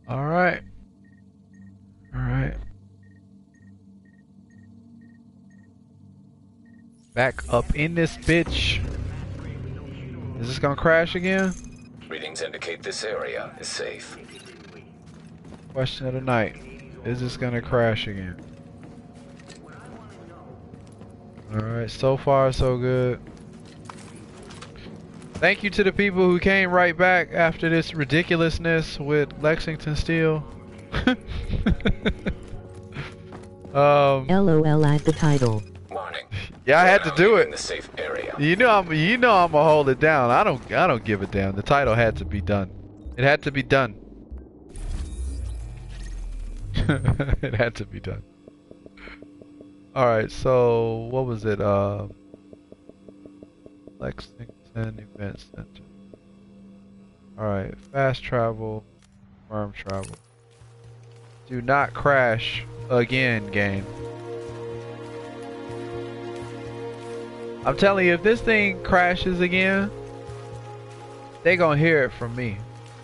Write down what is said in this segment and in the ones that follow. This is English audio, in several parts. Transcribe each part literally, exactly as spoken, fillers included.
All right. All right. Back up in this bitch. Is this gonna crash again? Readings indicate this area is safe. Question of the night. Is this gonna crash again? Alright, so far so good. Thank you to the people who came right back after this ridiculousness with Lexington Steel. um, LOL at the title. Warning. Yeah, I had to do it. The safe area. You know I'm you know I'm gonna hold it down. I don't I don't give a damn. The title had to be done. It had to be done. It had to be done. Alright, so what was it? Uh Lexington Event Center. Alright, fast travel, firm travel. Do not crash again, game. I'm telling you, if this thing crashes again, they gonna hear it from me.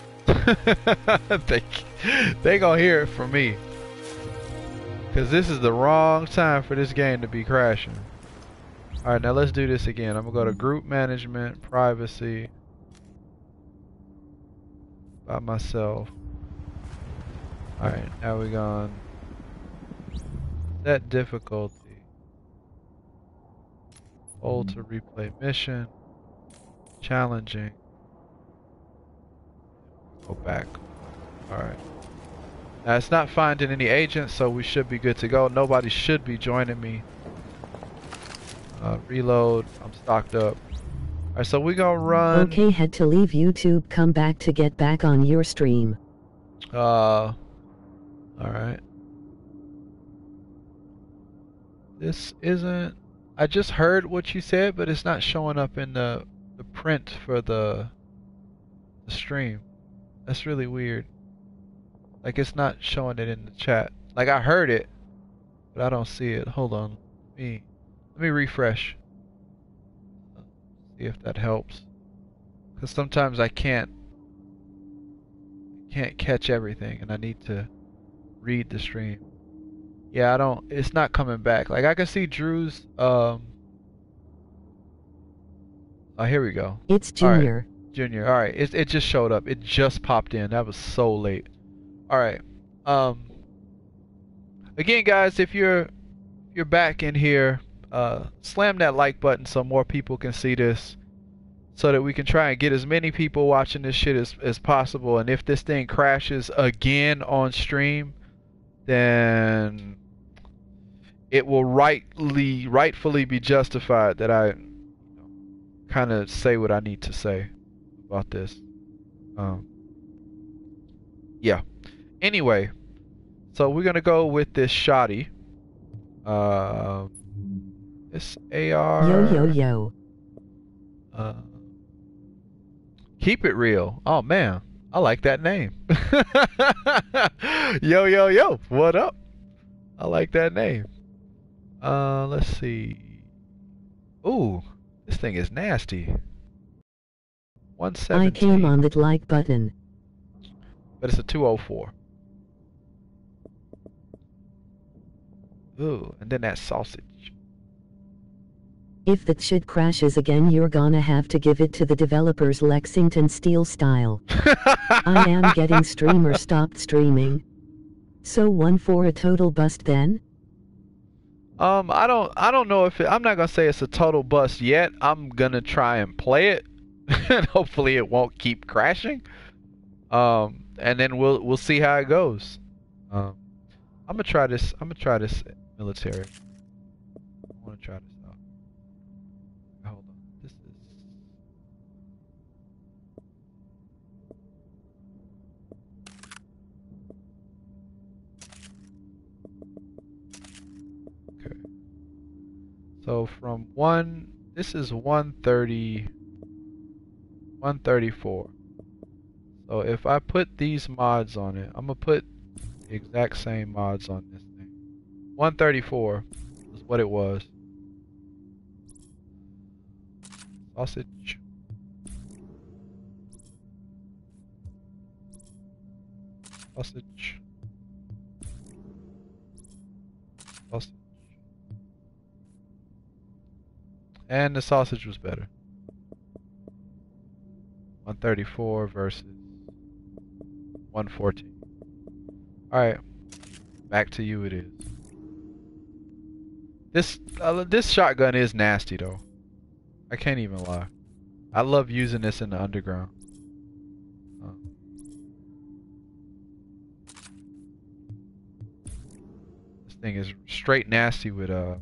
they, they gonna hear it from me. Cause this is the wrong time for this game to be crashing. Alright, now let's do this again. I'm gonna go to group management, privacy, by myself. Alright, now we're gonna set difficulty. Hold to replay mission. Challenging. Go back. Alright. Now it's not finding any agents, so we should be good to go. Nobody should be joining me. Uh, reload. I'm stocked up. Alright, so we gonna run. Okay, had to leave YouTube, come back to get back on your stream. Uh. Alright. This isn't. I just heard what you said, but it's not showing up in the the print for the the stream. That's really weird. Like it's not showing it in the chat. Like I heard it, but I don't see it. Hold on. Let me let me refresh. See if that helps. Cause sometimes I can't can't catch everything and I need to read the stream. Yeah, I don't, it's not coming back. Like I can see Drew's um oh, here we go. It's Junior. Right. Junior. All right. It it just showed up. It just popped in. That was so late. All right. Um again guys, if you're you're back in here, uh slam that like button so more people can see this, so that we can try and get as many people watching this shit as as possible. And if this thing crashes again on stream, then it will rightly rightfully be justified that I kind of say what I need to say about this. Um, yeah. Anyway, so we're gonna go with this shoddy. Uh, this A R. Yo yo yo. Uh, keep it real. Oh man, I like that name. Yo yo yo. What up? I like that name. Uh, let's see. Ooh, this thing is nasty. one seventeen. I came on that like button. But it's a two oh four. Ooh, and then that sausage. If that shit crashes again, you're gonna have to give it to the developers Lexington Steel style. I am getting streamer stopped streaming. So one for a total bust then? Um, I don't, I don't know if it, I'm not gonna say it's a total bust yet. I'm gonna try and play it, and hopefully it won't keep crashing. Um, and then we'll we'll see how it goes. Um, I'm gonna try this. I'm gonna try this military. I wanna try this out. Hold on. This is. Okay. So from one, this is one thirty, one thirty-four. So if I put these mods on it, I'm gonna put the exact same mods on this thing. one thirty-four is what it was. Sausage. Sausage. Sausage. And the sausage was better. one thirty-four versus one fourteen. Alright. Back to you it is. This uh, this shotgun is nasty though. I can't even lie. I love using this in the underground. Uh. This thing is straight nasty with uh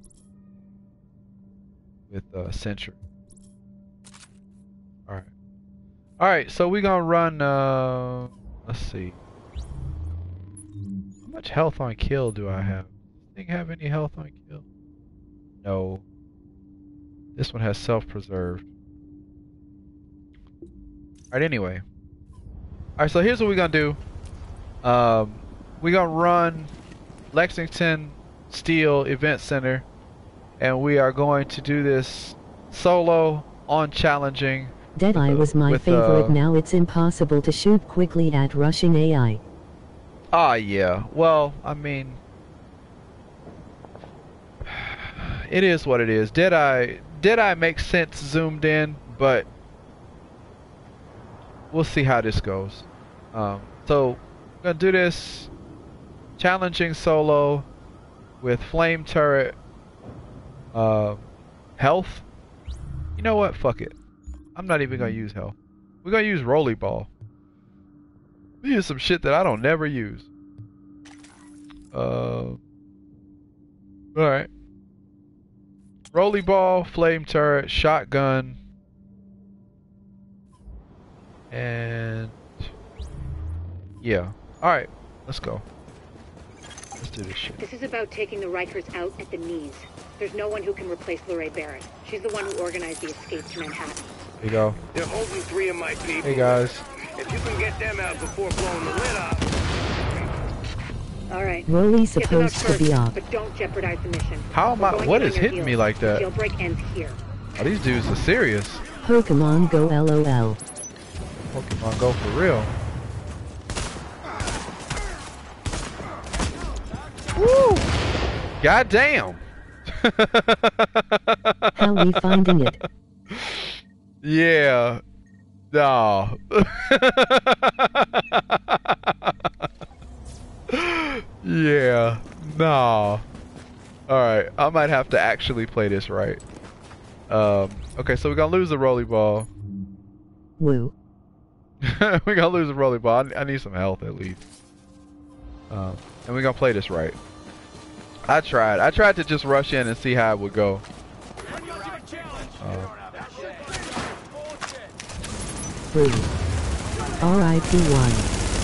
with uh Sentry. Alright. Alright, so we're gonna run uh let's see. How much health on kill do I have? Does this thing have any health on kill? No. This one has self-preserved. Alright, anyway. Alright, so here's what we're gonna do. Um, we're gonna run Lexington Steel Event Center, and we are going to do this solo on challenging. Deadeye uh, was my with, favorite. uh, Now it's impossible to shoot quickly at rushing A I. Ah, yeah. Well, I mean, it is what it is. Deadeye, Deadeye makes sense zoomed in, but we'll see how this goes. Um, so, I'm gonna do this challenging solo with flame turret, uh, health. You know what? Fuck it. I'm not even gonna use health. We're gonna use rolly ball. We use some shit that I don't never use. Uh, Alright. Rolly ball, flame turret, shotgun, and yeah. Alright, let's go. Let's do this shit. This is about taking the Rikers out at the knees. There's no one who can replace Lorraine Barrett. She's the one who organized the escape to Manhattan. Here you go. They're holding three of my people. Hey guys. If you can get them out before blowing the lid off. All right. Rolly's Get them out supposed to be first, off. but don't jeopardize the mission. How am We're I? going What in is on your hitting me heels. like that? Jailbreak ends here. Oh, these dudes are serious. Pokemon Go LOL. Pokemon Go for real. Woo! Goddamn. How we finding it? Yeah. Nah. Yeah. Nah. Alright, I might have to actually play this right. Um, okay, so we're gonna lose the rolly ball. Woo. We're gonna lose the rolly ball. I, I need some health at least. Um, and we're gonna play this right. I tried. I tried to just rush in and see how it would go. Um, Woo. R I P one.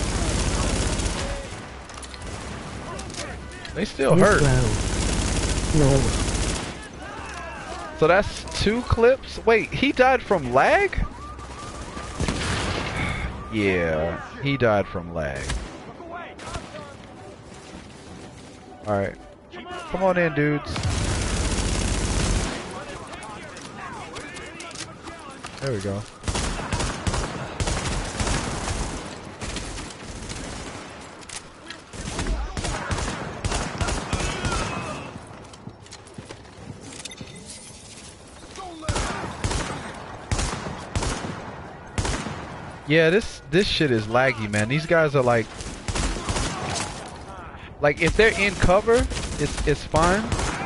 they still hurt. Lol. So that's two clips? Wait, he died from lag? Yeah, he died from lag. Alright. Come on in, dudes. There we go. Yeah, this this shit is laggy, man. These guys are like, like if they're in cover, it's it's fine.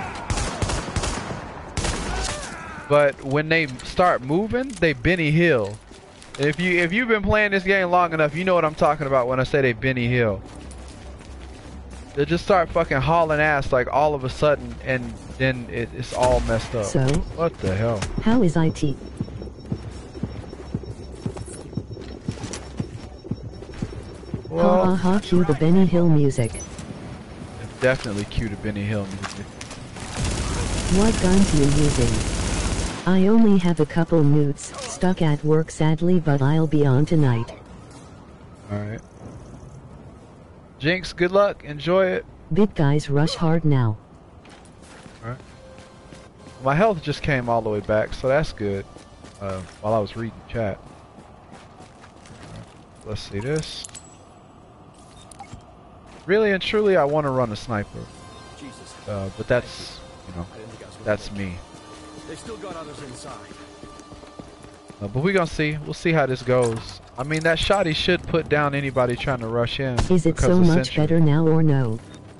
But when they start moving, they Benny Hill. And if you if you've been playing this game long enough, you know what I'm talking about when I say they Benny Hill. They just start fucking hauling ass like all of a sudden, and then it, it's all messed up. So? What the hell? How is I T? Well, Ha ha ha, cue the Benny Hill music. definitely cue the Benny Hill music. What guns you using? I only have a couple newts, stuck at work sadly, but I'll be on tonight. Alright. Jinx, good luck. Enjoy it. Big guys rush hard now. Alright. My health just came all the way back, so that's good. Uh, while I was reading chat. Alright. Let's see this. really and truly, I want to run a sniper. Uh, but that's, you know, that's me. They still got others inside. Uh, but we're gonna see. We'll see how this goes. I mean, that shotty should put down anybody trying to rush in. Is it so much Sentry. better now or no?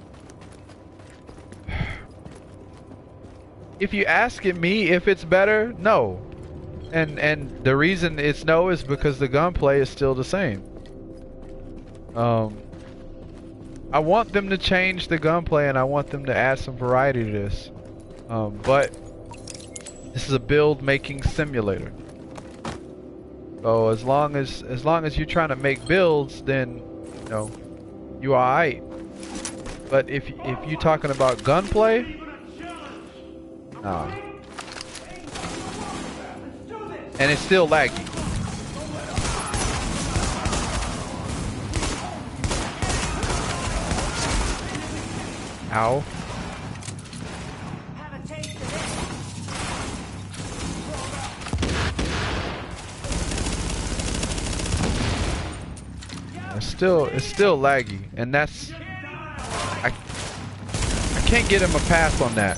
If you asking me if it's better, no. And and the reason it's no is because the gunplay is still the same. Um, I want them to change the gunplay and I want them to add some variety to this. Um, but this is a build making simulator. So as long as as long as you're trying to make builds, then you know you are alright. But if if you're talking about gunplay, nah. And it's still laggy. Ow. It's still it's still laggy, and that's I I can't get him a pass on that.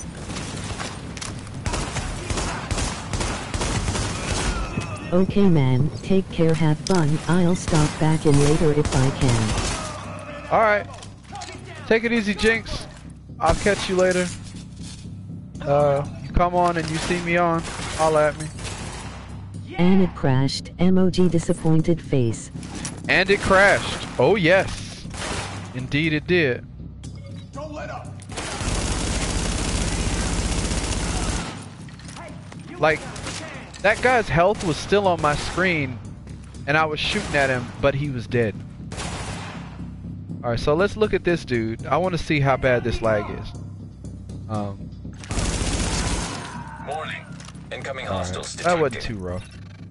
Okay man, take care, have fun. I'll stop back in later if I can. Alright. Take it easy, Jinx. I'll catch you later. Uh, you come on and you see me on. Holla at me. And it crashed. Emoji disappointed face. And it crashed. Oh yes. Indeed it did. Don't let up. Like, that guy's health was still on my screen and I was shooting at him, but he was dead. Alright, so let's look at this dude. I want to see how bad this lag is. Um, Warning. Incoming hostiles right. detected. That wasn't too rough.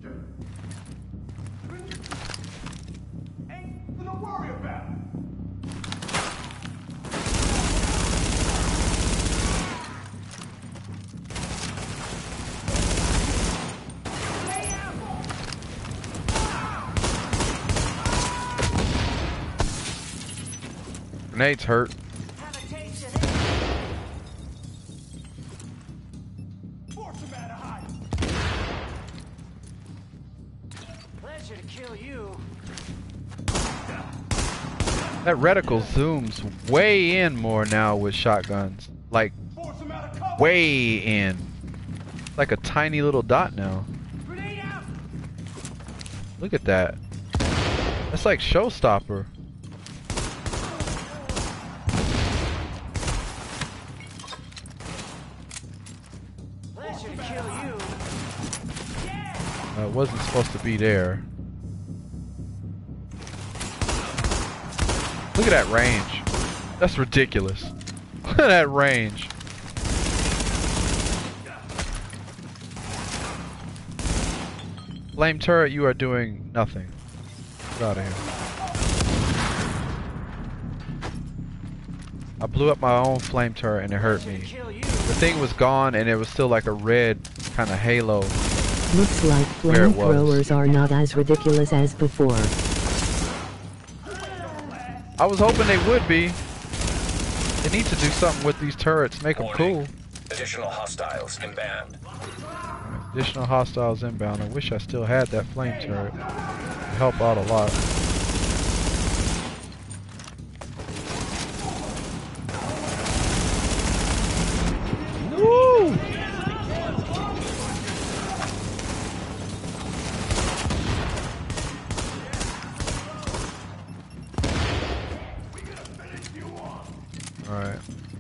Grenades hurt. Pleasure to kill you. That reticle zooms way in more now with shotguns. Like, way in. Like a tiny little dot now. Look at that. That's like Showstopper. Uh, it wasn't supposed to be there. Look at that range. That's ridiculous. Look at that range. Flame turret, you are doing nothing. Get out of here. I blew up my own flame turret and it hurt me. The thing was gone and it was still like a red kind of halo. Looks like flamethrowers are not as ridiculous as before. I was hoping they would be. They need to do something with these turrets, make them cool. Additional hostiles inbound. Additional hostiles inbound. I wish I still had that flame turret. It'd help out a lot. Woo! Alright.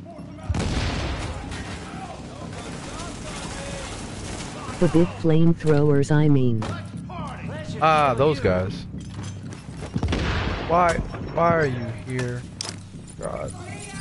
The big flamethrowers, I mean. Ah, those guys. Why? Why are you here? God.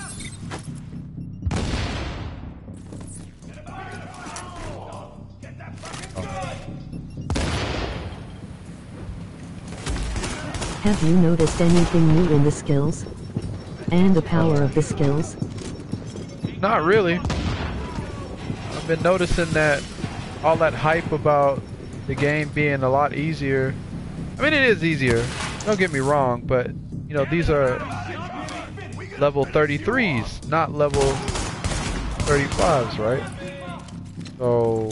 Have you noticed anything new in the skills? And the power of the skills? Not really. I've been noticing that all that hype about the game being a lot easier. I mean, it is easier. Don't get me wrong, but you know, these are level thirty-threes, not level thirty-fives, right? So...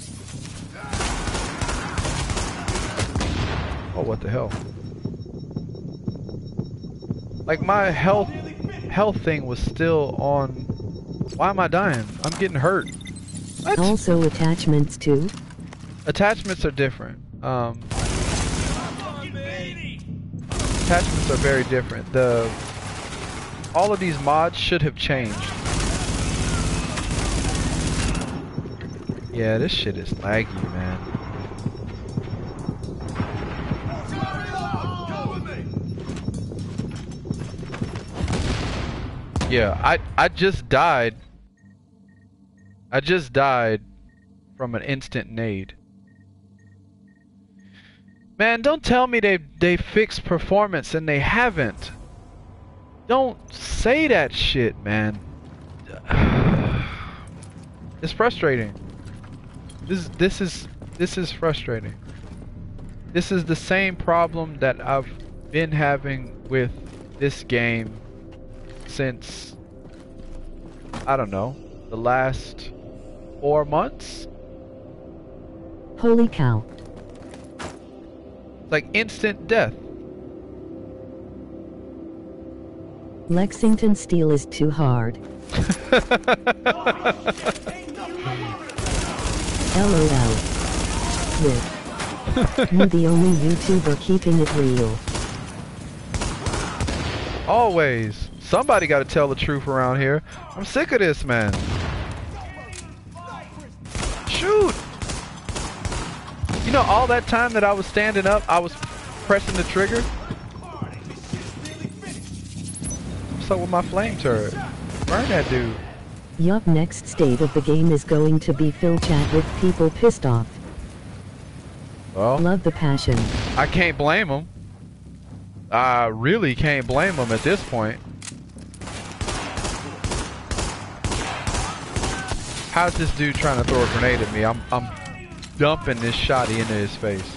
Oh, what the hell? Like, my health health thing was still on... Why am I dying? I'm getting hurt. What? Also attachments too? Attachments are different. Um, attachments are very different. The all of these mods should have changed. Yeah, this shit is laggy, man. Yeah, I I just died. I just died from an instant nade. Man, don't tell me they they fixed performance and they haven't. Don't say that shit, man. It's frustrating. This this is this is frustrating. This is the same problem that I've been having with this game since, I don't know, the last four months. Holy cow. Like instant death. Lexington Steel is too hard. LOL. Rip. You're the only YouTuber keeping it real. Always. Somebody got to tell the truth around here. I'm sick of this, man. Shoot! You know, all that time that I was standing up, I was pressing the trigger. What's up with my flame turret? Burn that dude. Yup, next state of the game is going to be Phil chat with people pissed off. Well, Love the passion. I can't blame him. I really can't blame him at this point. How's this dude trying to throw a grenade at me? I'm I'm dumping this shotty into his face.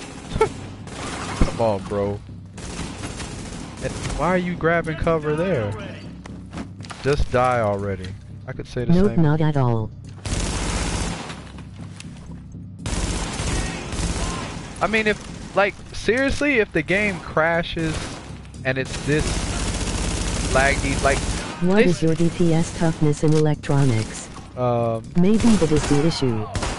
Come on, bro. And why are you grabbing cover there? Just die already. I could say the Nope, same. not at all. I mean, if, like, seriously, if the game crashes and it's this laggy, like... What they- is your D P S toughness in electronics? Um, Maybe that is the issue.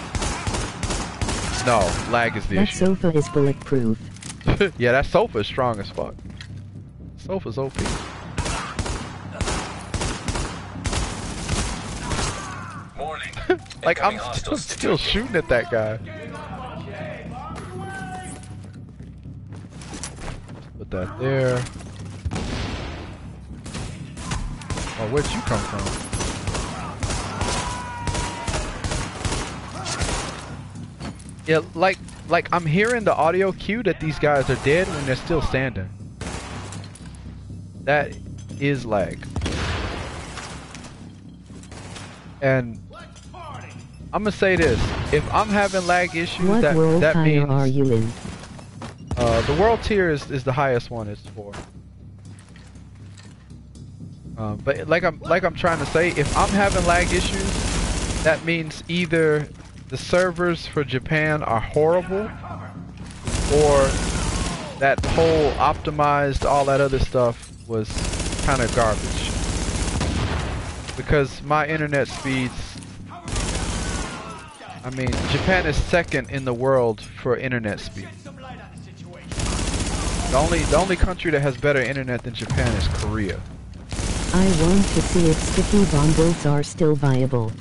no, lag is the That issue. sofa is bulletproof. Yeah, that sofa is strong as fuck. Sofa's O P. Warning. Like, I'm Incoming still, hostiles still detected. shooting at that guy. Put that there. Oh, where'd you come from? Yeah, like, like I'm hearing the audio cue that these guys are dead when they're still standing. That is lag. And I'm gonna say this: if I'm having lag issues, What that world that tier means are you in? uh, the world tier is is the highest one. It's four. Um, but like I'm like I'm trying to say, if I'm having lag issues, that means either the servers for Japan are horrible, or that whole optimized all that other stuff was kind of garbage. Because my internet speeds, I mean, Japan is second in the world for internet speed. The only the only country that has better internet than Japan is Korea. I want to see if sticky bundles are still viable.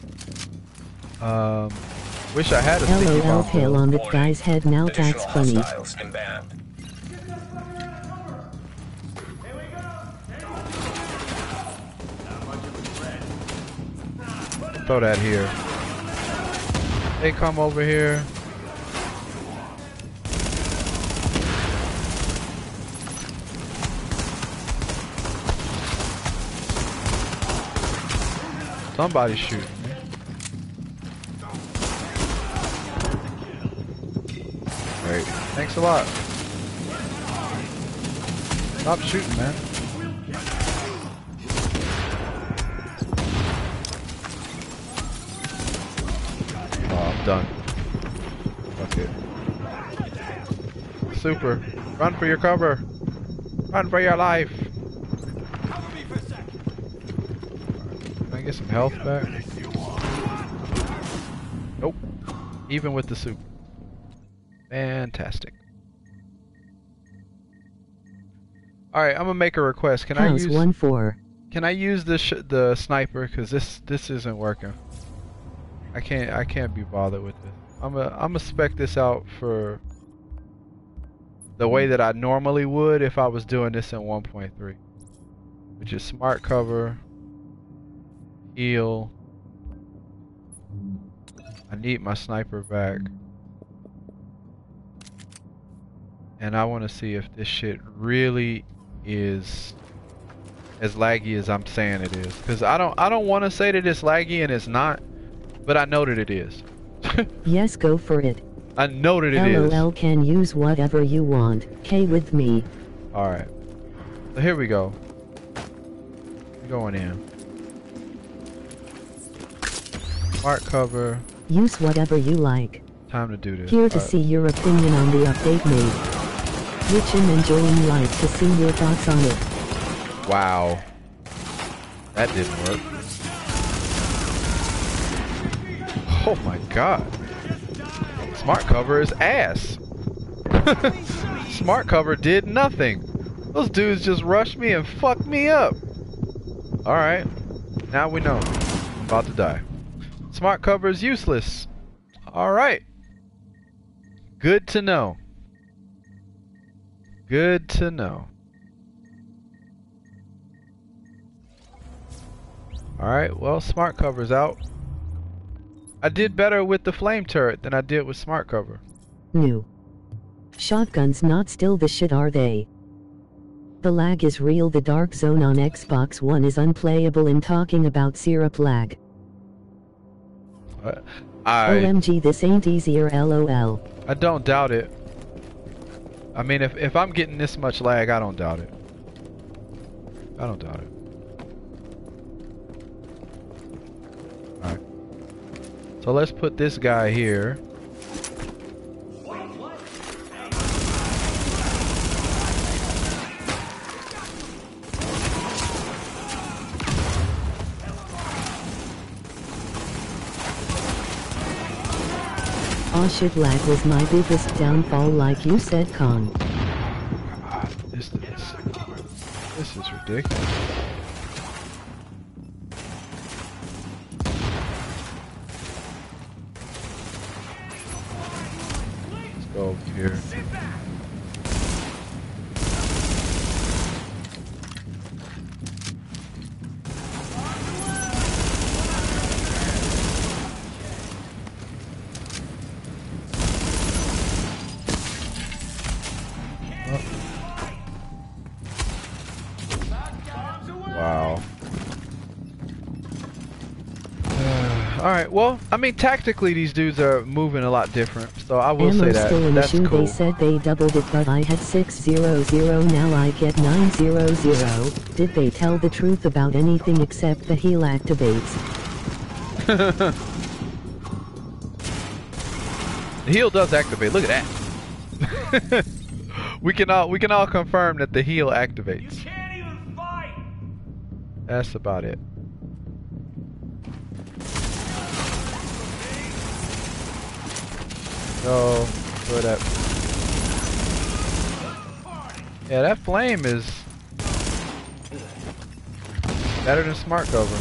Um, wish I had a sticky LOL bomb. tail on that Warning. guy's head now, Additional that's funny. hostiles inbound. Throw that here. They come over here. Somebody's shooting me. Great. Thanks a lot. Stop shooting, man. done. Fuck it. Super. Run for your cover. Run for your life. Can I get some health back? Nope. Even with the super. Fantastic. Alright, I'm gonna make a request. Can House I use one four. Can I use the sh the sniper? Cause this this isn't working. I can't I can't be bothered with this. I'm gonna I'm gonna spec this out for the way that I normally would if I was doing this in one point three, which is smart cover, heal. I need my sniper back, and I want to see if this shit really is as laggy as I'm saying it is, because I don't I don't want to say that it's laggy and it's not, but I know that it is. Yes, go for it. I know that it is. LOL can use whatever you want. K with me. Alright. So here we go. We're going in. Smart cover. Use whatever you like. Time to do this. Here to All right. see your opinion on the update made. Rich and enjoying life to see your thoughts on it. Wow. That didn't work. Oh my god. Smart cover is ass. Smart cover did nothing. Those dudes just rushed me and fucked me up. Alright. Now we know. I'm about to die. Smart cover is useless. Alright. Good to know. Good to know. Alright, well, smart cover's out. I did better with the flame turret than I did with smart cover. New. Shotguns not still the shit, are they? The lag is real. The Dark Zone on Xbox One is unplayable. In talking about syrup lag. Uh, I O M G, this ain't easier, lol. I don't doubt it. I mean, if if I'm getting this much lag, I don't doubt it. I don't doubt it. Alright. So let's put this guy here. Aw shit, lag was my biggest downfall, like you said, Con. God, this is this is ridiculous. Let's go over here. Wow. Uh, Alright, well, I mean, tactically these dudes are moving a lot different, so I will Ammo say that. still an That's issue. cool. They said they doubled it, but I had six hundred, now I get nine hundred. Did they tell the truth about anything except the heal activates? The heal does activate. Look at that. we can all we can all confirm that the heal activates. Can't even fight! That's about it. So, throw that. Yeah, that flame is better than smart cover.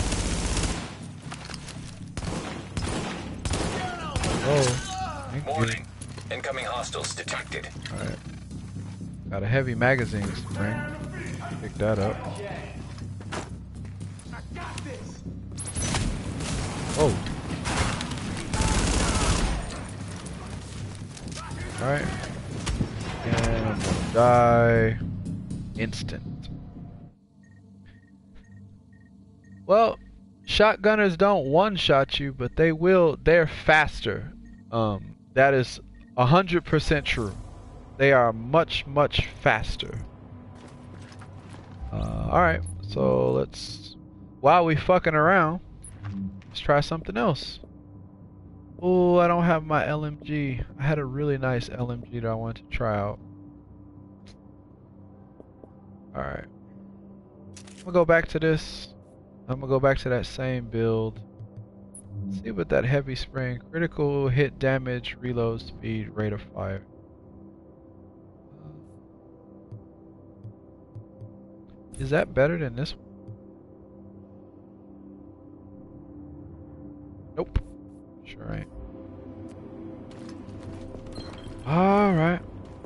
Oh, thank you. Warning. Incoming hostiles detected. Alright. Got a heavy magazine spring. Pick that up. Oh. Alright. And I'm gonna die. Instant. Well, shotgunners don't one-shot you, but they will. They're faster. Um, that is a hundred percent true. They are much, much faster. Uh, Alright, so let's, while we fucking around, let's try something else. Oh, I don't have my L M G. I had a really nice L M G that I wanted to try out. Alright. I'm gonna go back to this. I'm gonna go back to that same build. See what that heavy spring, critical hit damage, reload speed, rate of fire. Is that better than this one? Nope. Sure ain't. Alright.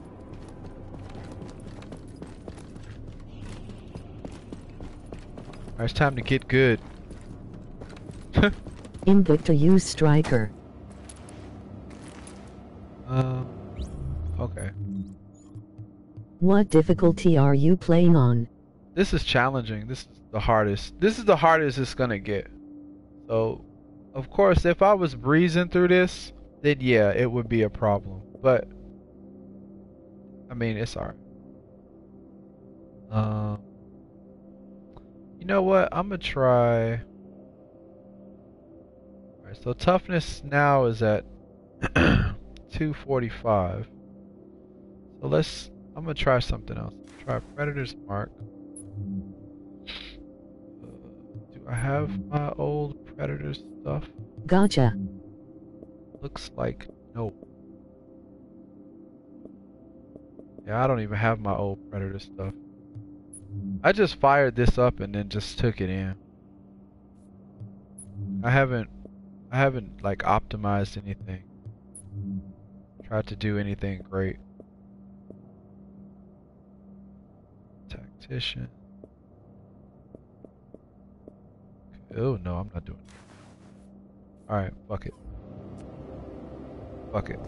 Alright, it's time to get good. Input to use striker. Um, okay. What difficulty are you playing on? This is challenging. This is the hardest. This is the hardest it's gonna get. So, of course, if I was breezing through this, then yeah, it would be a problem. But, I mean, it's alright. Um, you know what? I'm gonna try. Alright, so toughness now is at two forty-five. So let's. I'm gonna try something else. Try Predator's Mark. Uh, do I have my old Predator stuff? Gotcha. Looks like no. Yeah, I don't even have my old Predator stuff. I just fired this up and then just took it in. I haven't I haven't like optimized anything. Tried to do anything great. Tactician. Oh no, I'm not doing it. Alright, fuck it. Fuck it.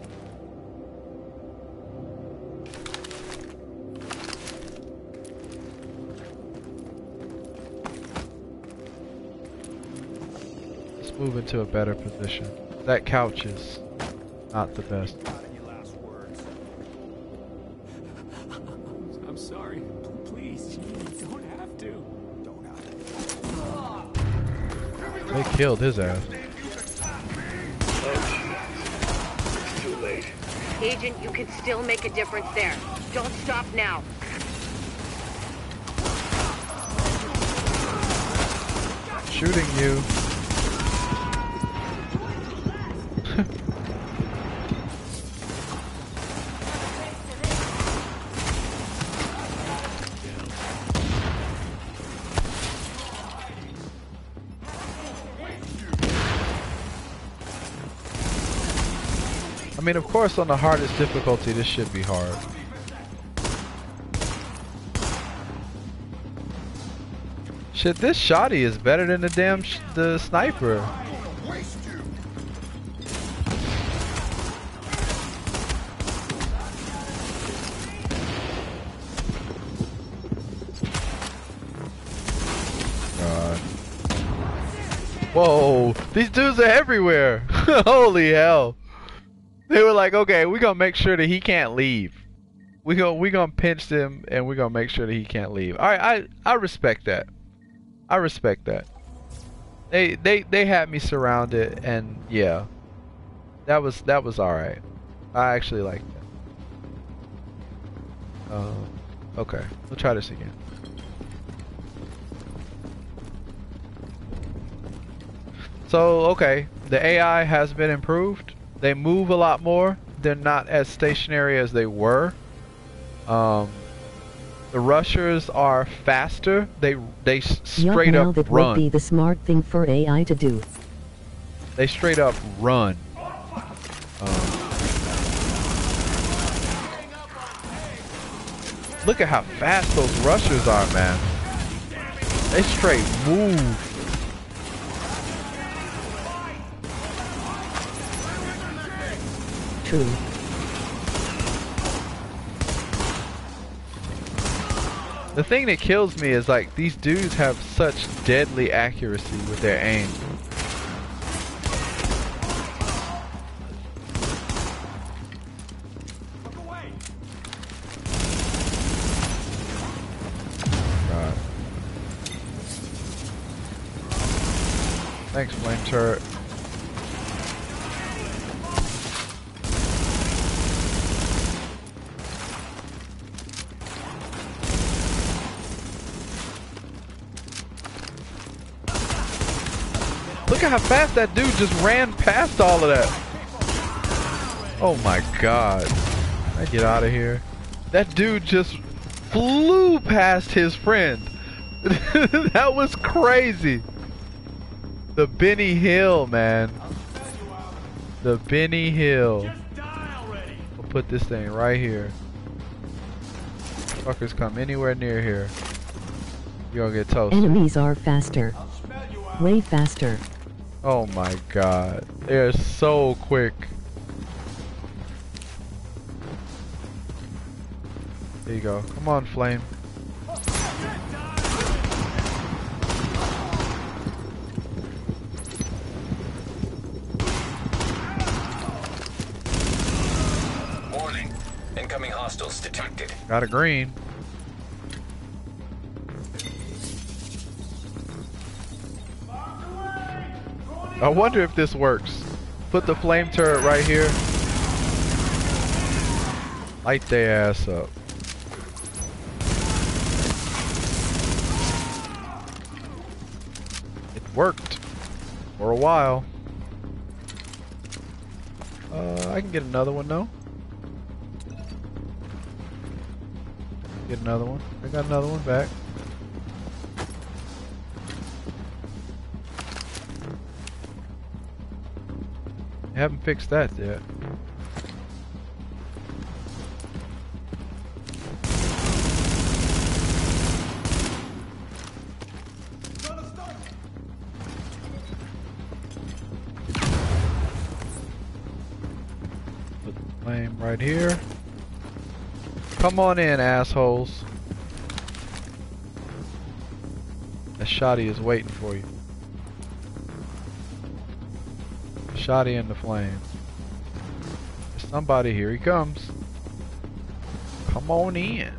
Let's move into a better position. That couch is not the best. Any last words? I'm sorry. Please, you don't have to. Don't have to. They killed his ass. Too late. Agent, you can still make a difference there. Don't stop now. Shooting you. I mean, of course, on the hardest difficulty, this should be hard. Shit, this shotty is better than the damn sh the sniper. God. Whoa, these dudes are everywhere. Holy hell. They were like, okay, we're gonna make sure that he can't leave. We gonna we gonna pinch them and we're gonna make sure that he can't leave. All right, I I respect that. I respect that. They they they had me surrounded, and yeah, that was that was all right. I actually like that. Um, okay, we'll try this again. So okay, the A I has been improved. They move a lot more. They're not as stationary as they were. Um, the rushers are faster. They they straight Yup, now up that run. would be the smart thing for A I to do. They straight up run. Um, look at how fast those rushers are, man. They straight move. True. The thing that kills me is like these dudes have such deadly accuracy with their aim. God. Thanks, flame turret. Look at how fast that dude just ran past all of that. Oh my god. I get out of here. That dude just flew past his friend. That was crazy. The Benny Hill, man. The Benny Hill. We'll put this thing right here. Fuckers come anywhere near here, you're gonna get toasted. Enemies are faster. Way faster. Oh my god. They're so quick. There you go. Come on, Flame. Warning. Incoming hostiles detected. Got a green. I wonder if this works. Put the flame turret right here. Light their ass up. It worked for a while. Uh, I can get another one though. Get another one. I got another one back. Haven't fixed that yet. Put the flame right here. Come on in, assholes. That shotty is waiting for you. Shotty in the flame. There's somebody here. He comes. Come on in.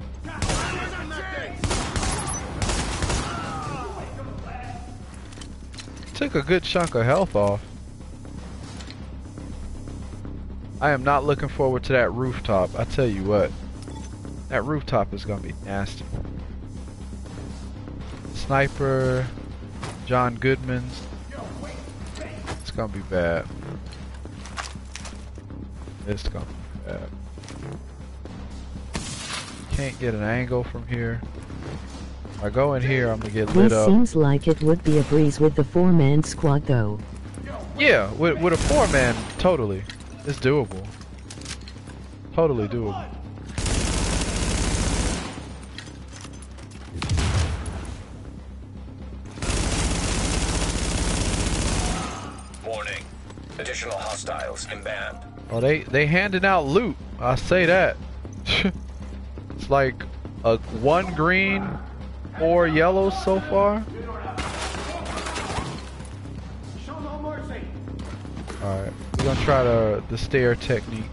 Took a good chunk of health off. I am not looking forward to that rooftop. I tell you what. That rooftop is gonna be nasty. Sniper. John Goodman's. It's gonna be bad. It's gonna be bad. Can't get an angle from here. If I go in here, I'm gonna get lit This up. seems like it would be a breeze with the four-man squad though. Yeah, with, with a four-man, totally. It's doable. Totally doable. Warning. Additional hostiles inbound. Oh, they they handing out loot. I say that. It's like a one green, four yellows so far. All right, we're gonna try the the stair technique.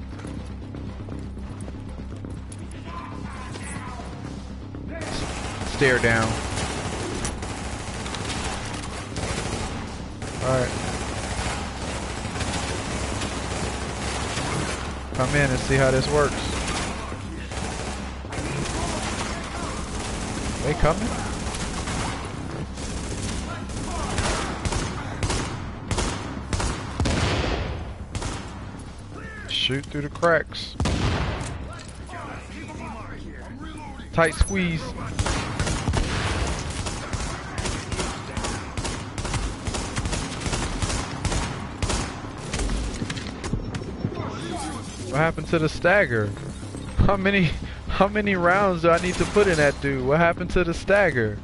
Stare down. All right. Come in and see how this works. They coming? Shoot through the cracks. Tight squeeze. What happened to the stagger? How many how many rounds do I need to put in that dude? What happened to the stagger?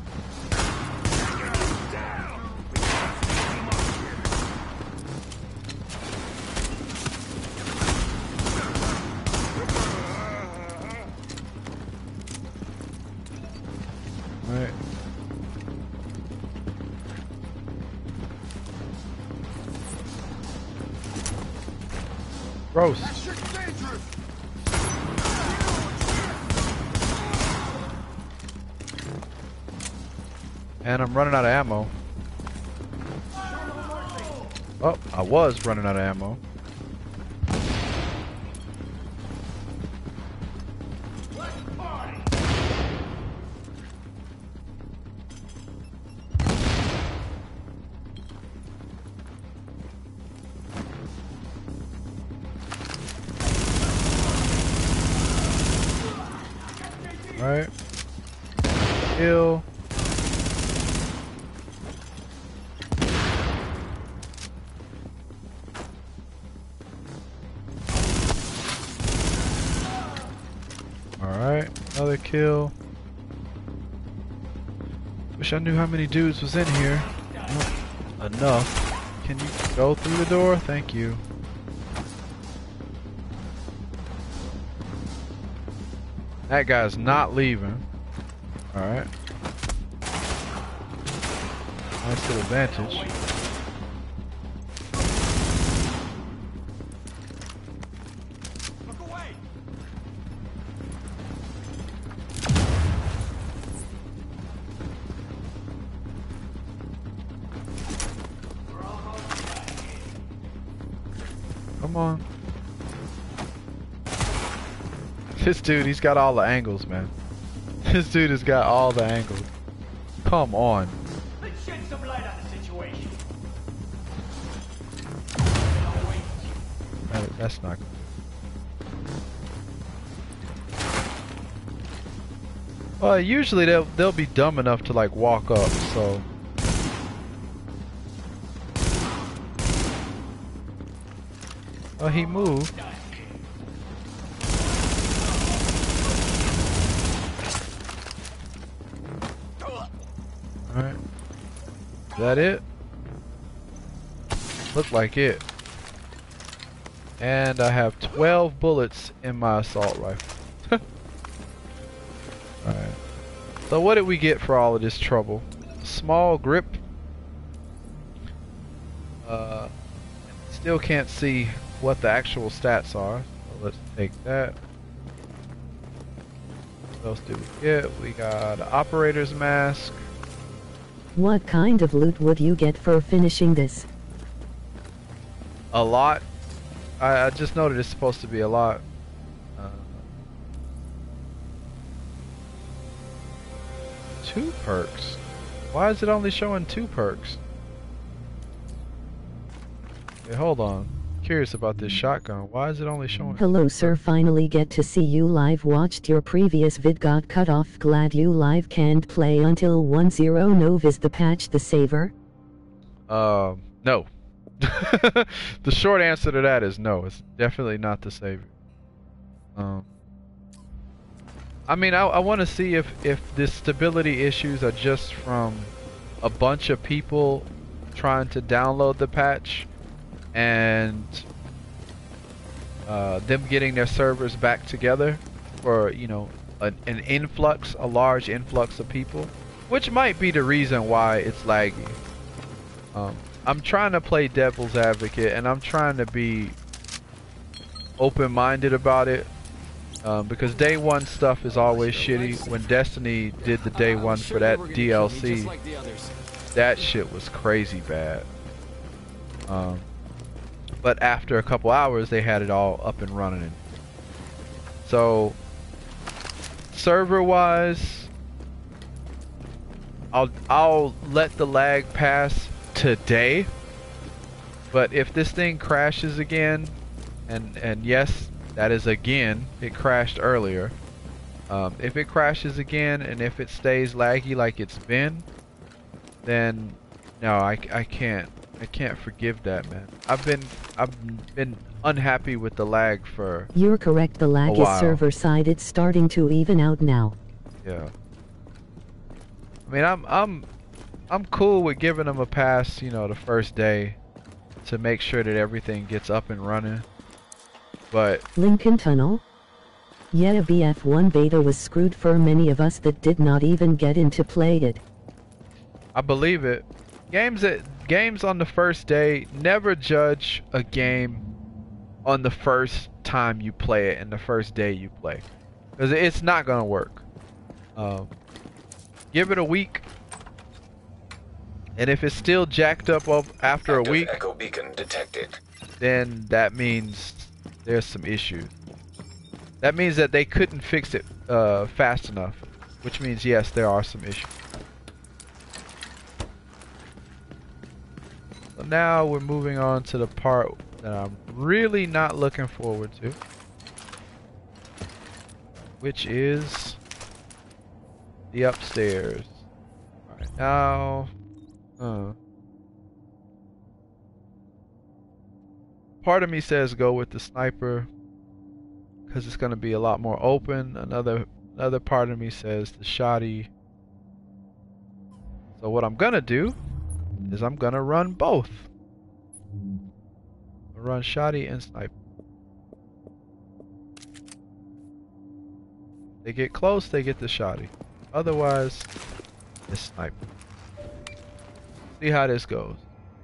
Alright. Roast. And I'm running out of ammo. Oh, I was running out of ammo. Alright. Kill. Alright, another kill. Wish I knew how many dudes was in here. Not enough. Can you go through the door? Thank you. That guy's not leaving. Alright. Nice little advantage. Come on. This dude, he's got all the angles, man. This dude has got all the angles. Come on. Let's shed some light on the situation. That, that's not good. Well, usually they'll they'll be dumb enough to like walk up, so. Oh, he moved. Alright. Is that it? Look like it. And I have twelve bullets in my assault rifle. Alright. So what did we get for all of this trouble? Small grip. Uh, still can't see what the actual stats are. So let's take that. What else do we get? We got an operator's mask. What kind of loot would you get for finishing this? A lot. I, I just noted it's supposed to be a lot. Uh, two perks. Why is it only showing two perks? Hey, hold on. Curious about this shotgun. Why is it only showing? Hello sir, finally get to see you live. Watched your previous vid, got cut off. Glad you live. Can't play until one zero nov. Is the patch the saver? Uh, no. The short answer to that is no. It's definitely not the savior. Um, I mean, I, I want to see if if the stability issues are just from a bunch of people trying to download the patch and uh, them getting their servers back together for, you know, an, an influx, a large influx of people, which might be the reason why it's laggy. Um, I'm trying to play devil's advocate, and I'm trying to be open-minded about it, um, because day one stuff is always shitty. When Destiny did the day one for that D L C, that shit was crazy bad. Um, but after a couple hours, they had it all up and running. So, server-wise, I'll I'll let the lag pass today, but if this thing crashes again, and and yes, that is again, it crashed earlier. Um, if it crashes again and if it stays laggy like it's been, then no, I, I can't I can't forgive that, man. I've been I've been unhappy with the lag for You're correct, the lag is server side. It's starting to even out now. Yeah. I mean, I'm I'm I'm cool with giving them a pass, you know, the first day to make sure that everything gets up and running. But Lincoln Tunnel? Yeah, B F one beta was screwed for many of us that did not even get in to play it. I believe it. Games that games on the first day, never judge a game on the first time you play it and the first day you play, because it's not gonna work. Um, give it a week, and if it's still jacked up after a week, Echo beacon detected. then that means there's some issues. That means that they couldn't fix it uh, fast enough, which means yes, there are some issues. So now we're moving on to the part that I'm really not looking forward to, which is the upstairs. Alright, now... Uh, part of me says go with the sniper because it's going to be a lot more open. Another another part of me says the shotty. So what I'm going to do is I'm going to run both. I'll run shotty and sniper. They get close, they get the shotty. Otherwise, it's sniper. See how this goes.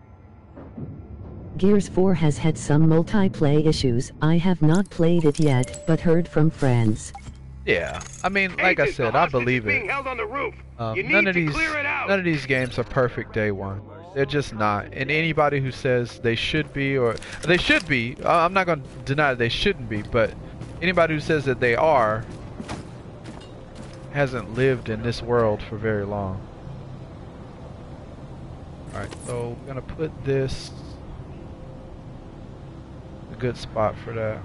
Gears four has had some multiplayer issues. I have not played it yet, but heard from friends. Yeah, I mean, like I Agent, said, the I hostage believe is being it. held on the roof. Um, you none need of to these, clear it out. none of these games are perfect day one. They're just not. And anybody who says they should be, or they should be, uh, I'm not going to deny they shouldn't be, but anybody who says that they are hasn't lived in this world for very long. Alright, so we're gonna put this a good spot for that.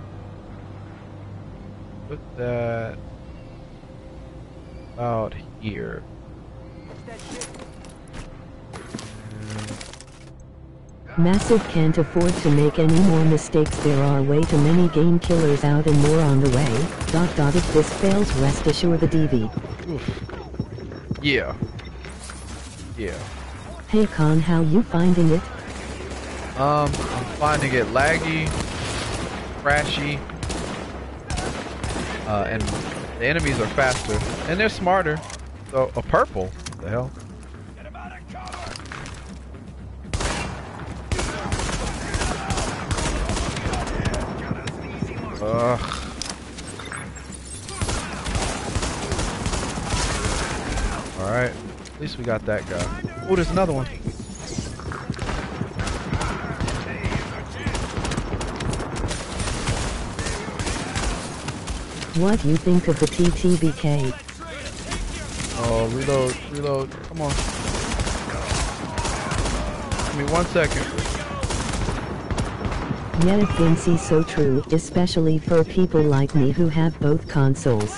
Put that about here. Massive can't afford to make any more mistakes. There are way too many game killers out and more on the way. Dot dot if this fails, rest assured the D V. Oof. Yeah. Yeah. Hey Con, how you finding it? Um, I'm finding it laggy, crashy, uh, and the enemies are faster, and they're smarter. So, a purple? What the hell? Ugh. Alright, at least we got that guy. Oh, there's another one. What you think of the T T B K? Oh, reload, reload, come on. Give me one second. Yeah, Vinci, so true, especially for people like me who have both consoles.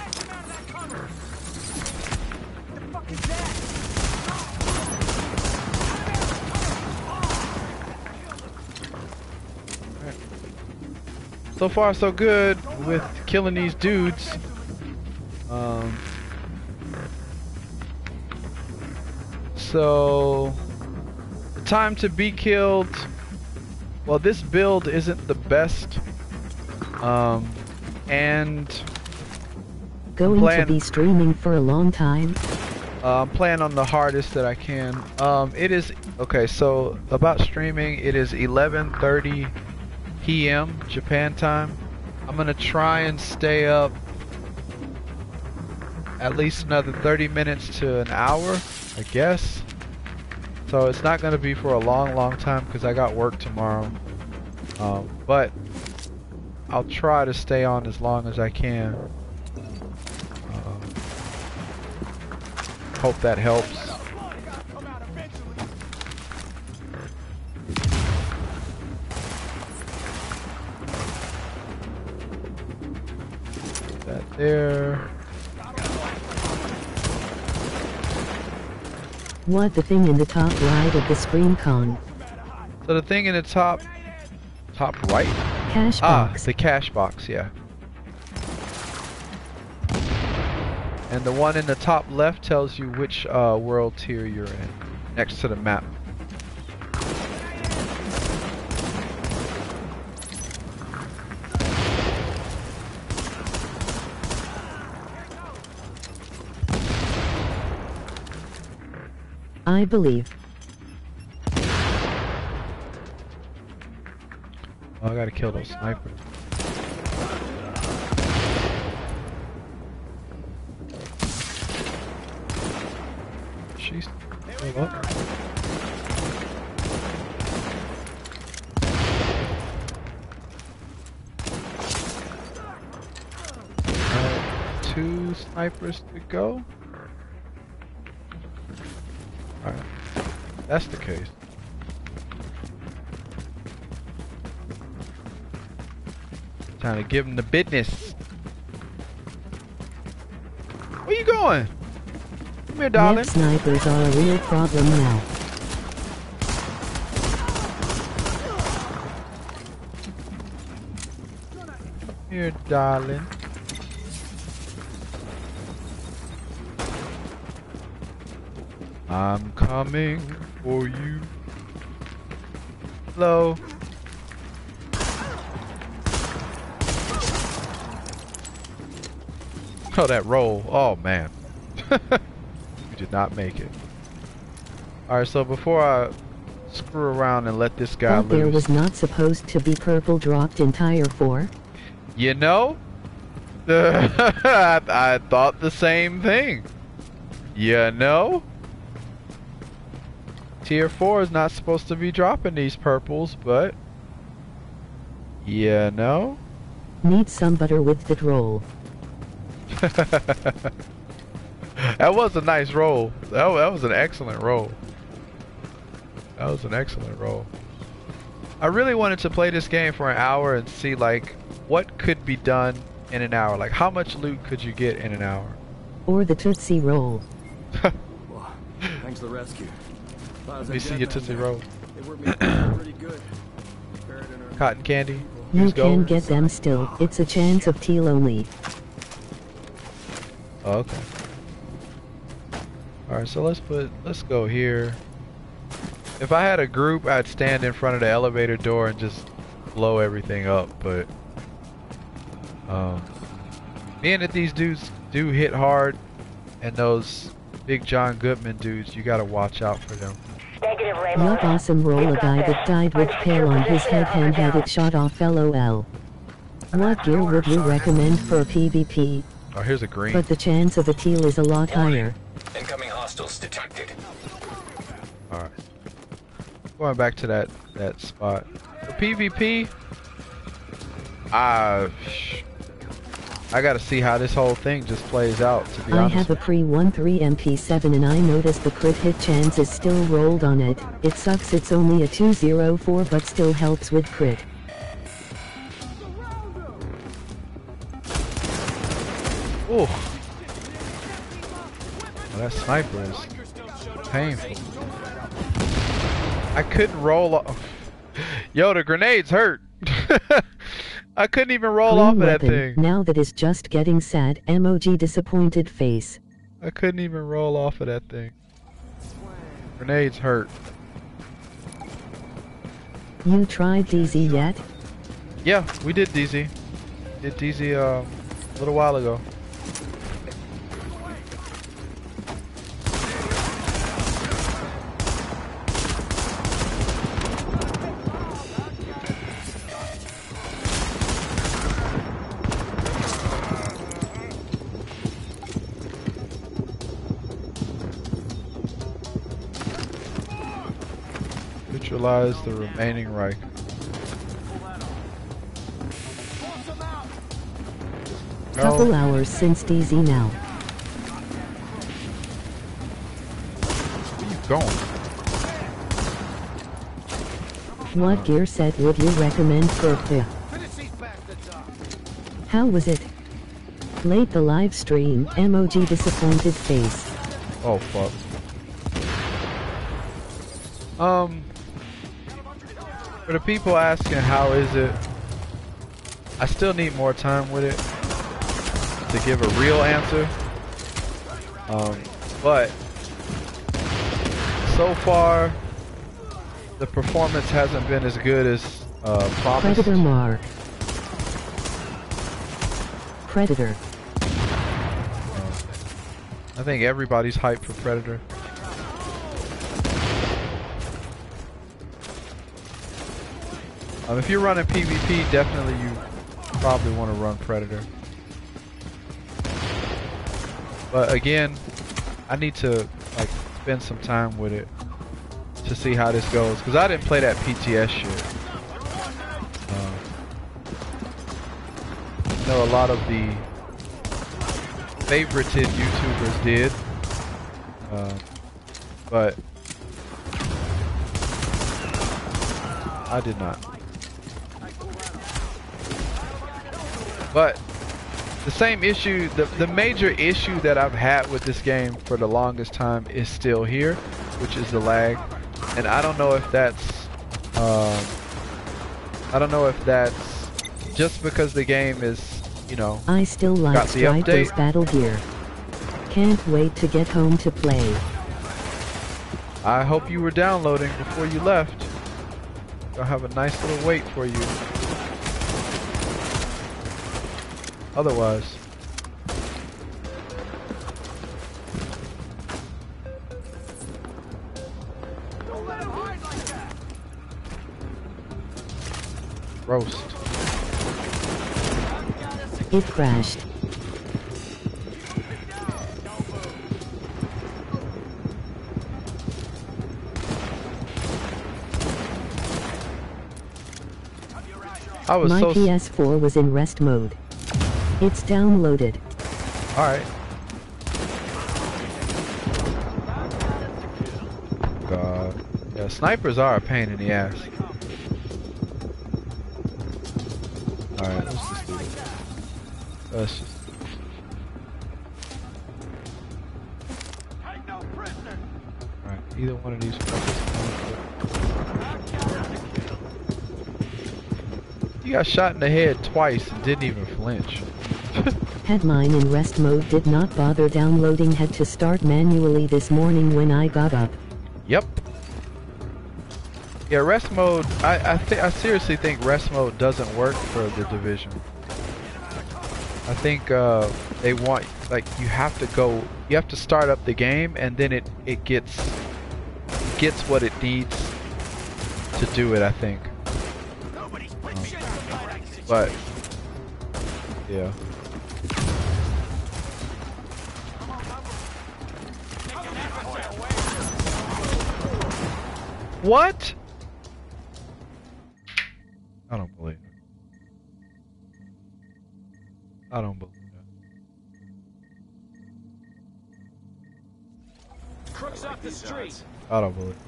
So far, so good with killing these dudes. Um, so, the time to be killed. Well, this build isn't the best. Um, and Going plan- to be streaming for a long time. Uh, I'm playing on the hardest that I can. Um, it is okay. So about streaming, it is eleven thirty P M Japan time. I'm gonna try and stay up at least another thirty minutes to an hour, I guess. So it's not gonna be for a long, long time because I got work tomorrow. Um, but I'll try to stay on as long as I can. Um, hope that helps. That there. What the thing in the top right of the screen, Con? So the thing in the top, top right? Cash Ah, box. the cash box, yeah. And the one in the top left tells you which uh, world tier you're in, next to the map. I believe. Oh, I gotta kill those snipers. She's still up. Alright, two snipers to go. Alright, that's the case. Time to give him the business. Where you going? Come here, darling. Net snipers are a real problem now. Here, darling. I'm coming for you. Hello. Oh, that roll. Oh, man. You did not make it. Alright, so before I screw around and let this guy Thought there loose. was not supposed to be purple dropped in Tier four. You know? I, I thought the same thing. You know? Tier four is not supposed to be dropping these purples, but... You know? Need some butter with that roll. That was a nice roll. That, that was an excellent roll. That was an excellent roll. I really wanted to play this game for an hour and see like what could be done in an hour. Like how much loot could you get in an hour? Or the Tootsie Roll. Well, thanks for the rescue. Let me see your Tootsie Roll. They were pretty good. Cotton candy. You Use can gold. get them still. It's a chance of teal only. Oh, okay. Alright, so let's put, let's go here. If I had a group, I'd stand in front of the elevator door and just blow everything up, but um, being that these dudes do hit hard, and those big John Goodman dudes, you gotta watch out for them. Negative, Raymond. Yup, awesome roll. A guy that died with pale on his head and had it shot off. LOL. What gear would you recommend for a PvP? Oh, here's a green. But the chance of a teal is a lot higher. Incoming hostiles detected. Alright. Going back to that that spot. For PvP, I I gotta see how this whole thing just plays out, to be I honest. have a pre one three M P seven and I noticed the crit hit chance is still rolled on it. It sucks it's only a two oh four but still helps with crit. Ooh. Well, that sniper is painful. I couldn't roll off. Yo, the grenades hurt. I couldn't even roll Green off of that weapon. thing. Now that is just getting sad. Emoji disappointed face. I couldn't even roll off of that thing. Grenades hurt. You tried D Z yet? Yeah, we did D Z. Did D Z uh, a little while ago. Neutralize the remaining Riker. Couple hours since D Z now. Where you going? What gear set would you recommend for a P? How was it? Late the live stream. Emoji disappointed face. Oh fuck. Um, for the people asking how is it, I still need more time with it to give a real answer. Um, but so far the performance hasn't been as good as uh, promised. Predator Mark. Predator. I think everybody's hyped for Predator. Um, if you're running PvP, definitely you probably want to run Predator. But again, I need to like spend some time with it to see how this goes, because I didn't play that P T S shit. Um, I know a lot of the favorited YouTubers did, uh, but I did not. But The same issue, the, the major issue that I've had with this game for the longest time is still here, which is the lag. And I don't know if that's, um, I don't know if that's just because the game is, you know, I still like got the Striker's update. Battle Gear. Can't wait to get home to play. I hope you were downloading before you left. I'll have a nice little wait for you. Otherwise, roast. It crashed. I was My so. P S four was in rest mode. It's downloaded. All right. God. Yeah, snipers are a pain in the ass. All right, let's just do this. Let's just. All right, either one of these. You got shot in the head twice and didn't even flinch. Had mine in rest mode, did not bother downloading, had to start manually this morning when I got up. Yep. Yeah, rest mode. I I think I seriously think rest mode doesn't work for the Division. I think uh, they want, like, you have to go, you have to start up the game, and then it it gets gets what it needs to do it. I think. Um, but yeah. What? I don't believe it. I don't believe it. Crooks off the street. I don't believe it.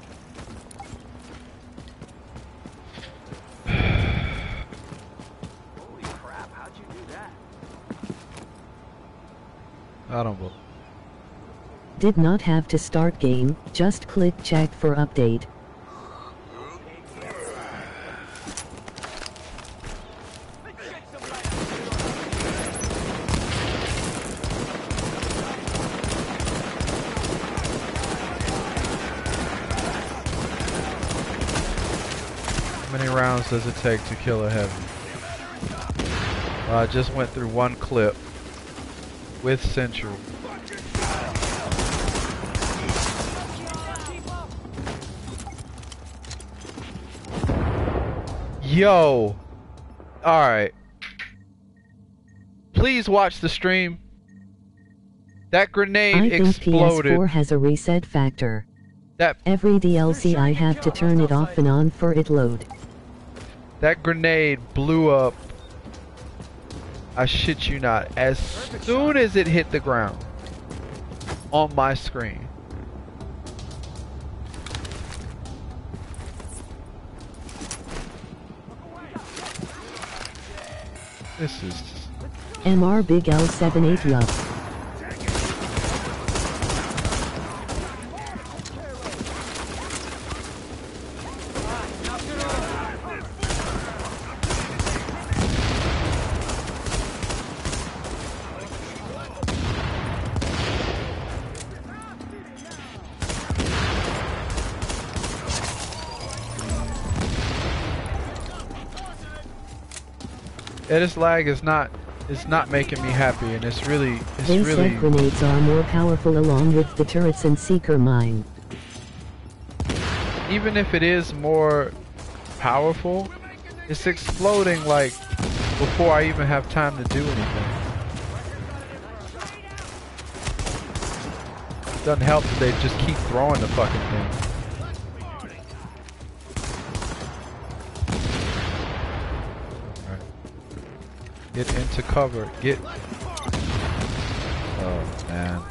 Holy crap, how'd you do that? I don't believe it. Did not have to start game, just click check for update. How many rounds does it take to kill a heavy? Well, I just went through one clip with Century. Yo! Alright. Please watch the stream. That grenade I think P S exploded. four has a reset factor. That Every D L C I have to turn it off and on for it load. that grenade blew up. I shit you not. As soon as it hit the ground on my screen. This is M R Big L seventy-eight love. yeah, this lag is not it's not making me happy, and it's really it's They really said grenades are more powerful along with the turrets and seeker mine. even if it is more powerful, it's exploding like before I even have time to do anything. Doesn't help that they just keep throwing the fucking thing. Alright. Get into cover. Get. Oh man.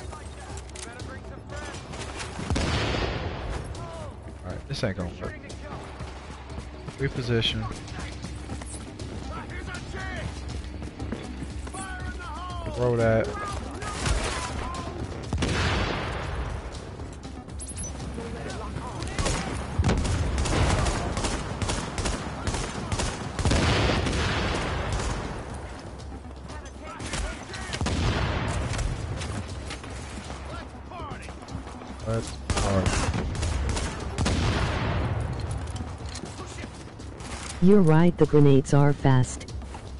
Alright, this ain't gonna work. Reposition. throw that. Let's party. You're right, the grenades are fast.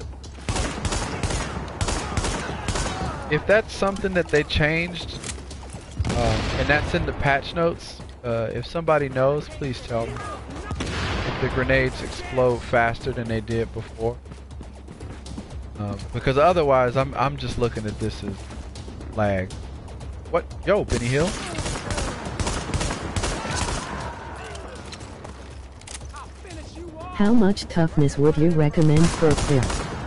If that's something that they changed, uh, and that's in the patch notes, uh, if somebody knows, please tell me. If the grenades explode faster than they did before, um, because otherwise, I'm I'm just looking at this as lag. What? Yo, Benny Hill. How much toughness would you recommend for a clip?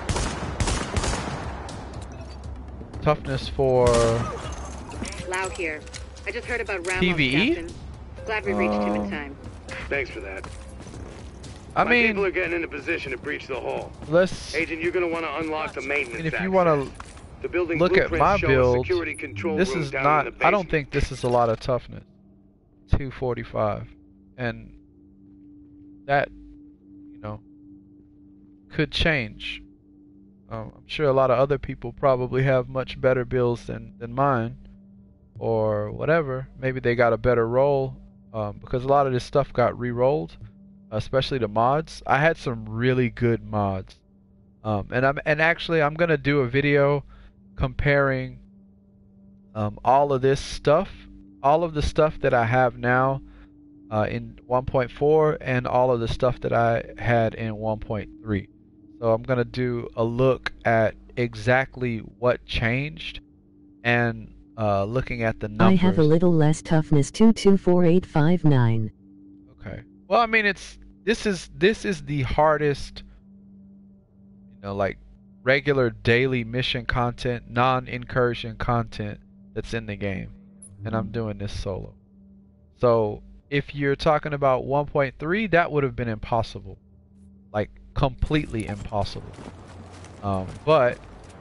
Toughness for Lau here. I just heard about Ramos, PvE? Captain. Glad we reached him in Um, time. Thanks for that. I My mean, people are getting into position to breach the hull. let's. Agent, you're going to want to unlock the maintenance And if you access. want to The building look at blueprints my show a build, security control this room is down not. in the I don't basement. think this is a lot of toughness. two forty-five, and that, you know, could change. Um, I'm sure a lot of other people probably have much better builds than than mine, or whatever. Maybe they got a better roll, um, because a lot of this stuff got re-rolled, especially the mods. I had some really good mods, um, and I'm and actually I'm gonna do a video comparing um, all of this stuff, all of the stuff that I have now uh, in one point four, and all of the stuff that I had in one point three. So I'm gonna do a look at exactly what changed, and uh, looking at the numbers. I have a little less toughness, two two four eight five nine. Okay. Well, I mean, it's this is this is the hardest, you know, like regular daily mission content, non-incursion content that's in the game, and I'm doing this solo. So if you're talking about one point three, that would have been impossible, like completely impossible. Um, but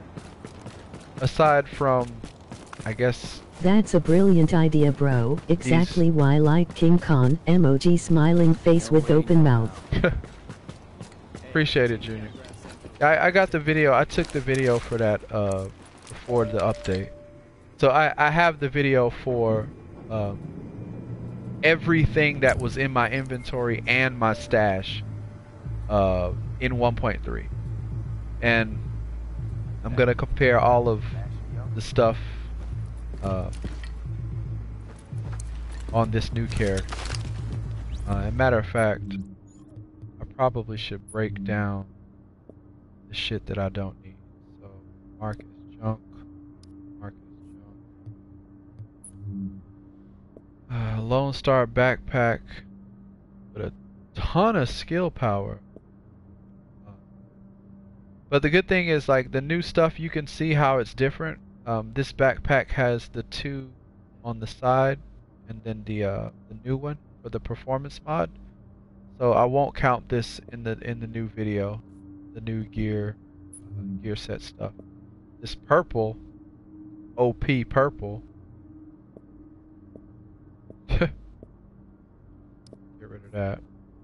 aside from, I guess. That's a brilliant idea, bro. Exactly why I like King Kong. Emoji smiling face with open mouth. Appreciate it, Junior. I, I got the video. I took the video for that uh, before the update. So I, I have the video for um, everything that was in my inventory and my stash uh, in one point three. And I'm going to compare all of the stuff uh, on this new character. Uh, as a matter of fact, I probably should break down the shit that I don't need. So, mark as junk. Mark as junk. Uh, Lone Star backpack with a ton of skill power. Uh, but the good thing is, like, the new stuff, you can see how it's different. Um, this backpack has the two on the side, and then the uh, the new one for the performance mod. So I won't count this in the in the new video, the new gear uh, gear set stuff. This purple, O P purple. Get rid of that.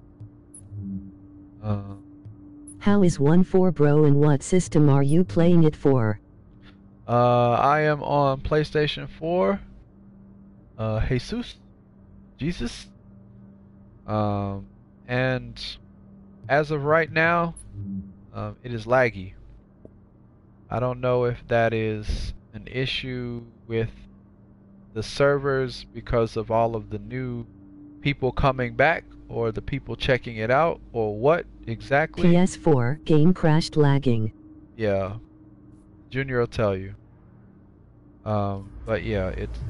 Uh, How is one four, bro, and what system are you playing it for? uh, I am on PlayStation four. Uh, Jesus, Jesus. Um, and as of right now, um, it is laggy. I don't know if that is an issue with the servers because of all of the new people coming back, or the people checking it out, or what exactly. P S four, game crashed lagging. Yeah, Junior will tell you. Um, but yeah, it's.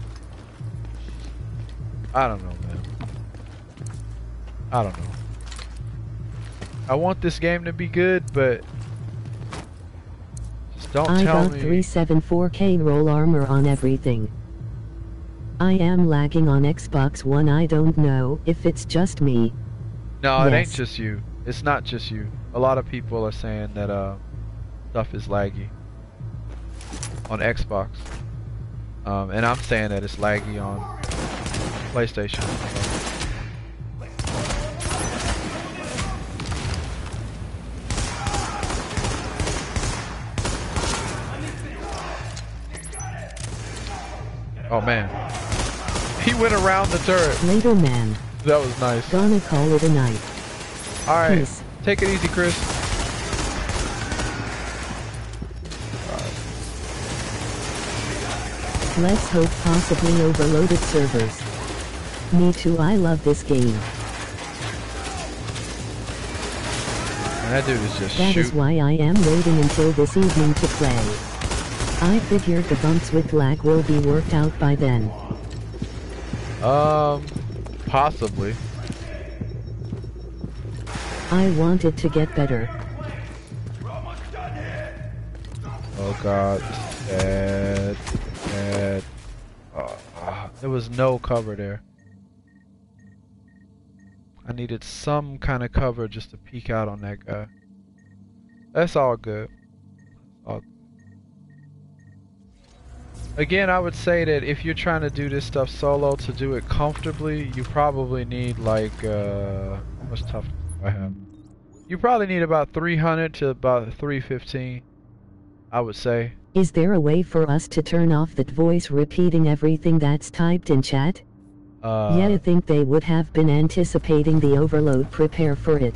I don't know, man. I don't know. I want this game to be good, but just don't I tell got me. three seventy-four K roll armor on everything. I am lagging on Xbox One. I don't know if it's just me. No, it ain't Yes. just you. It's not just you. A lot of people are saying that uh, stuff is laggy. on Xbox. Um, and I'm saying that it's laggy on PlayStation. Oh man. He went around the turret. Later, man. That was nice. Gonna call it a night. Alright. Peace. Take it easy, Chris. Let's hope possibly overloaded servers. Me too, I love this game. And that dude is just That shooting. is why I am waiting until this evening to play. I figured the bumps with lag will be worked out by then. Um, possibly. I wanted to get better. Oh god, this is bad, bad. Uh, uh, there was no cover there. I needed some kind of cover just to peek out on that guy. That's all good. All good. Again, I would say that if you're trying to do this stuff solo, to do it comfortably, you probably need like, uh, how much toughness do I have? You probably need about three hundred to about three fifteen, I would say. Is there a way for us to turn off that voice repeating everything that's typed in chat? Uh, Yeah, I think they would have been anticipating the overload. Prepare for it.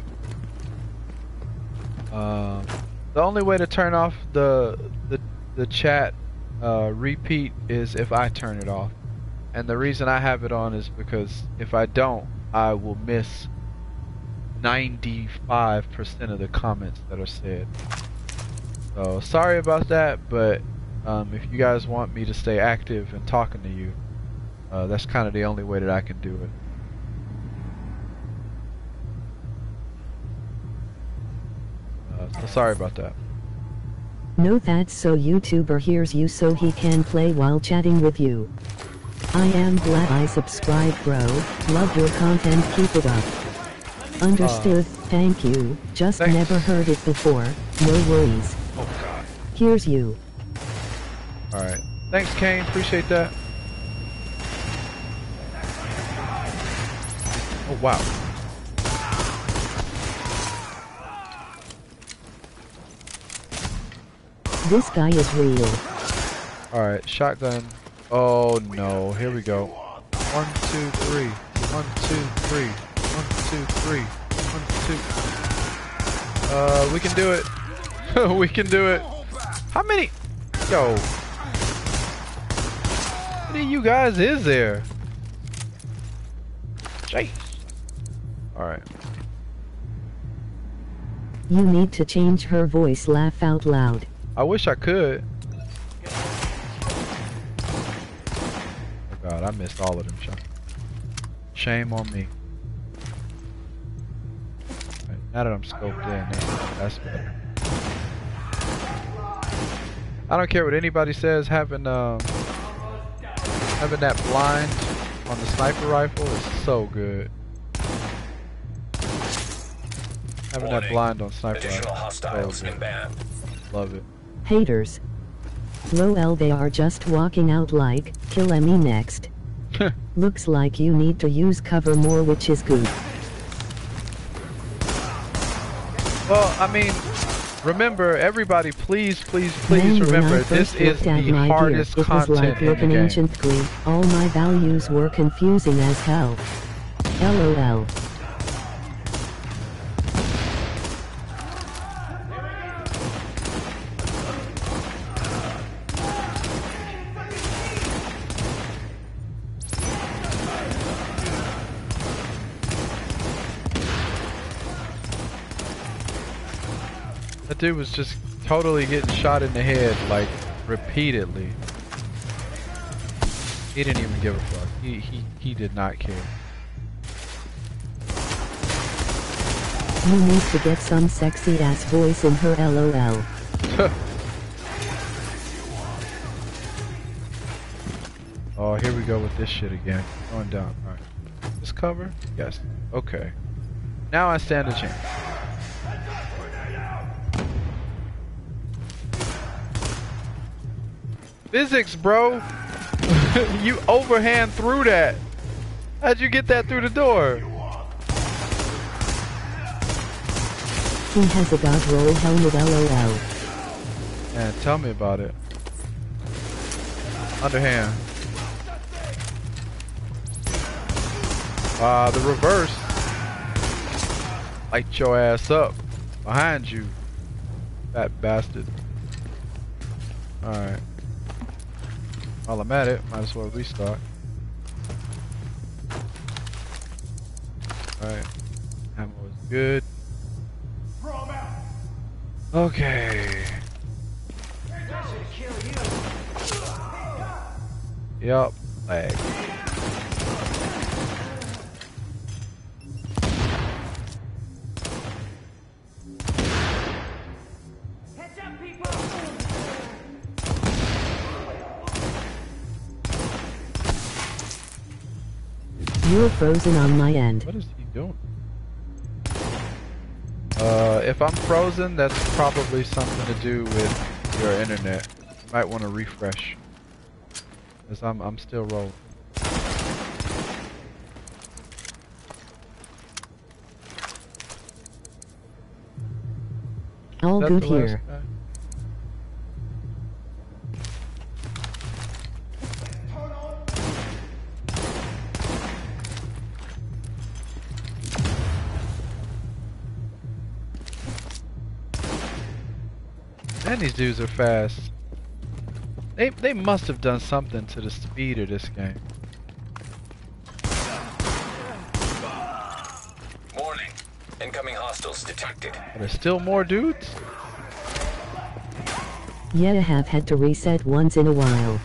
Uh, the only way to turn off the the the chat uh, repeat is if I turn it off, and the reason I have it on is because if I don't, I will miss ninety-five percent of the comments that are said. So sorry about that, but um, if you guys want me to stay active and talking to you, uh, that's kind of the only way that I can do it. Uh, so sorry about that. No, that's so YouTuber hears you so he can play while chatting with you. I am glad I subscribed, bro. Love your content, keep it up. Understood, uh, thank you. Just thanks. Never heard it before. No worries. Oh god. Here's you. Alright. Thanks, Kane. Appreciate that. Oh wow. This guy is real. Alright, shotgun. Oh no, here we go. One, two, three. One, two, three. One, two, three. One, two. Uh, we can do it. We can do it. How many? Yo. How many of you guys is there? Jeez. Alright. You need to change her voice. Laugh out loud. I wish I could. Oh god, I missed all of them shots. Shame on me. Right, now that I'm scoped in, that's, that's better. I don't care what anybody says, having um having that blind on the sniper rifle is so good. Having Warning. that blind on sniper Additional rifle. hostiles So inbound. Love it. Haters. Lol, they are just walking out like, kill me next. Looks like you need to use cover more, which is good. Well, I mean, remember, everybody, please, please, please Man, remember, this is the hardest gear, content it was like in looking the game. anciently. All my values were confusing as hell. LOL. That dude was just totally getting shot in the head, like, repeatedly. He didn't even give a fuck. He, he, he did not care. You need to get some sexy ass voice in her, LOL. Oh, here we go with this shit again. Going down. Alright. This cover? Yes. Okay. Now I stand a chance. Physics, bro. You overhand through that. How'd you get that through the door? He has a god roll helmet, lol. Man, tell me about it. Underhand. Ah, uh, the reverse. Light your ass up. Behind you. Fat bastard. Alright. While I'm at it, might as well restart. Alright. Ammo is good. Okay. Yup. Lag. You're frozen on my end. What is he doing? Uh, if I'm frozen, that's probably something to do with your internet. You might want to refresh. Cause I'm I'm still rolling. All good here. Man, these dudes are fast. They they must have done something to the speed of this game. Warning. Incoming hostiles detected. Are there still more dudes? Yeah, I have had to reset once in a while.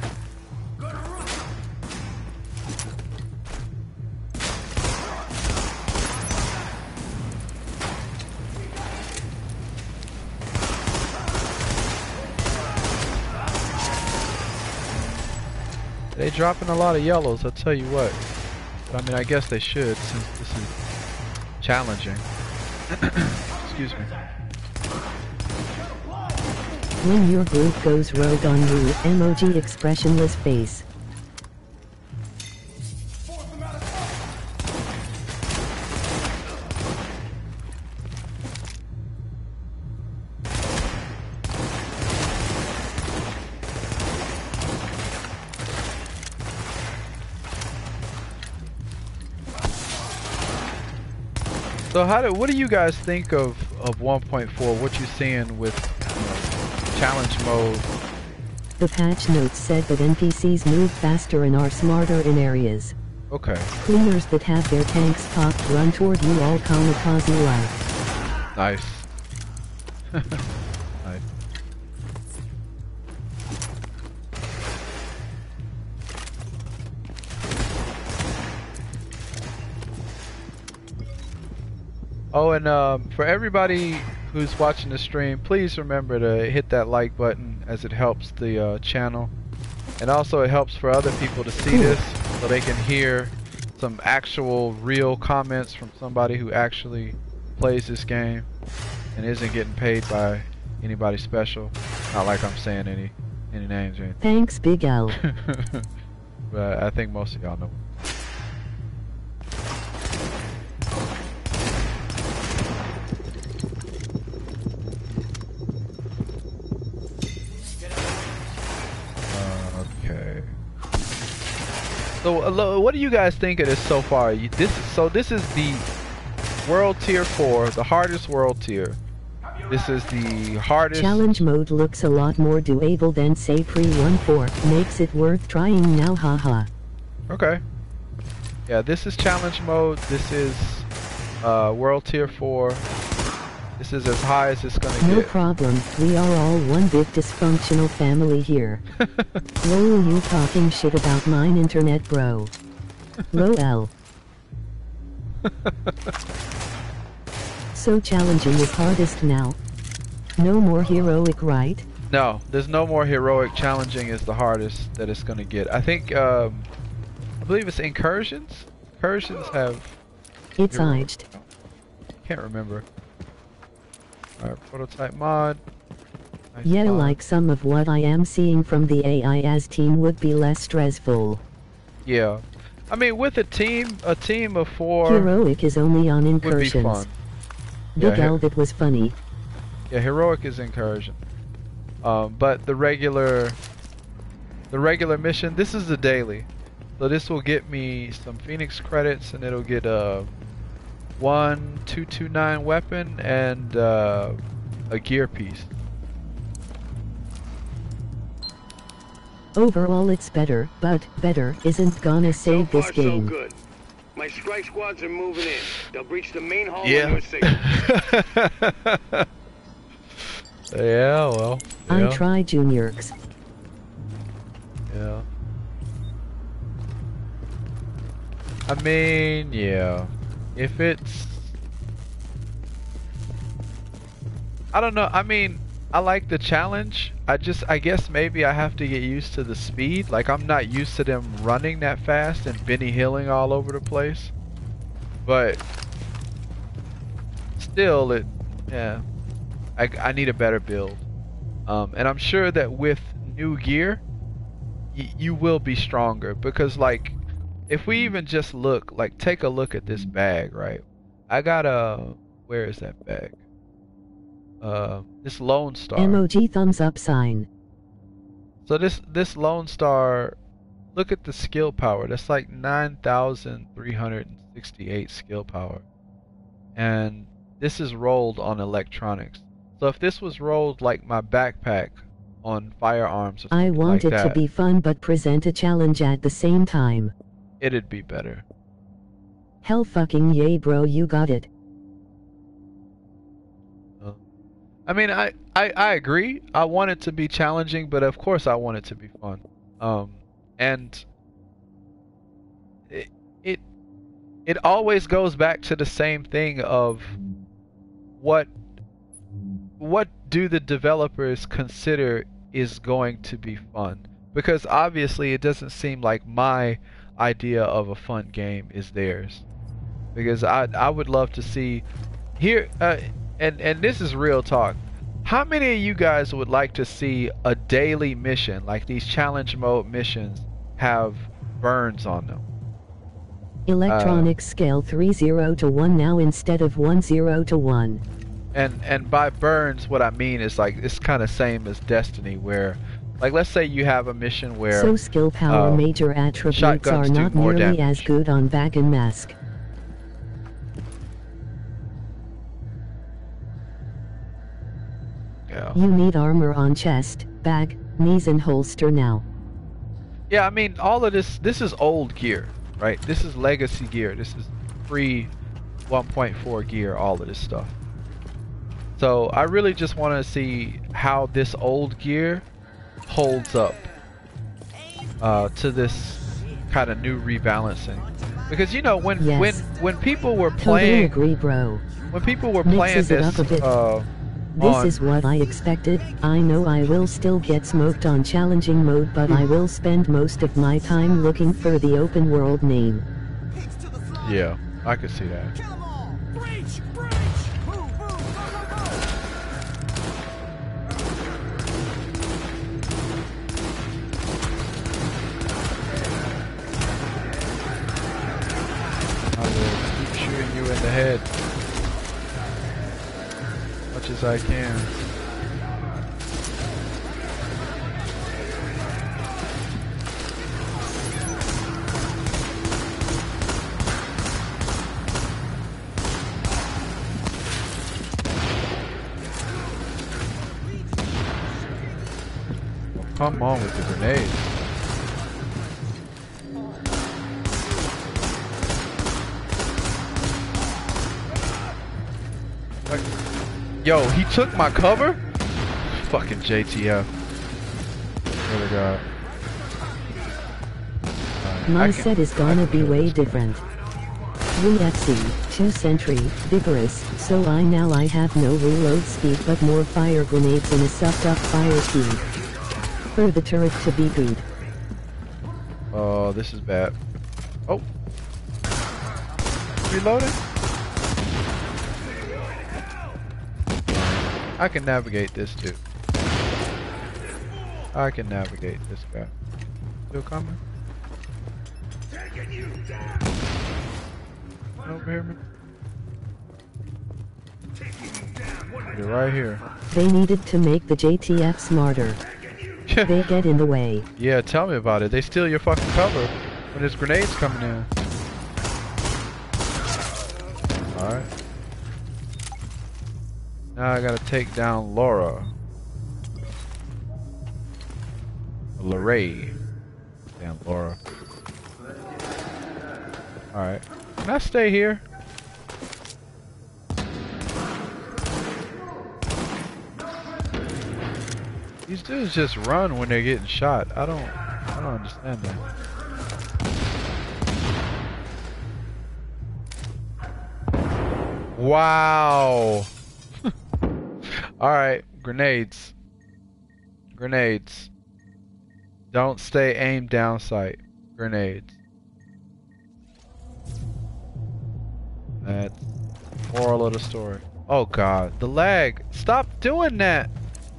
They dropping a lot of yellows, I'll tell you what. But I mean, I guess they should, since this is challenging. Excuse me. When your group goes rogue on you, emoji expressionless face. So how do, what do you guys think of, of one point four? What you seeing with, you know, challenge mode? The patch notes said that N P Cs move faster and are smarter in areas. Okay. Cleaners that have their tanks popped run toward you all kamikaze-like. Nice. Nice. Oh, and um, for everybody who's watching the stream, please remember to hit that like button, as it helps the uh, channel. And also it helps for other people to see this, so they can hear some actual real comments from somebody who actually plays this game and isn't getting paid by anybody special. Not like I'm saying any any names or anything. Thanks, Big L. But I think most of y'all know. So, uh, what do you guys think of this so far? You, this is, so this is the World Tier four, the hardest World Tier. This is the hardest... Challenge mode looks a lot more doable than say pre one four. Makes it worth trying now, haha. Okay. Yeah, this is challenge mode. This is uh, World Tier four. This is as high as it's gonna No get. problem, we are all one big dysfunctional family here. Lol, you talking shit about mine internet, bro. Lol. So challenging is hardest now. No more heroic, right? No, there's no more heroic. Challenging is the hardest that it's gonna get. I think, um, I believe it's incursions. Incursions have... It's heroic. aged. Can't remember. Alright, prototype mod. Nice Yeah, spot. like some of what I am seeing from the A I as team would be less stressful. Yeah. I mean, with a team, a team of four Heroic is only on would be incursions. fun. Big Yeah, L, he- that was funny. Yeah, heroic is incursion. Um, but the regular, the regular mission, this is the daily. So this will get me some Phoenix credits, and it'll get a one two two nine weapon and uh, a gear piece. Overall it's better, but better isn't gonna So save far, this game. so good. My strike squads are moving in. They'll breach the main hall Yeah. when you're safe. Yeah, well. I Yeah. try juniors. Yeah. I mean, yeah. If it's... I don't know. I mean, I like the challenge. I just, I guess maybe I have to get used to the speed. Like, I'm not used to them running that fast and Benny Hilling all over the place. But still, it, yeah. I, I need a better build. Um, and I'm sure that with new gear, y you will be stronger. Because, like, if we even just look, like, take a look at this bag, right? I got a, where is that bag? Uh, this Lone Star. M O G thumbs up sign. So this this Lone Star, look at the skill power. That's like nine thousand three hundred sixty-eight skill power, and this is rolled on electronics. So if this was rolled like my backpack on firearms or something I want like it that, to be fun but present a challenge at the same time. it'd be better. Hell fucking yay, bro, you got it. Uh, I mean, I, I I agree. I want it to be challenging, but of course I want it to be fun. Um, and it it it always goes back to the same thing of what what do the developers consider is going to be fun? Because obviously it doesn't seem like my idea of a fun game is theirs. Because I I would love to see here uh, and and this is real talk. How many of you guys would like to see a daily mission, like these challenge mode missions, have burns on them? Electronics scale three zero to one now instead of one zero to one. And and by burns, what I mean is like it's kind of same as Destiny, where like let's say you have a mission where So skill power uh, major attributes shotguns are do not more nearly damage. as good on Bag and Mask. yeah. You need armor on chest, bag, knees and holster now. Yeah, I mean, all of this, this is old gear, right? This is legacy gear. This is pre one point four gear, all of this stuff. So I really just want to see how this old gear holds up uh, to this kind of new rebalancing. Because, you know, when Yes. when when people were Totally playing, agree, bro. when people were playing Mixes it this, up a bit. uh, This on- is what I expected. I know I will still get smoked on challenging mode, but I will spend most of my time looking for the open world name. yeah, I could see that. Breach! Breach! Move, move, go, go, go! I will keep shooting you in the head as much as I can. Come on with the grenades. Like, yo, he took my cover? Fucking J T F. Swear to God. Alright, I My can- set is I gonna can be kill way this. different. three F C, two Sentry, Vigorous, so I now I have no reload speed but more fire grenades and a sucked up fire speed. For the turret to be good. Oh, this is bad. Oh. Reloading? I can navigate this too. I can navigate this guy. Still coming? Over here, man. You're right here. They needed to make the J T F smarter. They get in the way. Yeah, tell me about it. They steal your fucking cover when there's grenades coming in. Alright. Now I gotta take down Laura. Lorraine. Damn, Laura. Alright. Can I stay here? These dudes just run when they're getting shot. I don't I don't understand that. Wow. Alright, grenades. Grenades. Don't stay aimed down sight. Grenades. That's the moral of the story. Oh god, the lag. Stop doing that.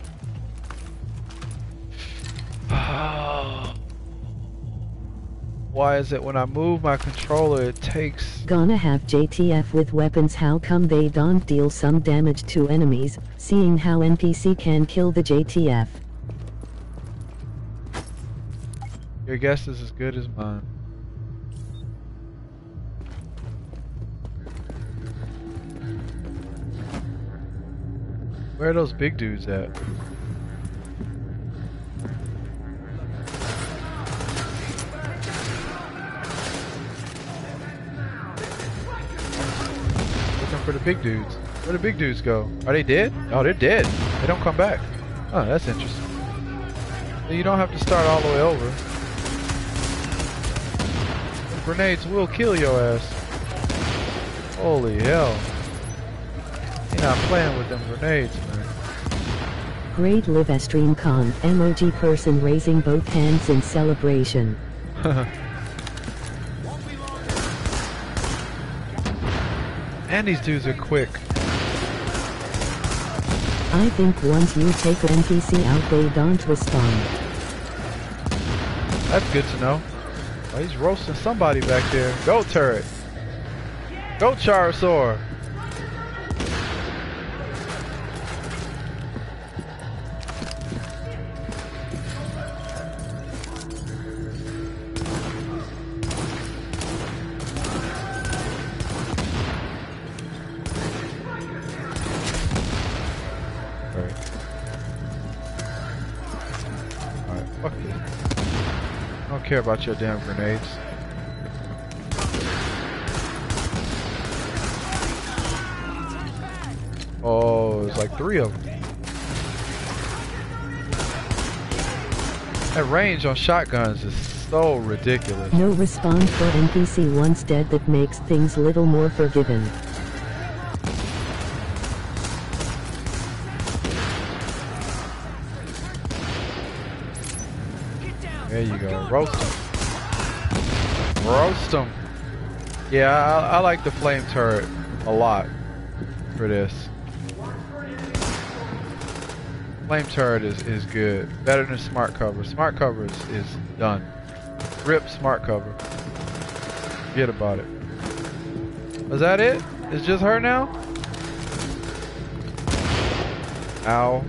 Why is it when I move my controller it takes... Gonna have J T F with weapons. How come they don't deal some damage to enemies, seeing how N P C can kill the J T F? Your guess is as good as mine. Where are those big dudes at? Looking for the big dudes. Where the big dudes go? Are they dead? Oh, they're dead. They don't come back. Oh, that's interesting. So you don't have to start all the way over. The grenades will kill your ass. Holy hell. You're not playing with them grenades, man. Great live stream con, emoji person raising both hands in celebration. And these dudes are quick. I think once you take an N P C out they don't respond. That's good to know. Oh, he's roasting somebody back there. Go turret. Go Charosaur. Care about your damn grenades. Oh, there's like three of them. That range on shotguns is so ridiculous. No respawn for N P C once dead. That makes things little more forgiving. There you go. Roast them. Roast them. Yeah, I, I like the flame turret a lot for this. Flame turret is, is good. Better than smart cover. Smart cover is, is done. Rip smart cover. Forget about it. Was that it? It's just her now? Ow.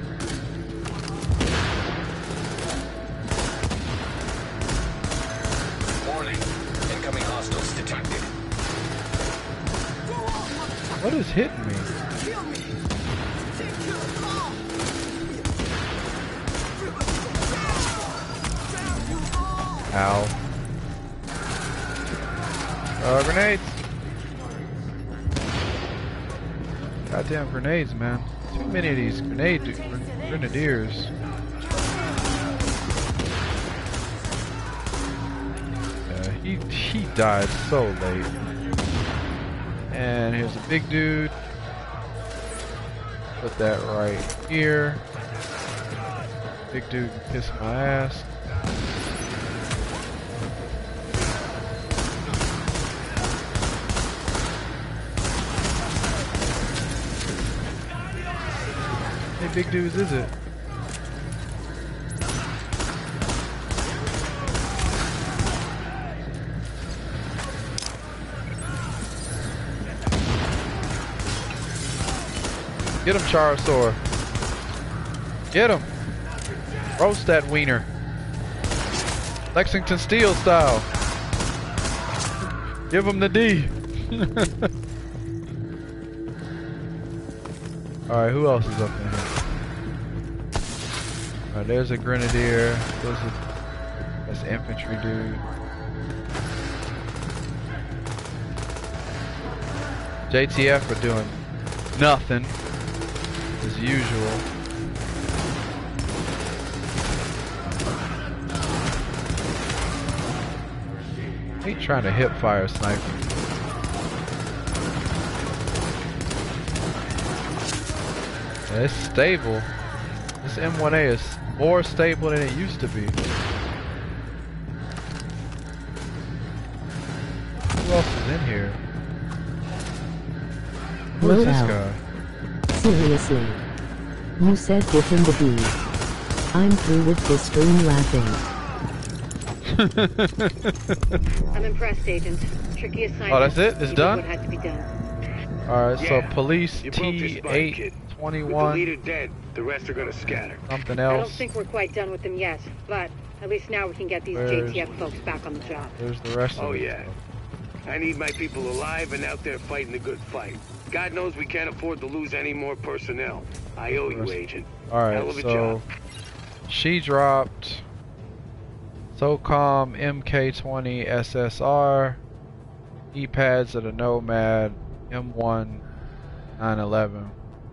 What is hitting me? Ow. Uh, grenades. Goddamn grenades, man. Too many of these grenade grenadiers. Yeah, he, he died so late. And here's a big dude. Put that right here. Big dude can kiss my ass. How many big dudes is it? Get him, Charosaur. Get him. Roast that wiener. Lexington Steel style. Give him the D. Alright, who else is up in here? Alright, there's a grenadier. There's a that's infantry dude. J T F are doing nothing as usual. He trying to hip fire sniper. Yeah, it's stable. This M one A is more stable than it used to be. Who else is in here? Who is this guy? Seriously. You said give him the B. I'm through with this stream laughing. I'm impressed, Agent. Tricky assignment. Oh, that's it? It's You did done? what had to be done. Alright, Yeah, so police you broke your T spine, eight kid. With the twenty-one, leader dead, the rest are gonna scatter. something I don't else. think we're quite done with them yet, but at least now we can get these Where's- J T F folks back on the job. There's the rest of Oh, it. yeah. I need my people alive and out there fighting the good fight. God knows we can't afford to lose any more personnel. I owe you, Agent. Hell Alright, of a so job. she dropped SOCOM M K twenty S S R, E-pads of the Nomad, M one nine eleven.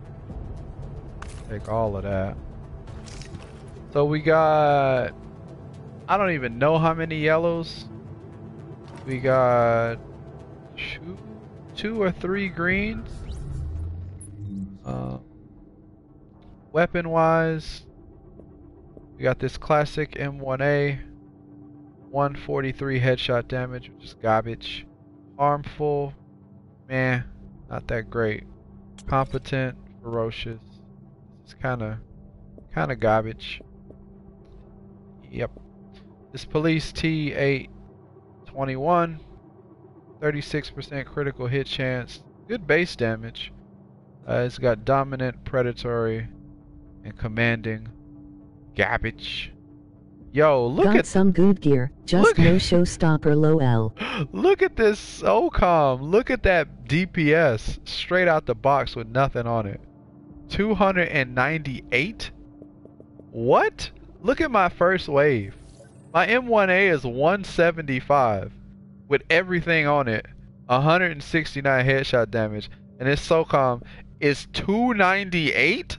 Take all of that. So we got, I don't even know how many yellows. We got two, two or three greens. Uh, weapon wise, we got this classic M one A, one forty-three headshot damage, which is garbage. Harmful, man, not that great. Competent, ferocious. It's kind of, kind of garbage. Yep. This police T eight twenty-one, thirty-six percent critical hit chance, good base damage. Uh, it's got dominant, predatory, and commanding. Garbage. Yo, look Got at some good gear, just look- no showstopper low L. look at this SOCOM. Look at that D P S straight out the box with nothing on it. two hundred ninety-eight? What? Look at my first wave. My M one A is one seventy-five with everything on it. one hundred sixty-nine headshot damage. And this SOCOM is two ninety-eight?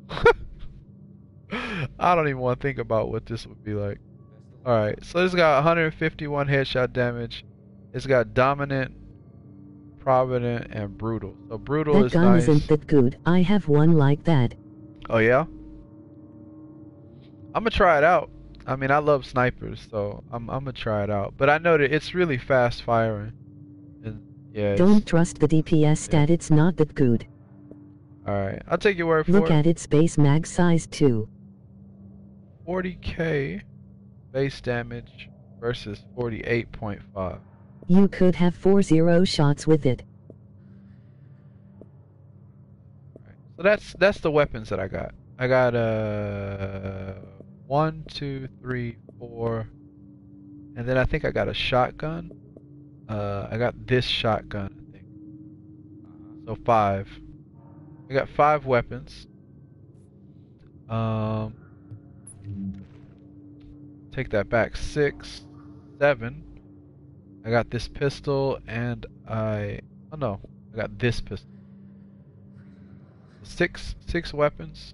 I don't even want to think about what this would be like. Alright, so it's got one hundred fifty-one headshot damage. It's got dominant, provident, and brutal. So brutal That is gun nice. isn't that good. I have one like that. Oh yeah? I'm gonna try it out. I mean, I love snipers, so I'm I'm gonna try it out. But I know that it's really fast firing. And yeah, it's, Don't trust the D P S stat, it's not that good. alright. I'll take your word for Look it. at its base mag size too. forty K base damage versus forty-eight point five. You could have four zero shots with it. So that's that's the weapons that I got. I got uh one, two, three, four, and then I think I got a shotgun. Uh, I got this shotgun, I think. So five. I got five weapons. Um, take that back. Six, seven. I got this pistol, and I oh no, I got this pistol. Six six weapons.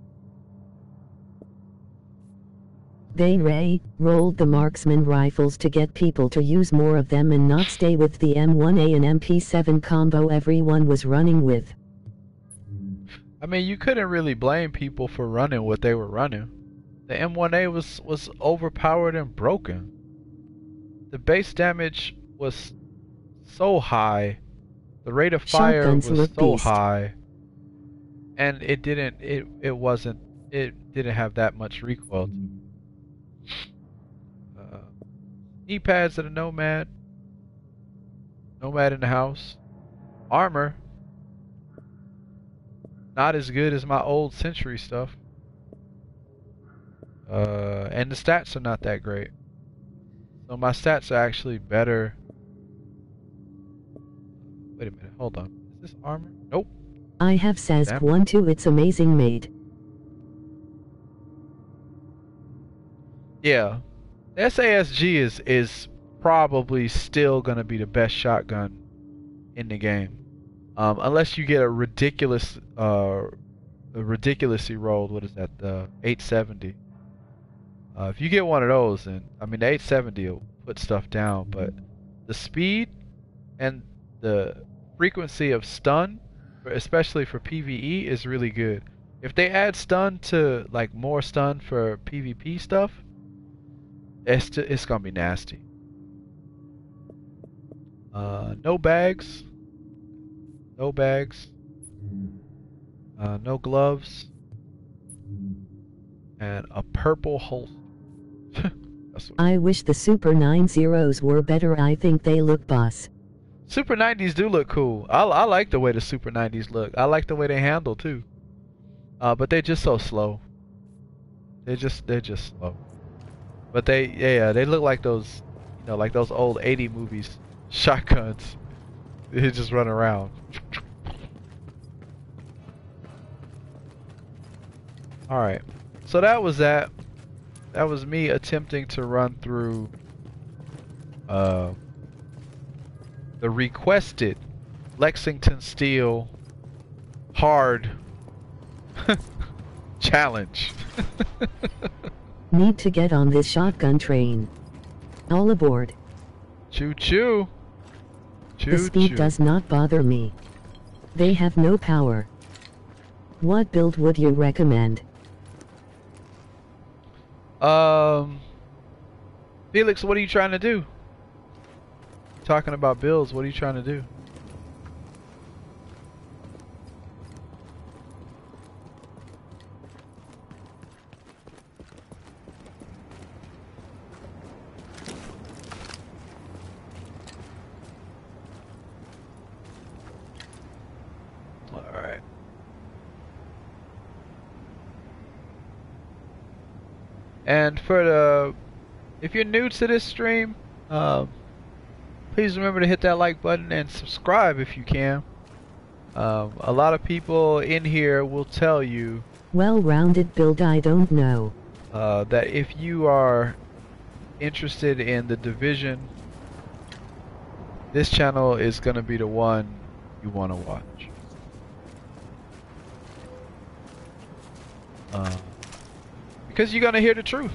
They Ray rolled the marksman rifles to get people to use more of them and not stay with the M one A and M P seven combo everyone was running with. I mean, you couldn't really blame people for running what they were running. The M one A was was overpowered and broken. The base damage was so high. The rate of fire Shotguns was look so beast. high. And it didn't it it wasn't it didn't have that much recoil. Uh, knee pads of the Nomad. Nomad in the house. Armor. not as good as my old Century stuff. Uh, and the stats are not that great. So my stats are actually better. Wait a minute, hold on. Is this armor? Nope. I have S A S Damn. one too, it's amazing mate. Yeah. The S A S G is is probably still gonna be the best shotgun in the game. Um, unless you get a ridiculous uh a ridiculously rolled, what is that, the eight seventy. Uh, if you get one of those, then I mean the eight seventy will put stuff down, but the speed and the frequency of stun, especially for PvE, is really good. If they add stun to like more stun for PvP stuff, it's t it's gonna be nasty. Uh, no bags, no bags, uh, no gloves, and a purple holster. That's what I wish the Super nine zeros were better, I think they look boss. Super nineties do look cool. I, I like the way the Super nineties look. I like the way they handle too. Uh, but they're just so slow. They're just they're just slow. But they yeah they look like those, you know, like those old eighty movies shotguns. They just run around. All right, so that was that. That was me attempting to run through uh, the requested Lexington Steel hard challenge. Need to get on this shotgun train. All aboard. Choo choo. Choo The speed choo. does not bother me. They have no power. What build would you recommend? Um, Felix, what are you trying to do? Talking about builds, what are you trying to do? Alright. And for the, if you're new to this stream, uh, please remember to hit that like button and subscribe if you can. Um, a lot of people in here will tell you Well-rounded build I don't know. uh, that if you are interested in the Division, this channel is going to be the one you want to watch. Uh, because you're going to hear the truth.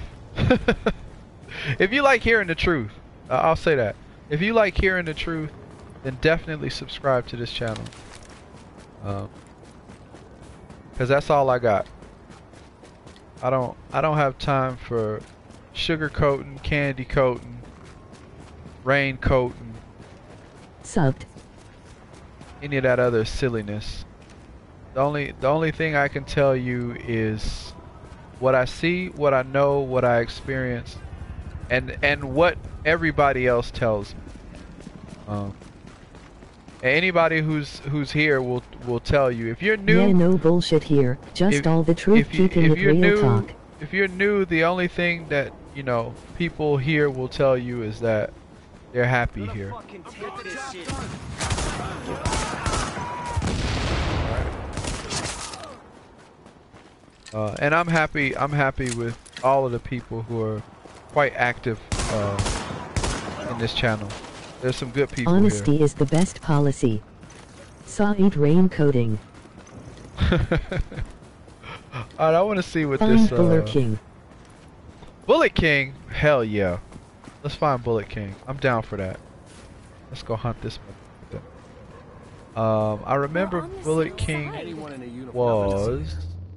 If you like hearing the truth, uh, I'll say that. If you like hearing the truth, then definitely subscribe to this channel. Um, Cause that's all I got. I don't I don't have time for sugar coating, candy coating, rain coating, Subbed. any of that other silliness. The only the only thing I can tell you is what I see, what I know, what I experience, and and what everybody else tells me. Um, and anybody who's who's here will will tell you. If you're new, Yeah, no bullshit here. Just if, all the truth, if you, keeping if it you're real new, talk. if you're new, the only thing that you know people here will tell you is that they're happy here. Uh, and I'm happy. I'm happy with all of the people who are quite active uh, in this channel. There's some good people Honesty here. is the best policy. Saw eat rain coating. Alright, I want to see what Find this. Buller Uh, King. Bullet King. Hell yeah. Let's find Bullet King. I'm down for that. Let's go hunt this one. Um, I remember Bullet King was.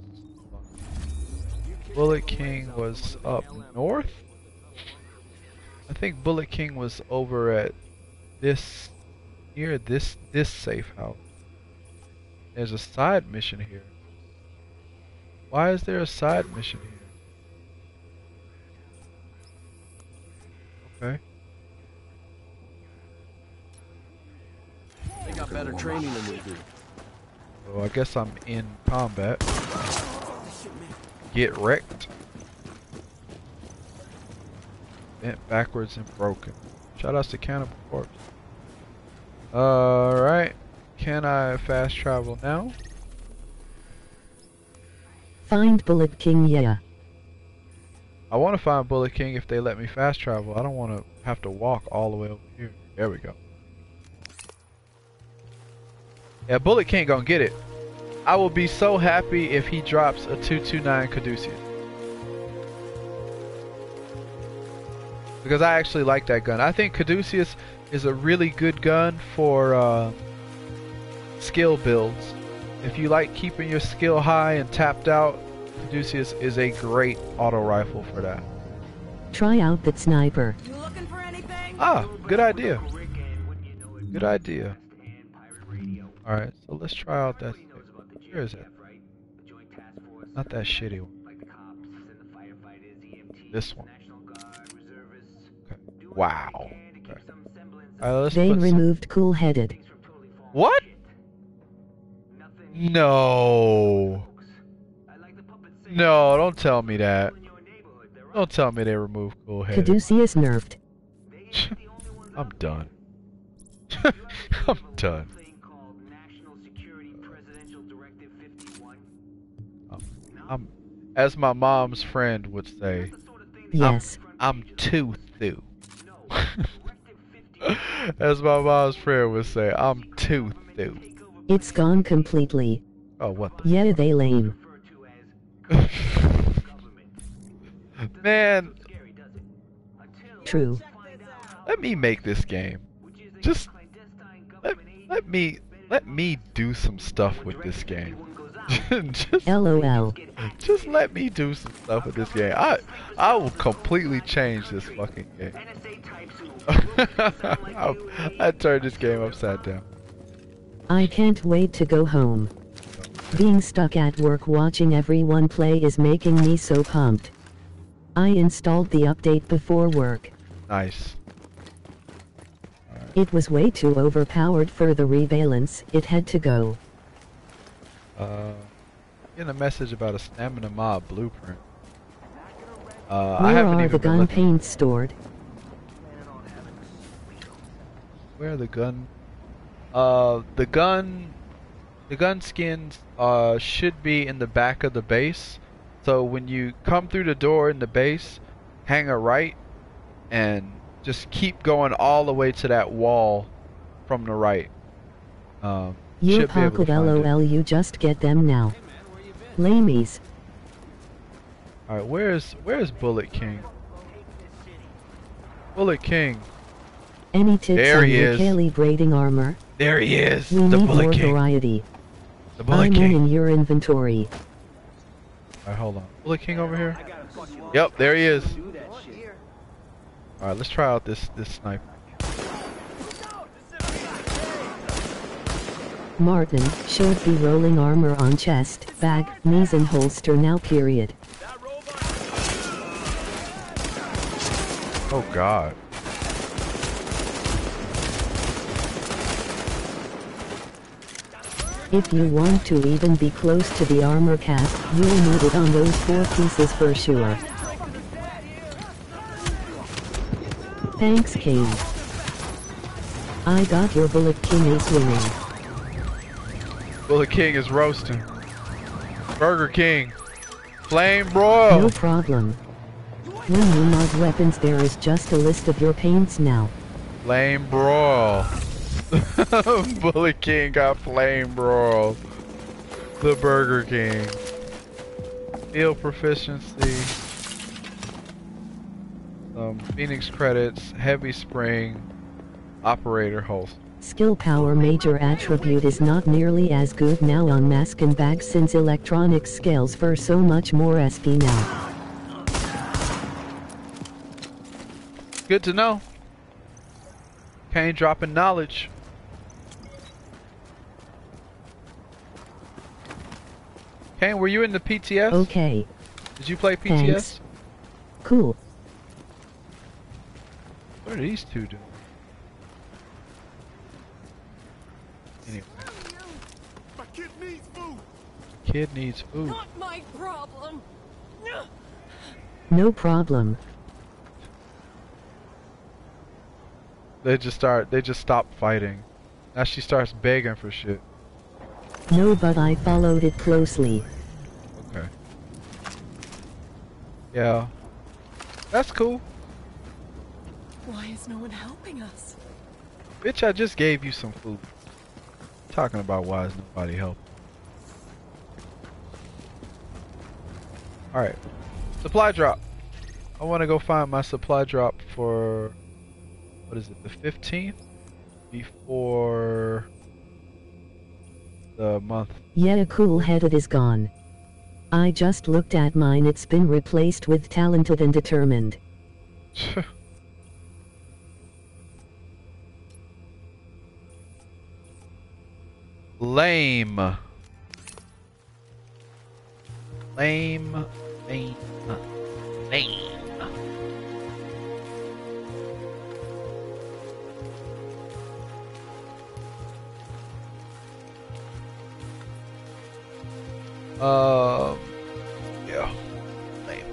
Bullet King was up north. I think Bullet King was over at this, near this this safe house. There's a side mission here. Why is there a side mission here? Okay. They got better training than we do. So I guess I'm in combat. Get wrecked. Bent backwards and broken. Shout outs to Cannibal Corpse. Alright. Can I fast travel now? Find Bullet King, yeah. I want to find Bullet King if they let me fast travel. I don't want to have to walk all the way over here. There we go. Yeah, Bullet King gonna get it. I will be so happy if he drops a two two nine Caduceus. Because I actually like that gun. I think Caduceus is a really good gun for uh, skill builds. If you like keeping your skill high and tapped out, Caduceus is a great auto rifle for that. Try out that sniper. You looking for anything? Ah, good idea. Good idea. Alright, so let's try out that. Where is it? Not that shitty one. This one. Okay. Wow. Okay. Alright, let's They put some- removed cool-headed. What? No. No, don't tell me that. Don't tell me they removed cool head. Caduceus nerfed. I'm done. I'm done. I'm, I'm, as my mom's friend would say, Yes. I'm, I'm too through. As my mom's friend would say, I'm too through. It's gone completely. Oh, what the? Yeah, they lame. Man, True. let me make this game. Just let, let me let me do some stuff with this game. just, LOL. just let me do some stuff with this game. I I will completely change this fucking game. I, I turned this game upside down. I can't wait to go home. Being stuck at work watching everyone play is making me so pumped. I installed the update before work. Nice. It was way too overpowered for the revalence, it had to go. Uh, getting a message about a stamina mob blueprint. Uh, I Where haven't are even the been gun looking. paints stored? Where are the gun? Uh, the gun, the gun skins uh should be in the back of the base. So when you come through the door in the base, hang a right, and just keep going all the way to that wall from the right. Um, You should be able to pockled find it. lol, you just get them now. Lamies. All right, where's where's Bullet King? Bullet King. Any tips There on he is. recalibrating armor? There he is. We the need Bullet more King. variety. The Bullet I'm King. in your inventory. Alright, hold on. Bullet King over here? Yep, there he is. Alright, let's try out this this sniper. Martin, should be rolling armor on chest, bag, knees and holster now period. Oh god. If you want to even be close to the armor cast, you'll need it on those four pieces for sure. Thanks, King. I got your Bullet King is winning. Bullet King is roasting. Burger King. Flame broil. No problem. When you mod weapons there is just a list of your paints now. Flame broil. Bullet King got flame broil. The Burger King. Field proficiency. Um, Phoenix credits. Heavy spring. Operator holster. Skill power major attribute is not nearly as good now on mask and bag since electronic scales for so much more S P now. Good to know. Kane dropping knowledge. Kane, were you in the P T S? Okay. Did you play P T S? Thanks. Cool. What are these two doing? Anyway. Kid needs food. Kid needs food. Not my problem. No. No problem. They just start. They just stop fighting. Now she starts begging for shit. No, but I followed it closely. Okay. Yeah. That's cool. Why is no one helping us? Bitch, I just gave you some food. Talking about why is nobody helping. Alright. Supply drop. I want to go find my supply drop for... What is it? The fifteenth? Before... the month. Yeah, cool-headed is gone. I just looked at mine. It's been replaced with talented and determined. Lame. Lame. Lame. Lame. Um, yeah, lame.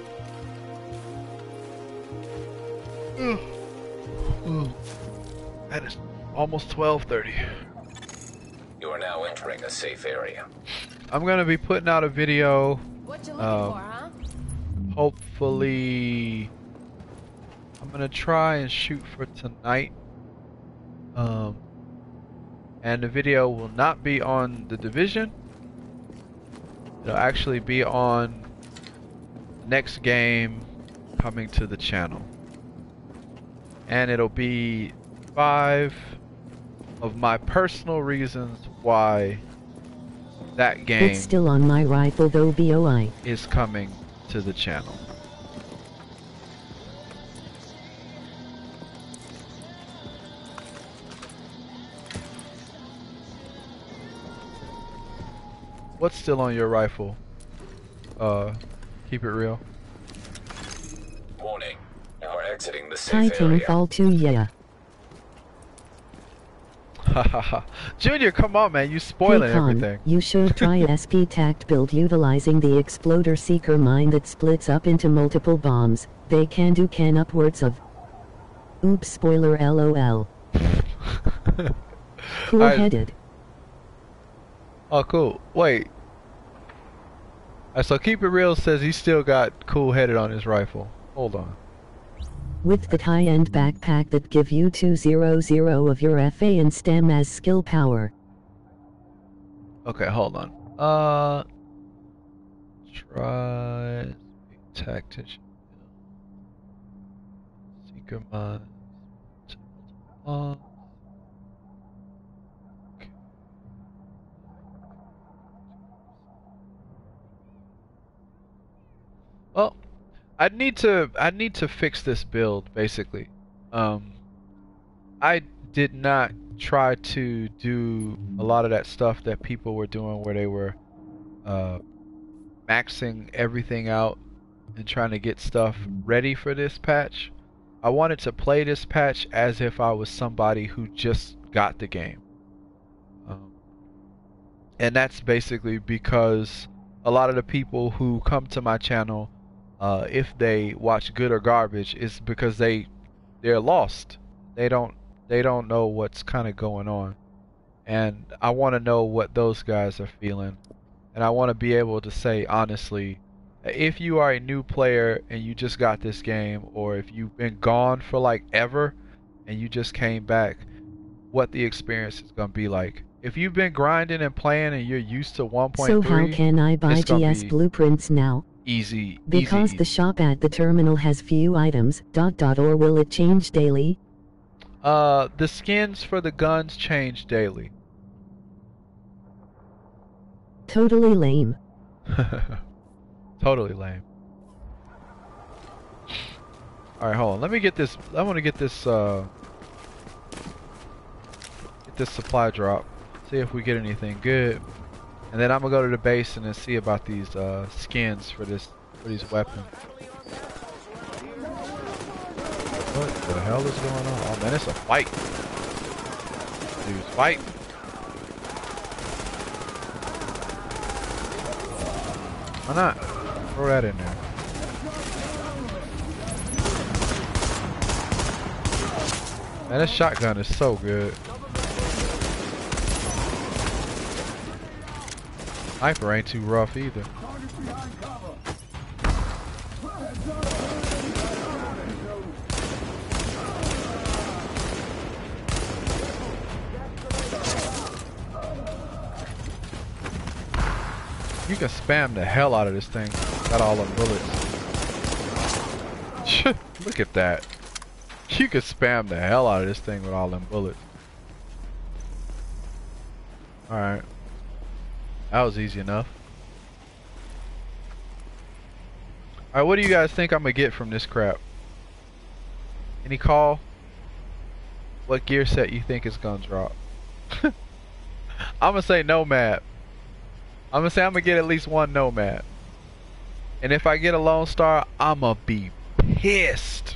Mm. Mm. That is almost twelve thirty. You are now entering a safe area. I'm gonna be putting out a video. What you looking um, for, huh? Hopefully, I'm gonna try and shoot for tonight. Um, and the video will not be on The Division. It'll actually be on next game coming to the channel. And it'll be five of my personal reasons why that game It's still on my rifle though, boy. is coming to the channel. What's still on your rifle? Uh, keep it real. Warning. You are exiting the safe Titan area. fall to ya. Junior, come on, man! You spoiling Hey, Con, everything. you should try S P Tact build utilizing the Exploder Seeker mine that splits up into multiple bombs. They can do can upwards of... Oops, spoiler lol. Cool-headed. Oh, cool. Wait. Alright, so Keep It Real says he still got cool-headed on his rifle. Hold on. With the high-end backpack that give you two hundred of your F A and STEM as skill power. Okay, hold on. Uh, try tactician. Seeker mine. Uh, okay. Well, I need to I need to fix this build basically. Um, I did not try to do a lot of that stuff that people were doing where they were uh, maxing everything out and trying to get stuff ready for this patch. I wanted to play this patch as if I was somebody who just got the game. Um, and that's basically because a lot of the people who come to my channel, uh, if they watch Good or Garbage, is because they they're lost. They don't they don't know what's kind of going on, and I want to know what those guys are feeling, and I want to be able to say honestly, if you are a new player and you just got this game, or if you've been gone for like ever and you just came back, what the experience is gonna be like. If you've been grinding and playing and you're used to one point three, So how can I buy it's gonna G S be blueprints now? easy. Because easy, the shop at the terminal has few items, dot dot, or will it change daily? Uh, the skins for the guns change daily. Totally lame. Totally lame. Alright, hold on. Let me get this. I want to get this, uh, get this supply drop. See if we get anything good. And then I'm going to go to the base and then see about these, uh, skins for this, for these weapons. What the hell is going on? Oh man, it's a fight. Dude, fight. Why not? Throw that in there. Man, this shotgun is so good. Sniper ain't too rough either. You can spam the hell out of this thing. Got all the bullets. Look at that. You can spam the hell out of this thing with all them bullets. Alright. That was easy enough. Alright, what do you guys think I'm gonna get from this crap? Any call? What gear set you think is gonna drop? I'm gonna say Nomad. I'm gonna say I'm gonna get at least one Nomad. And if I get a Lone Star, I'm gonna be pissed.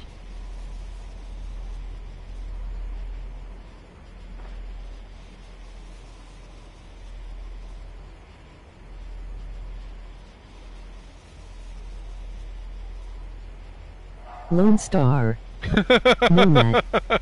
Lone Star. Nomad.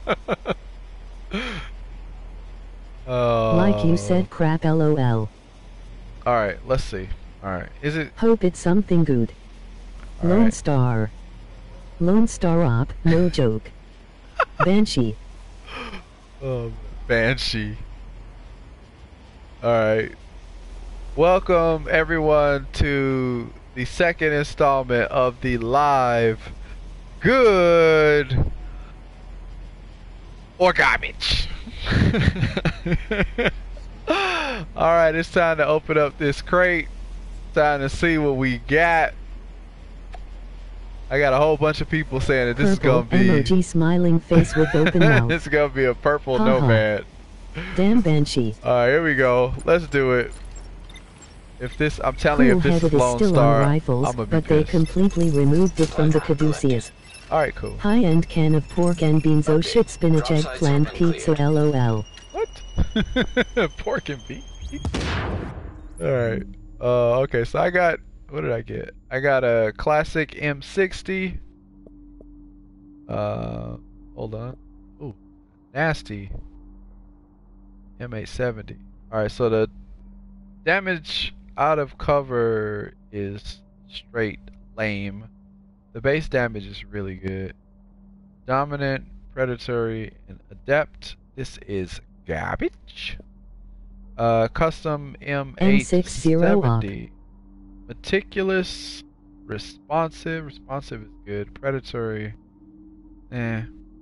Uh, Like you said, crap, lol. Alright, let's see. Alright, is it... Hope it's something good. All Lone right. Star. Lone Star op, no joke. Banshee. Oh, Banshee. Alright. Welcome, everyone, to the second installment of the live Good or Garbage. Alright, it's time to open up this crate. Time to see what we got. I got a whole bunch of people saying that this Purple is gonna be emoji smiling face with open mouth. this is gonna be a purple Ha ha. Nomad. Damn Banshee. Alright, here we go. Let's do it. If this, I'm telling you, if this is Cool-headed is Lone still Star, on I'm rifles, gonna be but they pissed. completely removed it from the caduceus. Alright, cool. High-end can of pork and beans, oh shit, spinach, eggplant, pizza, lol. What? Pork and beef? Alright. Uh, okay, so I got, what did I get? I got a classic M sixty. Uh, hold on. Ooh, nasty. M eight seventy. Alright, so the damage out of cover is straight lame. The base damage is really good. Dominant, predatory, and adept. This is garbage. Uh, custom M eight seventy. Meticulous, responsive. Responsive is good. Predatory. Eh.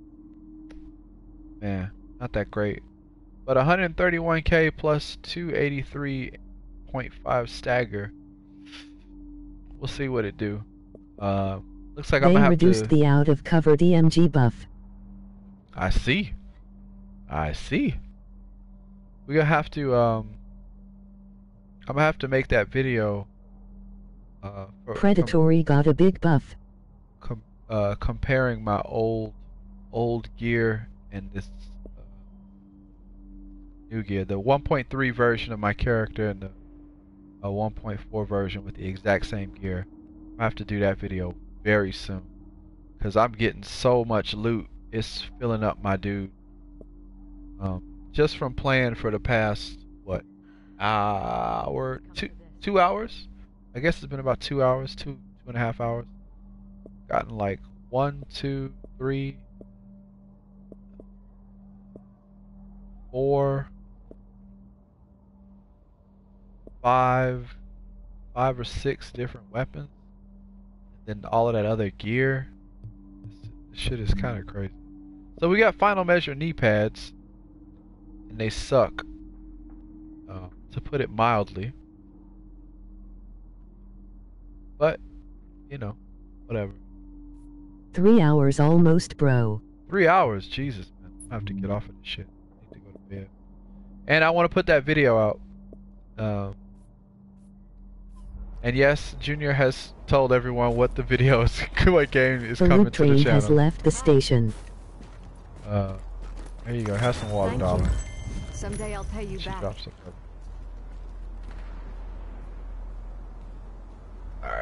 Eh. Not that great. But one hundred thirty-one K plus two eighty-three point five stagger. We'll see what it do. Uh, looks like I'm They gonna have reduced to. the out-of-cover D M G buff. I see. I see. We're gonna have to. Um, I'm gonna have to make that video. Uh, for, Predatory got a big buff. Com, uh, comparing my old, old gear and this. New gear, the one point three version of my character and the uh, one point four version with the exact same gear. I have to do that video very soon because I'm getting so much loot. It's filling up my dude. Um, just from playing for the past what hour, two two hours. I guess it's been about two hours, two two and a half hours. Gotten like one, two, three, four. Five, five or six different weapons, and then all of that other gear. This, this shit is kind of crazy. So we got Final Measure knee pads, and they suck, uh, to put it mildly. But, you know, whatever. Three hours almost, bro. Three hours, Jesus, man. I have to get off of this shit. I need to go to bed. And I want to put that video out. Um. And yes, Junior has told everyone what the video is, what game is The coming loot to the train channel. has left the station. Uh, there you go. Have some water, Thank darling. you. Someday I'll pay you She back. dropped some. All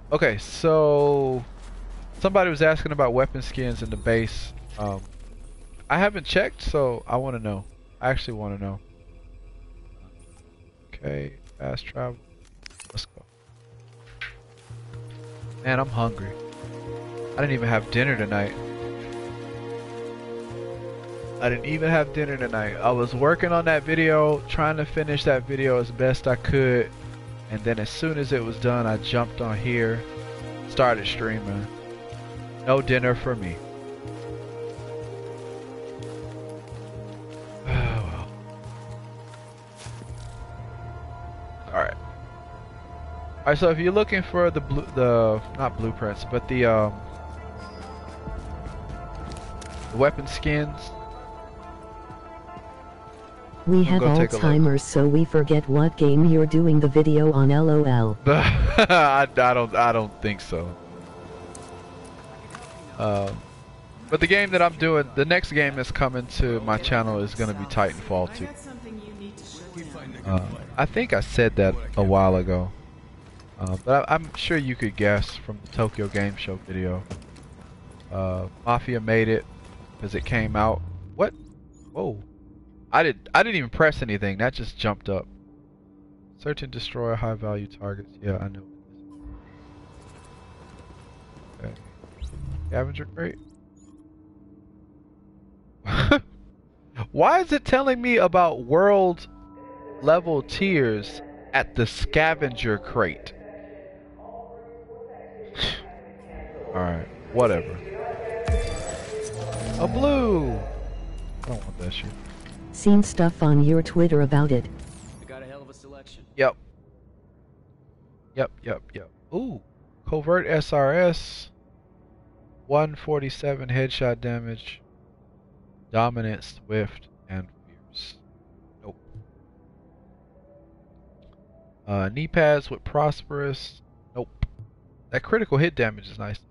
Okay, so somebody was asking about weapon skins in the base. Um, I haven't checked, so I want to know. I actually want to know. Okay, fast travel. Let's go. Man, I'm hungry. I didn't even have dinner tonight. I didn't even have dinner tonight. I was working on that video, trying to finish that video as best I could. And then as soon as it was done, I jumped on here, started streaming. No dinner for me. Oh well. Alright. Alright, so if you're looking for the blue, the, not blueprints, but the, um, the weapon skins, We have go take a look. Alzheimer's, so we forget what game you're doing the video on. LOL. I, I don't I don't think so. Um, but the game that I'm doing, the next game that's coming to my channel is going to be Titanfall two. Uh, I think I said that a while ago, uh, but I, I'm sure you could guess from the Tokyo Game Show video. Uh, Mafia made it because it came out. What? Whoa! I did. I didn't even press anything. That just jumped up. Search and destroy high value targets. Yeah, I know. Okay. Scavenger crate. Why is it telling me about world level tiers at the scavenger crate? Alright, whatever. A blue! I don't want that shit. Seen stuff on your Twitter about it. I got a hell of a selection. Yep. Yep, yep, yep. Ooh. Covert S R S. one forty-seven headshot damage. Dominant, swift, and fierce. Nope. Uh, knee pads with prosperous. Nope. That critical hit damage is nice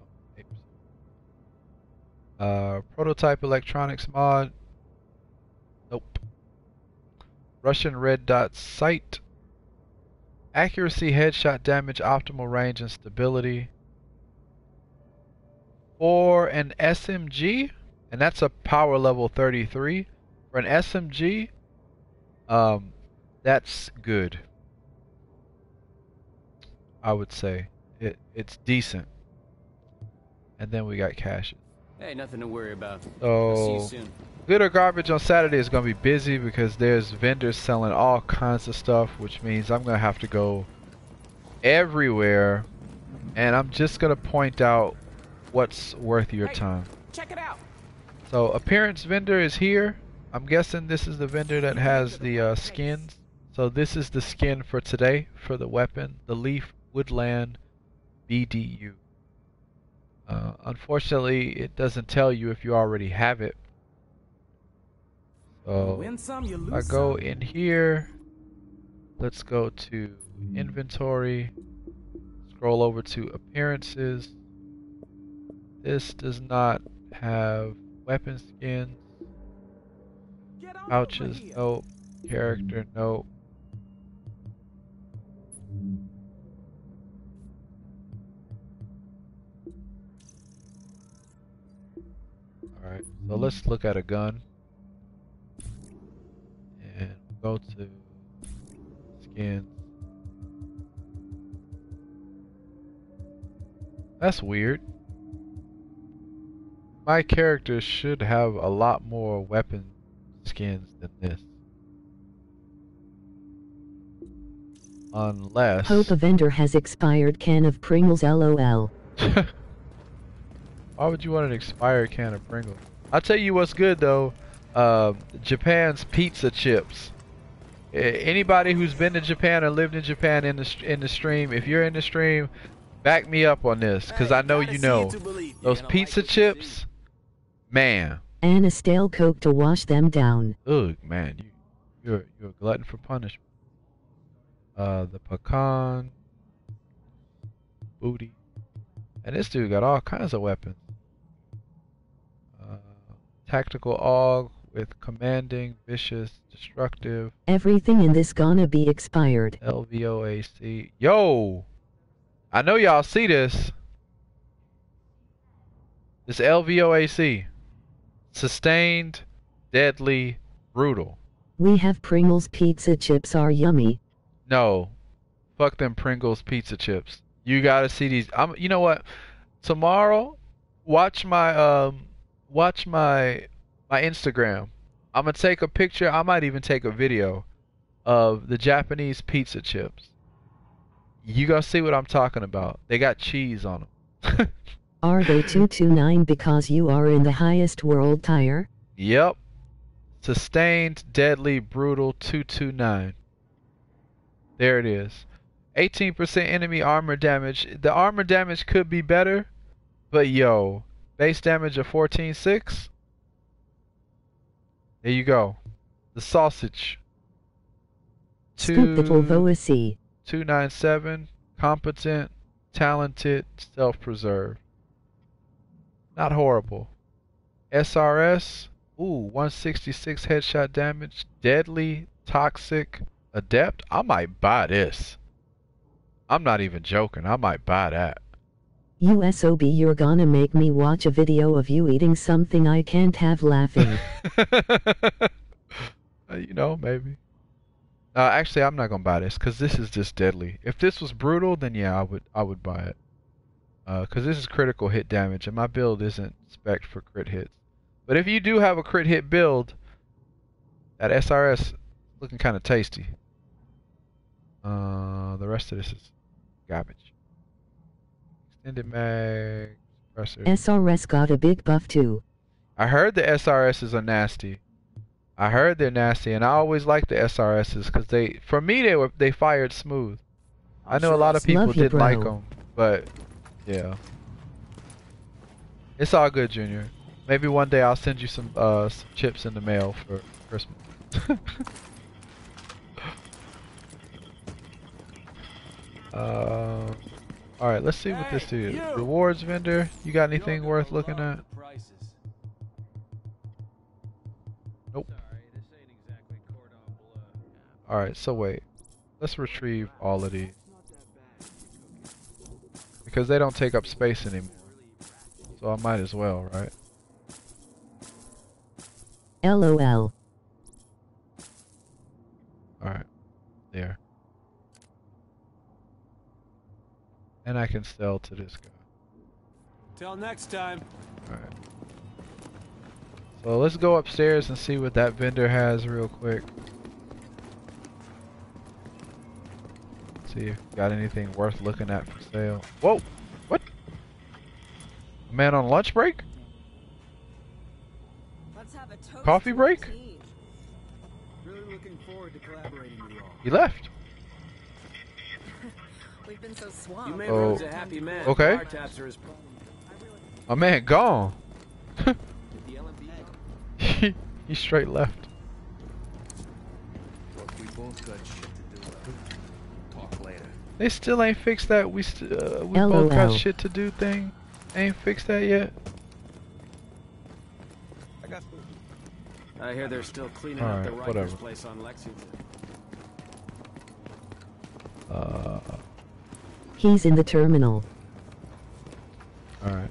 though. Uh, prototype electronics mod. Nope. Russian red dot sight. Accuracy, headshot damage, optimal range, and stability. For an S M G, and that's a power level thirty-three. For an S M G, um, that's good. I would say it it's decent. And then we got caches. Hey, nothing to worry about. So, I'll see you soon. Good or Garbage on Saturday is going to be busy because there's vendors selling all kinds of stuff, which means I'm going to have to go everywhere, and I'm just going to point out what's worth your Hey, time. check it out. So appearance vendor is here. I'm guessing this is the vendor that has the uh, skins. So this is the skin for today for the weapon, the Leaf Woodland B D U. Uh, unfortunately, it doesn't tell you if you already have it. So Win some, you lose I go some. in here. Let's go to inventory. Scroll over to appearances. This does not have weapon skins. Get out Pouches, over here. nope. Character, nope. Alright, so let's look at a gun. And go to skins. That's weird. My character should have a lot more weapon skins than this. Unless... Hope a vendor has expired can of Pringles. LOL. Why would you want an expired can of Pringles? I'll tell you what's good though. Uh, Japan's pizza chips. A- Anybody who's been to Japan or lived in Japan in the st- in the stream, if you're in the stream, back me up on this, because I know you know. Those pizza chips, man. And a stale Coke to wash them down. Ugh, man, you you're you're a glutton for punishment. Uh, the pecan, booty, and this dude got all kinds of weapons. Uh, tactical aug with commanding, vicious, destructive, Everything in this gonna be expired. L V O A C. Yo, I know y'all see this. This L V O A C. Sustained, deadly, brutal. We have Pringles pizza chips are yummy. No. Fuck them Pringles pizza chips. You gotta see these. I'm you know what? Tomorrow, watch my um watch my my Instagram. I'm gonna take a picture, I might even take a video of the Japanese pizza chips. You gonna see what I'm talking about. They got cheese on them. Are they two twenty-nine because you are in the highest world tier? Yep. Sustained, deadly, brutal, two twenty-nine. There it is. eighteen percent enemy armor damage. The armor damage could be better, but yo, base damage of fourteen six. There you go. The sausage. Scoop the Volvoa two ninety-seven. Competent, talented, self-preserved. Not horrible. S R S. Ooh, one sixty-six headshot damage. Deadly, toxic, adept. I might buy this. I'm not even joking. I might buy that. U S O B, you're gonna make me watch a video of you eating something I can't have laughing. You know, maybe. Uh, actually, I'm not gonna buy this because this is just deadly. If this was brutal, then yeah, I would I would buy it. Uh, because this is critical hit damage, and my build isn't spec'd for crit hits. But if you do have a crit hit build, that S R S looking kind of tasty. Uh, the rest of this is garbage. Extended mag, suppressor. S R S got a big buff too. I heard the S R Ss are nasty. I heard they're nasty, and I always liked the S R Ss because they, for me, they were they fired smooth. I know a lot of people Love you, didn't bro. like them, but yeah, it's all good, Junior. Maybe one day I'll send you some uh some chips in the mail for Christmas. uh, all right, let's see what this is. Rewards vendor. You got anything worth looking at? Nope. All right, so wait. Let's retrieve all of these because they don't take up space anymore. So I might as well, right? LOL. Alright. There. And I can sell to this guy. Till next time. Alright. So let's go upstairs and see what that vendor has real quick. See if we got anything worth looking at for sale. Whoa! What? A man on lunch break? Let's have a toast Coffee to break? our team. Really looking forward to collaborating with you all. He left. We've been so swamped. You made Oh. Rhodes a happy man. Okay. Bar taps are his problem. My man gone. Did the L M B he, he straight left. Look, we both got shit to do. Talk later. They still ain't fixed that. We st uh, we LOL. both got shit to do thing. Ain't fixed that yet. I got food. I hear they're still cleaning All up the right, Rikers whatever. place on Lexington. Uh, He's in the terminal. all right.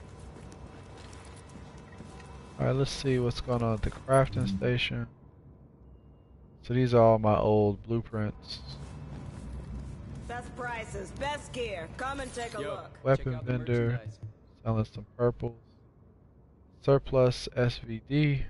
All right. Let's see what's going on at the crafting station. So these are all my old blueprints. Best prices, best gear. Come and take a Yo. look. Weapon Check out the vendor merchandise. selling some purples. Surplus S V D.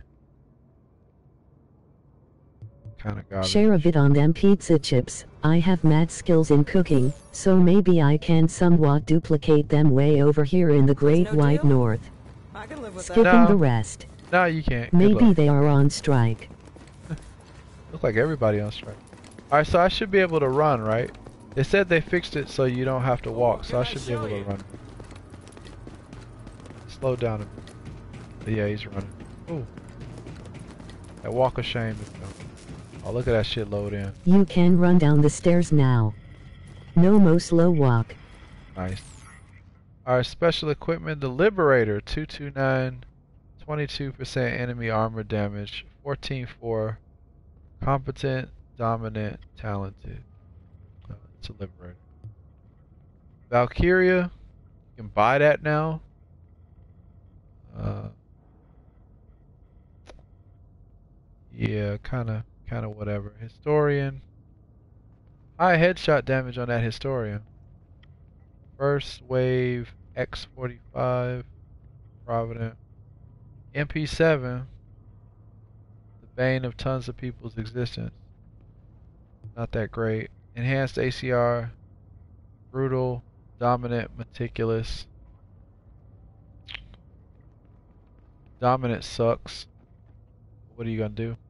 Kind of garbage. Share a bit on them pizza chips. I have mad skills in cooking, so maybe I can somewhat duplicate them way over here in the Great no White deal? North. I can live with Skipping No. the rest. No, you can't. Good Maybe luck. they are on strike. Look like everybody on strike. All right, so I should be able to run, right? They said they fixed it so you don't have to walk, so I should be able to run. Slow down a bit. But yeah, he's running. Ooh. That walk of shame is coming. Oh, look at that shit load in. You can run down the stairs now. No mo slow walk. Nice. Our special equipment, the Liberator, two twenty-nine, twenty-two percent enemy armor damage, fourteen four, competent, dominant, talented. Uh, it's a Liberator. Valkyria, you can buy that now. Uh, yeah, kind of, kind of whatever. Historian. High headshot damage on that Historian. First wave X forty-five. Provident. M P seven. The bane of tons of people's existence. Not that great. Enhanced A C R. Brutal. Dominant. Meticulous. Dominant sucks. What are you gonna do?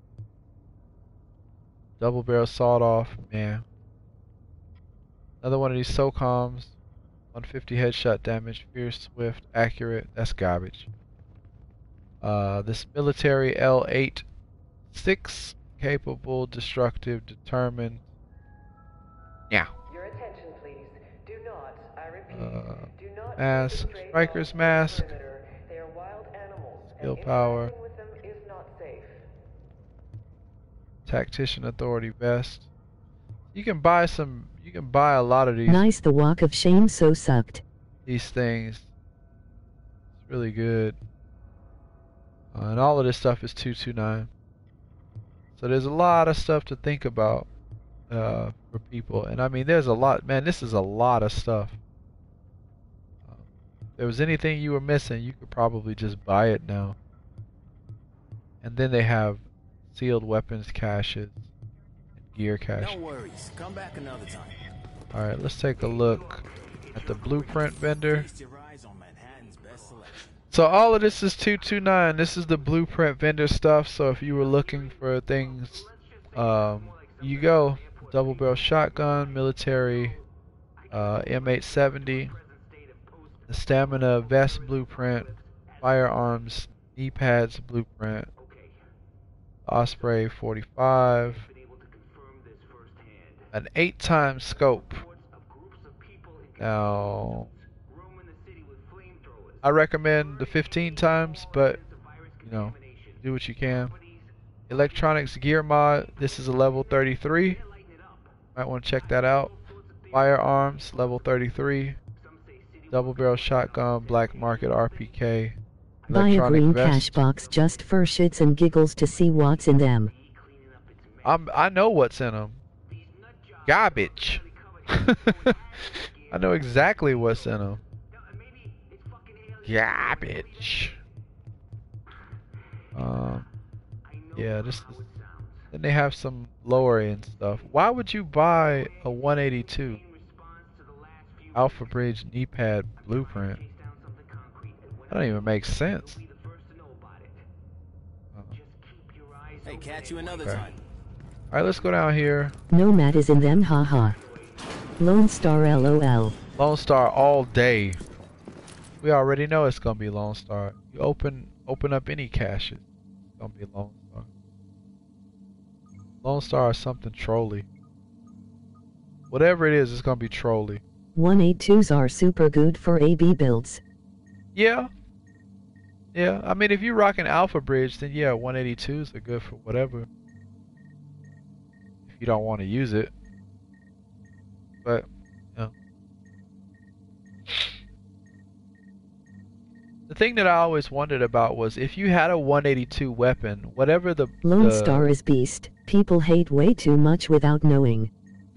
Double barrel sawed off. Man. Another one of these SOCOMs. one fifty headshot damage. Fierce, swift, accurate. That's garbage. Uh, this military L eight six. Capable, destructive, determined. Yeah. Your attention, please. Do not, I repeat, Uh, do not mask. infiltrate Striker's on the mask. perimeter. They are wild animals, Skill and power. interacting with them is not safe. Tactician authority vest. You can buy some. You can buy a lot of these. Nice, the walk of shame so sucked. These things. It's really good. Uh, and all of this stuff is two twenty-nine. So there's a lot of stuff to think about uh, for people. And I mean, there's a lot. Man, this is a lot of stuff. Uh, if there was anything you were missing, you could probably just buy it now. And then they have sealed weapons caches and gear caches. No worries. Come back another time. Alright, let's take a look at the blueprint vendor. Feast your eyes on Manhattan's best selection. So all of this is two twenty-nine. This is the blueprint vendor stuff. So if you were looking for things, um, you go. Double barrel shotgun, military, uh, M eight seventy, the stamina vest blueprint, firearms, knee pads blueprint, Osprey forty-five, an eight times scope. Now, I recommend the fifteen times, but you know, do what you can. Electronics gear mod. This is a level thirty-three. Might want to check that out. Firearms level thirty-three. Double barrel shotgun, black market R P K. Buy a green vest. cash box just for shits and giggles to see what's in them. I'm, I know what's in them. Garbage. I know exactly what's in them. Garbage. Um, yeah, this is, then they have some lower end stuff. Why would you buy a one eighty-two Alpha Bridge knee pad blueprint? That don't even make sense. Uh, Hey, catch you another Okay. time. Alright, let's go down here. Nomad is in them, haha. Lone Star lol. Lone Star all day. We already know it's gonna be Lone Star. You open open up any caches, it's gonna be Lone Star. Lone Star is something trolly. Whatever it is, it's gonna be trolly. one eighty-twos are super good for A B builds. Yeah. Yeah, I mean if you're rocking Alpha Bridge, then yeah, one eighty-twos are good for whatever. If you don't want to use it. But, you know. The thing that I always wondered about was if you had a one eighty-two weapon, whatever the... Lone the Star is beast. People hate way too much without knowing.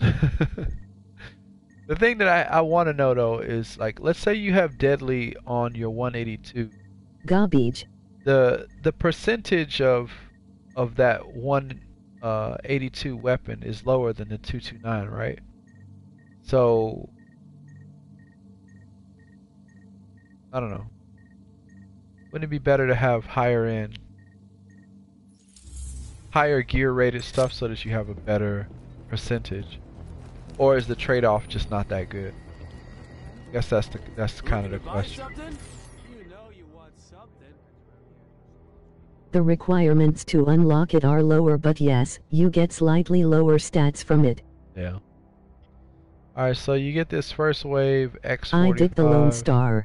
The thing that I, I want to know though is like, let's say you have deadly on your one eighty-two. Garbage. The the percentage of of that one uh, eighty-two weapon is lower than the two twenty-nine, right? So I don't know. Wouldn't it be better to have higher end, higher gear rated stuff so that you have a better percentage? Or is the trade-off just not that good? I guess that's the that's kind of the question. You know you want something. The requirements to unlock it are lower, but yes, you get slightly lower stats from it. Yeah. Alright, so you get this first wave X forty-five. I dig the Lone Star.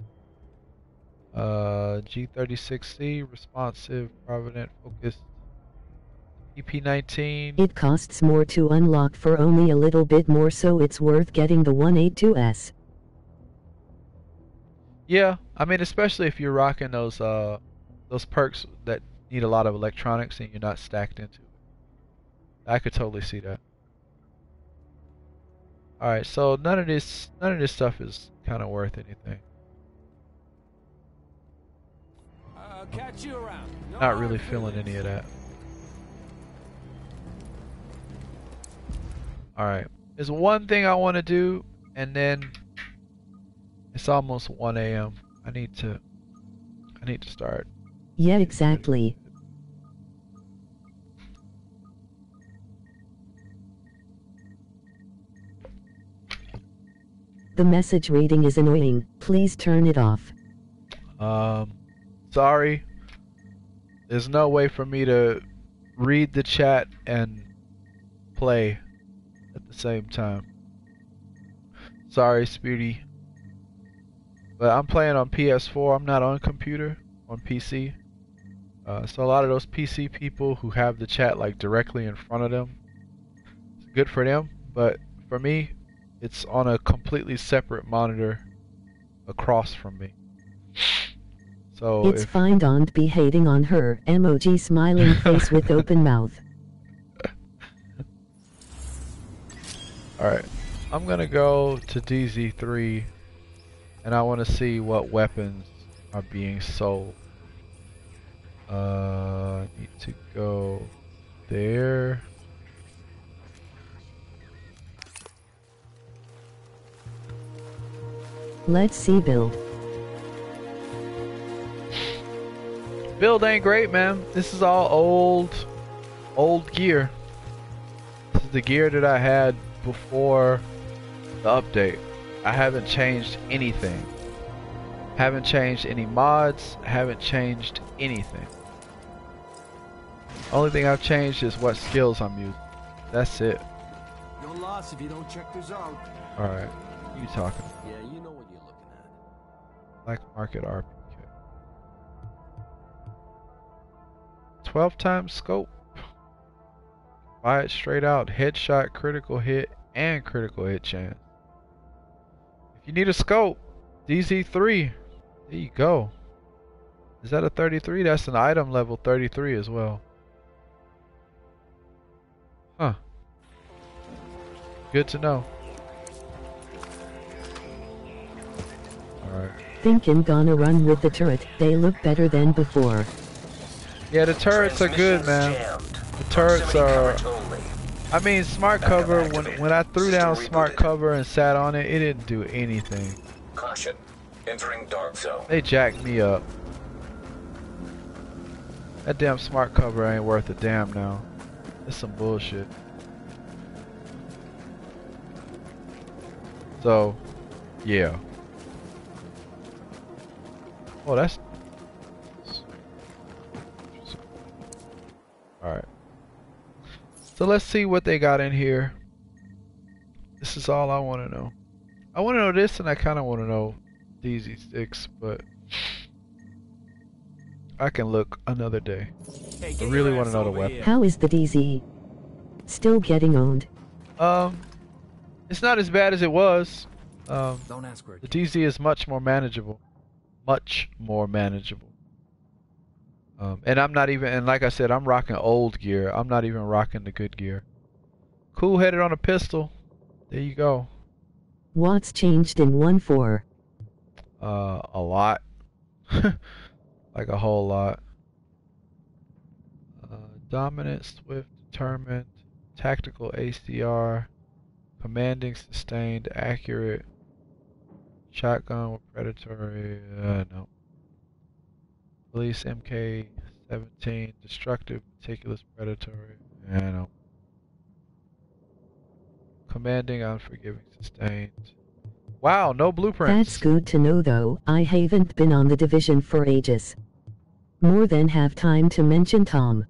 Uh, G thirty-six C, responsive, provident, focused. E P nineteen. It costs more to unlock for only a little bit more, so it's worth getting the one eighty-two S. Yeah, I mean, especially if you're rocking those uh those perks that need a lot of electronics and you're not stacked into it. I could totally see that. All right, so none of this none of this stuff is kind of worth anything. Uh, catch you around. No Not really hard feeling feelings. any of that. All right, there's one thing I want to do, and then it's almost one A M I need to I need to start. Yeah, exactly. The message reading is annoying. Please turn it off. Um, sorry. There's no way for me to read the chat and play at the same time. Sorry, Speedy. But I'm playing on P S four. I'm not on computer, on P C. Uh, so a lot of those P C people who have the chat like directly in front of them, it's good for them. But for me, it's on a completely separate monitor across from me. So It's if, fine, don't be hating on her. Emoji smiling face with open mouth. Alright, I'm gonna go to D Z three and I want to see what weapons are being sold. Uh, I need to go there. Let's see build. Build ain't great, man. This is all old, old gear. This is the gear that I had before the update. I haven't changed anything. Haven't changed any mods. Haven't changed anything. Only thing I've changed is what skills I'm using. That's it. No loss if you don't check this out. Alright, you talking. Yeah, you know what you're looking at. Black market R P K. twelve times scope. Buy it straight out. Headshot, critical hit, and critical hit chance. If you need a scope, D Z three. There you go. Is that a thirty-three? That's an item level thirty-three as well. Huh. Good to know. Alright. Thinking gonna run with the turret. They look better than before. Yeah, the turrets are good, man. The turrets are... I mean, smart cover, when, when I threw down smart cover and sat on it, it didn't do anything. Caution. Entering dark zone. They jacked me up. That damn smart cover ain't worth a damn now. It's some bullshit. So, yeah. Oh, that's... Alright. So let's see what they got in here. This is all I want to know. I want to know this, and I kind of want to know D Z six, but I can look another day. Hey, I get really your want to ass know the over weapon. here. How is the D Z? Still getting owned. Um, it's not as bad as it was. Um, Don't ask where it the came D Z is much more manageable. Much more manageable. Um, and I'm not even, and like I said, I'm rocking old gear. I'm not even rocking the good gear. Cool headed on a pistol. There you go. What's changed in one point four? Uh, a lot. Like a whole lot. Uh, dominant, swift, determined, tactical A C R, commanding, sustained, accurate, shotgun with predatory, uh, no. Police M K seventeen, destructive, meticulous, predatory, yeah, no. Commanding, unforgiving, sustained. Wow, no blueprints. That's good to know though. I haven't been on the Division for ages. More than have time to mention Tom.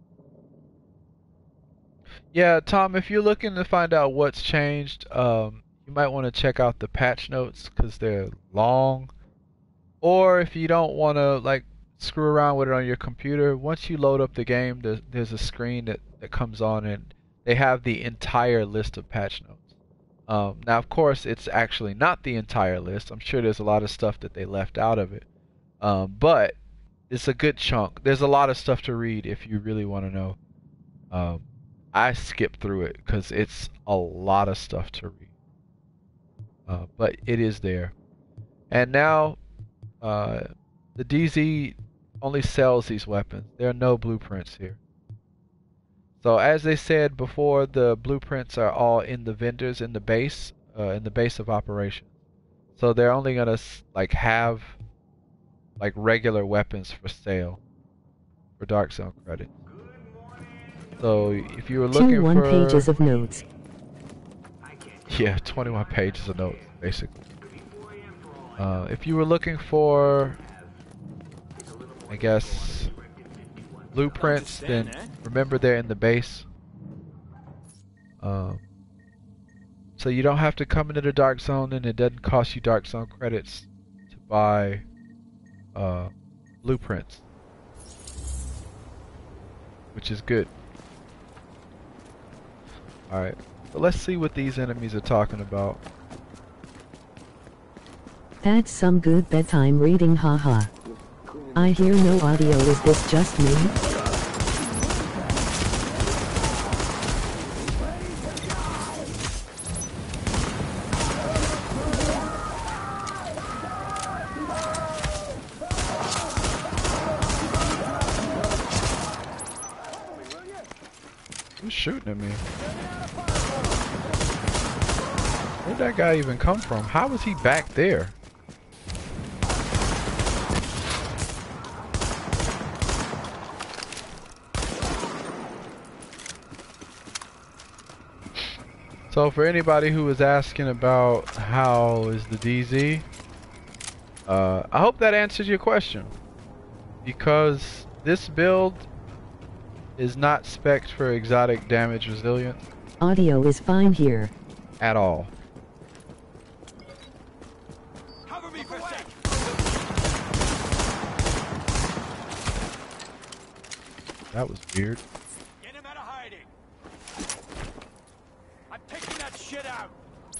Yeah, Tom, if you're looking to find out what's changed, um, you might want to check out the patch notes because they're long. Or if you don't want to like screw around with it on your computer, once you load up the game, there's, there's a screen that, that comes on and they have the entire list of patch notes. Um, now, of course, it's actually not the entire list. I'm sure there's a lot of stuff that they left out of it. Um, but it's a good chunk. There's a lot of stuff to read if you really want to know. Um, I skipped through it because it's a lot of stuff to read. Uh, but it is there. And now, uh, the D Z only sells these weapons. There are no blueprints here. So as they said before, the blueprints are all in the vendors in the base, uh, in the base of operations. So they're only gonna like have like regular weapons for sale for Dark Zone credit. So if you were looking Two one for pages of notes. Yeah, twenty-one pages of notes basically. Uh, if you were looking for, I guess, blueprints, then remember they're in the base. Um, so you don't have to come into the Dark Zone, and it doesn't cost you Dark Zone credits to buy uh, blueprints, which is good. Alright, so let's see what these enemies are talking about. That's some good bedtime reading, haha. I hear no audio, is this just me? Who's shooting at me? Where'd that guy even come from? How was he back there? So for anybody who was asking about how is the D Z, uh, I hope that answers your question. Because this build is not spec'd for exotic damage resilience. Audio is fine here. At all. Cover me for a sec. That was weird. Get him out of hiding. I'm taking that shit out.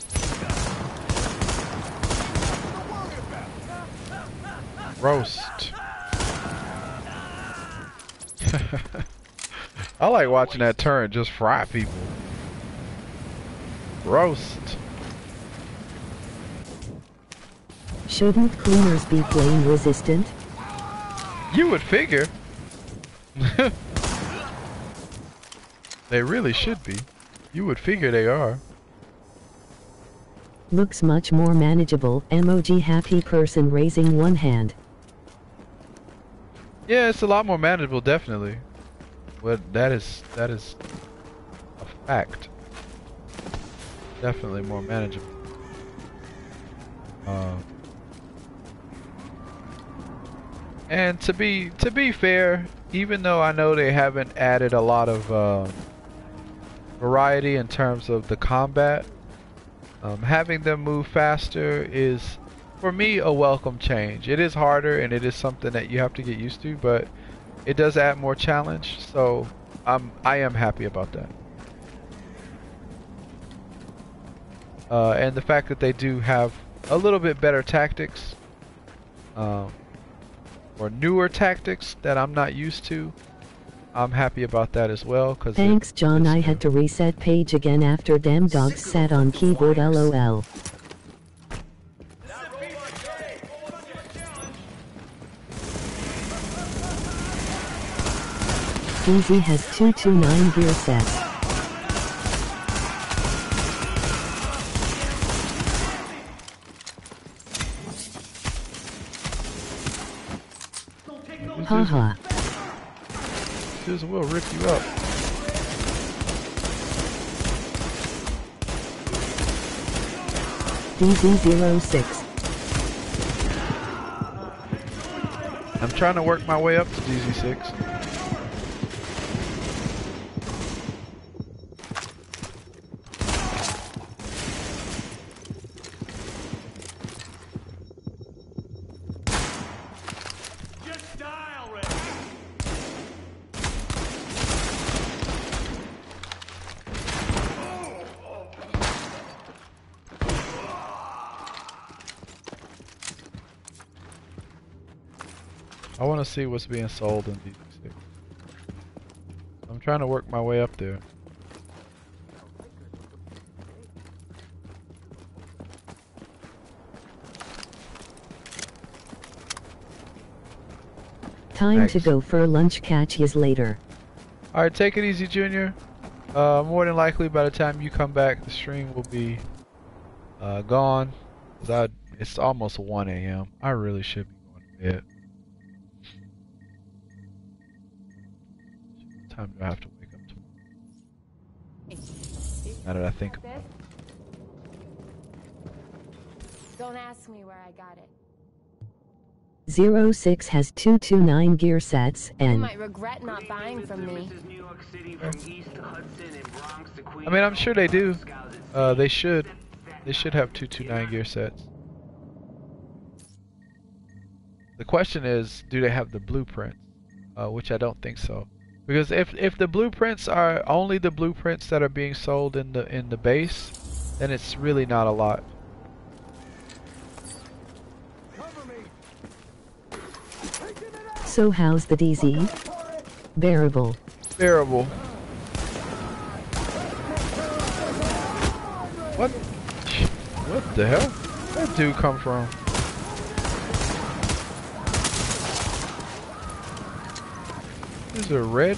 Roast. I like watching that turret just fry people. Roast. Shouldn't cleaners be flame resistant? You would figure. They really should be. You would figure they are. Looks much more manageable. Emoji happy person raising one hand. Yeah, it's a lot more manageable, definitely. But that is that is a fact. Definitely more manageable. Uh, and to be to be fair, even though I know they haven't added a lot of uh, variety in terms of the combat, um, having them move faster is, for me, a welcome change. It is harder and it is something that you have to get used to, but it does add more challenge, so I'm I am happy about that. Uh, and the fact that they do have a little bit better tactics, um, or newer tactics that I'm not used to, I'm happy about that as well. Cause Thanks, it, John. I had to reset page again after damn dogs sat on keyboard. LOL. D Z has two two nine gear sets. Haha. This will rip you up. D Z zero six. I'm trying to work my way up to D Z six. I want to see what's being sold in D D six. I'm trying to work my way up there. Time Thanks. to go for lunch. Catch yous later. Alright, take it easy, Junior. Uh, more than likely, by the time you come back, the stream will be uh, gone. 'Cause I, it's almost one A M I really should be going to bed. What time do I have to wake up tomorrow? Now that I think about it. Don't ask me where I got it. Zero six has two two nine gear sets You and might regret not buying from me. I mean, I'm sure they do. Uh, they should. They should have two two nine gear sets. The question is, do they have the blueprints? Uh, which I don't think so. Because if if the blueprints are only the blueprints that are being sold in the in the base, then it's really not a lot. so how's the D Z? Bearable. Bearable. What? What the hell? Where that dude come from? Is it red?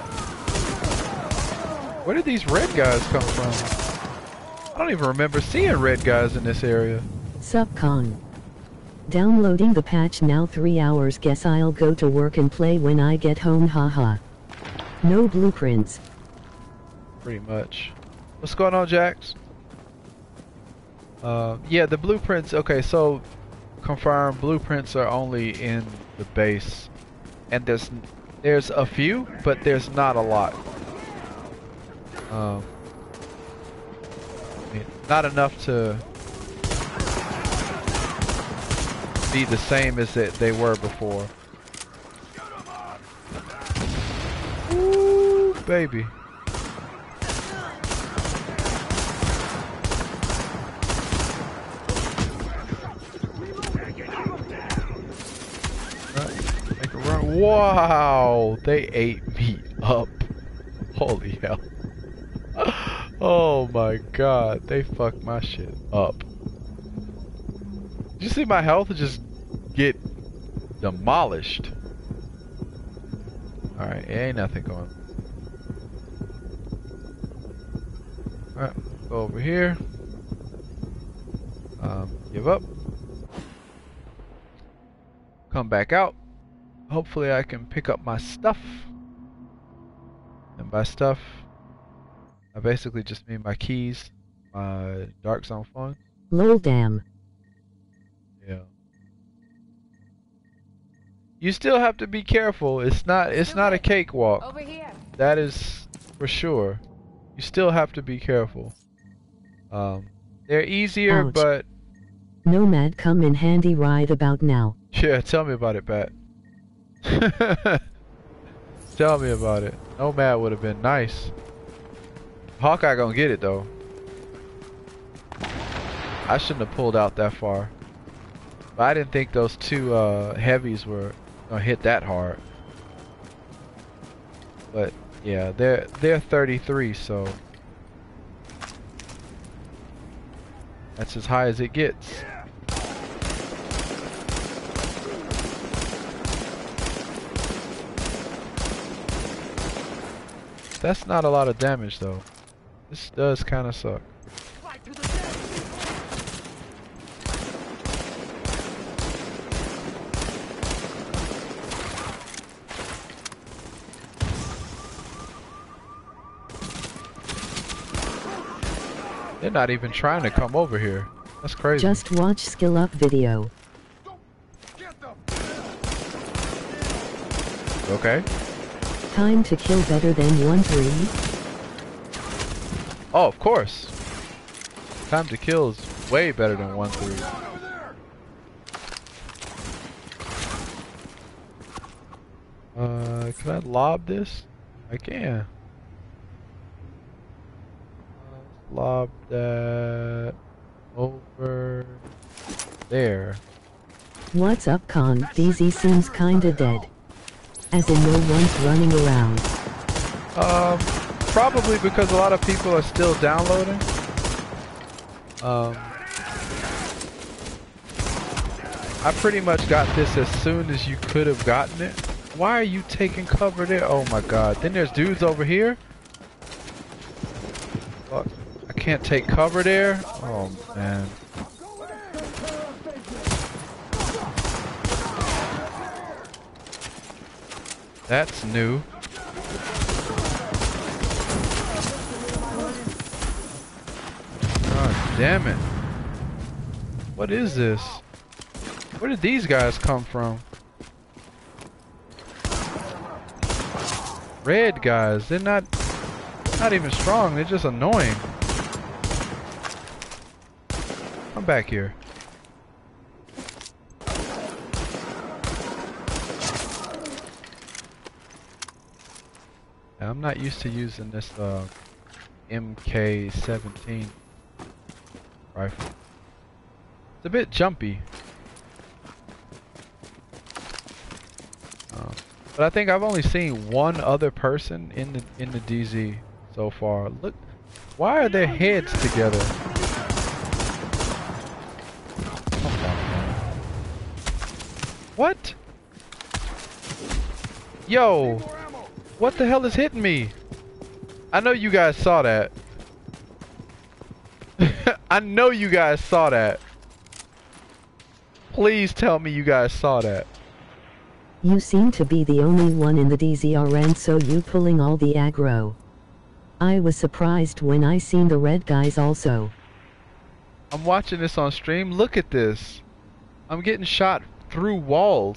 Where did these red guys come from? I don't even remember seeing red guys in this area. Sup Kong. Downloading the patch now three hours. Guess I'll go to work and play when I get home. Haha. No blueprints. Pretty much. What's going on, Jax? Uh, yeah, the blueprints. Okay, so confirm blueprints are only in the base, and there's there's a few, but there's not a lot. Um, I mean, not enough to be the same as it, they were before. Ooh, baby. Wow, they ate me up. Holy hell. Oh my god, they fucked my shit up. Did you see my health just get demolished? Alright, ain't nothing going on. Alright, go over here. Um, give up. Come back out. Hopefully I can pick up my stuff. And by stuff, I basically just mean my keys, my Dark Zone phone. Lol damn. Yeah. You still have to be careful. It's not it's not a cakewalk. Over here. That is for sure. You still have to be careful. Um they're easier, Ouch. but Nomad come in handy right about now. yeah, tell me about it, Pat. Tell me about it. Nomad would have been nice. Hawkeye gonna get it though. I shouldn't have pulled out that far. But I didn't think those two uh, heavies were gonna hit that hard. But yeah, they're they're thirty-three, so that's as high as it gets. That's not a lot of damage though. This does kind of suck. They're not even trying to come over here. That's crazy. Just watch skill up video. Okay. Time to kill better than one three. Oh, of course. Time to kill is way better than one three. Uh, can I lob this? I can. Uh, lob that over there. What's up, Con? D Z seems kinda dead. As in no one's running around. Um, probably because a lot of people are still downloading. Um, I pretty much got this as soon as you could have gotten it. Why are you taking cover there? Oh my god. Then there's dudes over here. Fuck. I can't take cover there. Oh man. That's new. God damn it. What is this? Where did these guys come from? Red guys, they're not not even strong, they're just annoying. Come back here. I'm not used to using this uh, M K seventeen rifle. It's a bit jumpy. Uh, but I think I've only seen one other person in the in the D Z so far. Look, why are their heads together? What? Yo, what the hell is hitting me? I know you guys saw that. I know you guys saw that. Please tell me you guys saw that. You seem to be the only one in the D Z R N, so you pulling all the aggro. I was surprised when I seen the red guys also. I'm watching this on stream. Look at this. I'm getting shot through walls.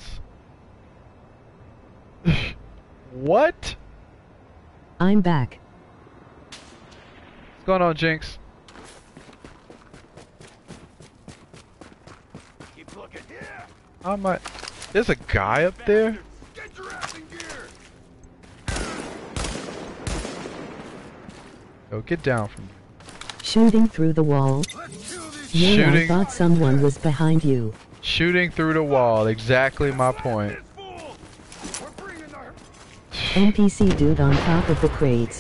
What? I'm back. What's going on, Jinx? Keep looking here. How am I? There's a guy up there? Get your ass in gear. Yo, get down from me. Shooting through the wall. Yeah, Shooting. I thought someone was behind you. Shooting through the wall. Exactly my point. N P C dude on top of the crates.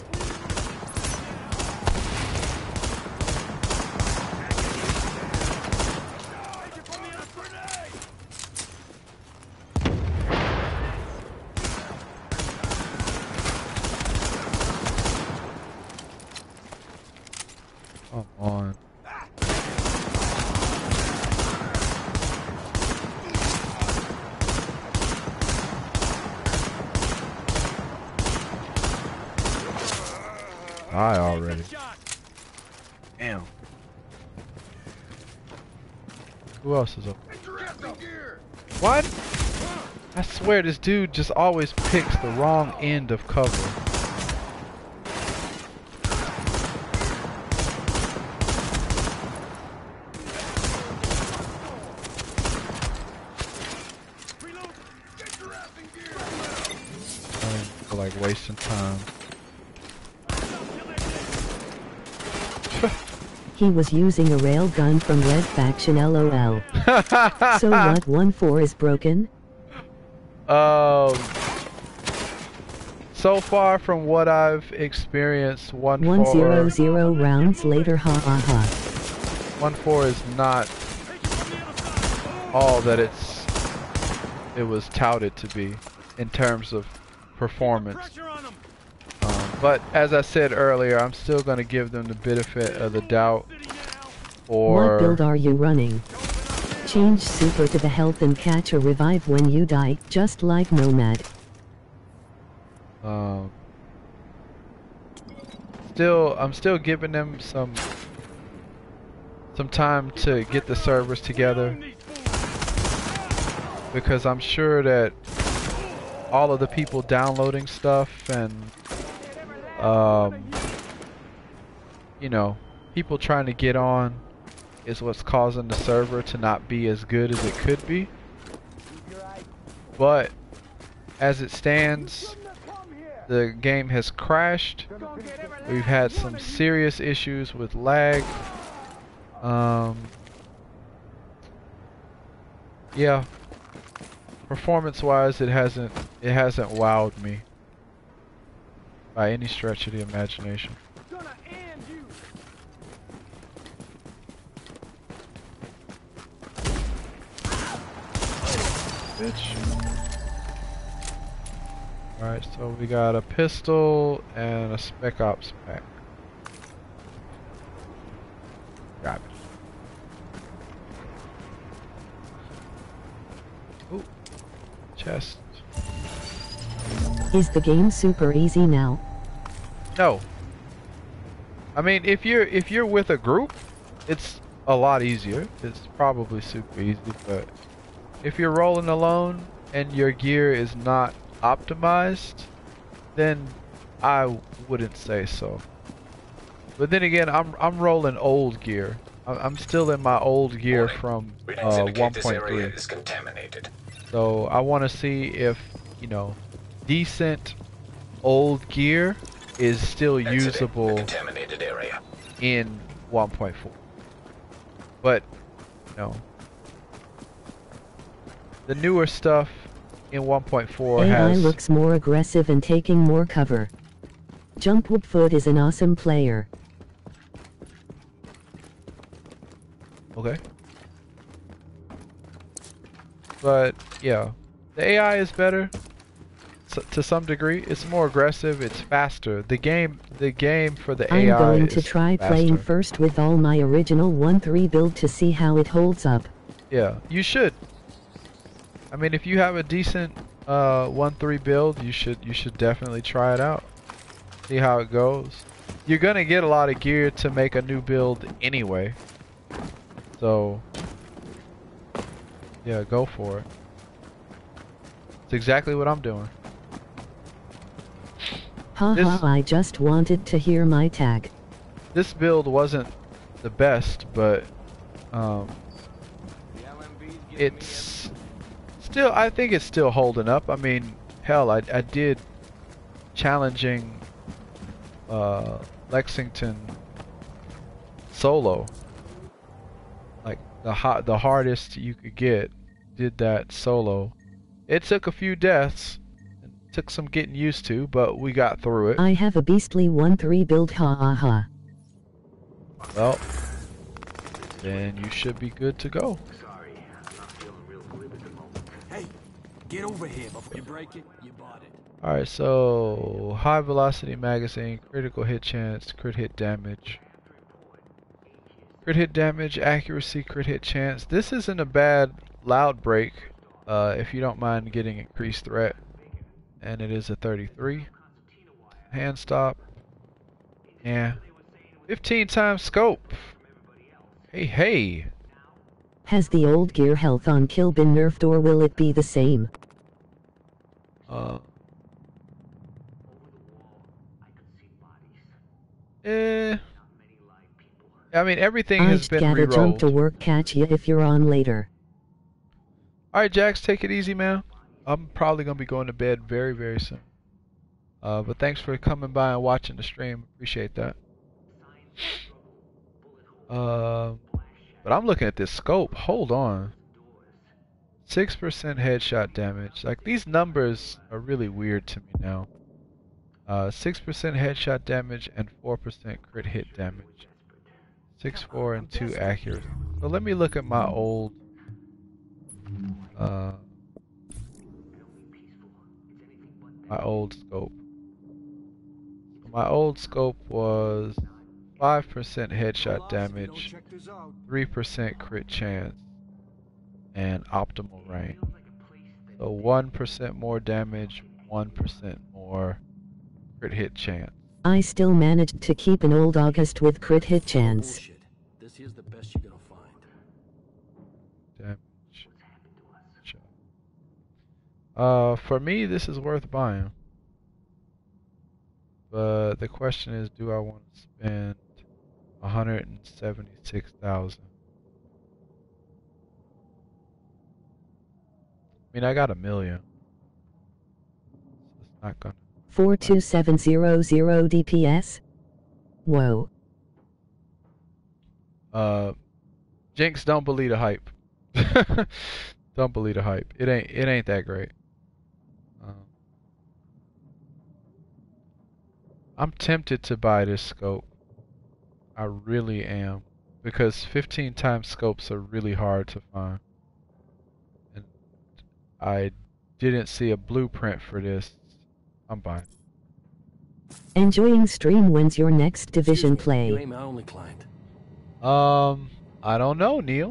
Come on. I already. Damn. Who else is up? What? I swear this dude just always picks the wrong end of cover. I feel like wasting time. He was using a railgun from Red Faction, lol. So what, one four is broken? Um, so far from what I've experienced, one One four, zero zero rounds later, ha ha ha. one four is not all that it's it was touted to be in terms of performance. Um, but as I said earlier, I'm still going to give them the benefit of the doubt. Or What build are you running? Change super to the health and catch a revive when you die, just like Nomad. Um, still, I'm still giving them some some time to get the servers together, because I'm sure that all of the people downloading stuff and um, you know, people trying to get on is what's causing the server to not be as good as it could be. But as it stands, the game has crashed. We've had some serious issues with lag. Um, yeah, performance-wise, it hasn't it hasn't wowed me by any stretch of the imagination. Gonna end you. Bitch. Alright, so we got a pistol and a Spec Ops pack. Grab it. Ooh. Chest. Is the game super easy now? No. I mean, if you're if you're with a group, it's a lot easier. It's probably super easy, but if you're rolling alone and your gear is not optimized, then I wouldn't say so. But then again, I'm I'm rolling old gear. I'm, I'm still in my old gear Warning. from Readings uh, indicate this one area point three. is contaminated. So I want to see if, you know, decent old gear is still Exiting usable the contaminated area. in one point four. But, no. The newer stuff in one point four A I has... looks more aggressive and taking more cover. Jumpwoodfoot is an awesome player. Okay. But, yeah. The A I is better. S to some degree. It's more aggressive. It's faster. The game, the game for the I'm A I going is to try faster. playing first with all my original one three build to see how it holds up. Yeah, you should. I mean, if you have a decent uh, one three build, you should you should definitely try it out. See how it goes. You're gonna get a lot of gear to make a new build anyway. So, yeah, go for it. It's exactly what I'm doing. Haha, This- I just wanted to hear my tag. This build wasn't the best, but um, it's still, I think it's still holding up. I mean, hell, I, I did challenging uh, Lexington solo, like the hot, the hardest you could get. Did that solo. It took a few deaths, and took some getting used to, but we got through it. I have a beastly one three build, ha ha ha. Well, then you should be good to go. Hey, get over here before you break it. You bought it. Alright, so high velocity magazine, critical hit chance, crit hit damage. Crit hit damage, accuracy, crit hit chance. This isn't a bad loud break uh, if you don't mind getting increased threat. And it is a thirty-three. Hand stop. Yeah. fifteen times scope. Hey, hey. Has the old gear health on kill been nerfed or will it be the same? Uh. Eh. I mean, everything has I'd been gotta jump re-rolled. to work, catch ya if you're on later. Alright, Jax, take it easy, man. I'm probably going to be going to bed very, very soon. Uh, but thanks for coming by and watching the stream. Appreciate that. Uh, but I'm looking at this scope. Hold on. six percent headshot damage. Like, these numbers are really weird to me now. Uh, six percent headshot damage and four percent crit hit damage. six, four, and two accuracy. So let me look at my old... Uh, my old scope. My old scope was five percent headshot damage, three percent crit chance, and optimal range. So one percent more damage, one percent more crit hit chance. I still managed to keep an old August with crit hit chance. Bullshit. This here's the best you're gonna find. Damage. Uh, for me, this is worth buying. But the question is, do I want to spend one hundred seventy-six thousand? I mean, I got a million. So it's not gonna. four two seven zero zero D P S? Whoa. Uh, Jinx, don't believe the hype. Don't believe the hype. It ain't it ain't that great. Um, I'm tempted to buy this scope. I really am, because fifteen times scopes are really hard to find. And I didn't see a blueprint for this. I'm buying. Enjoying stream. When's your next Division Excuse me, play? You ain't my only client. Um, I don't know, Neil.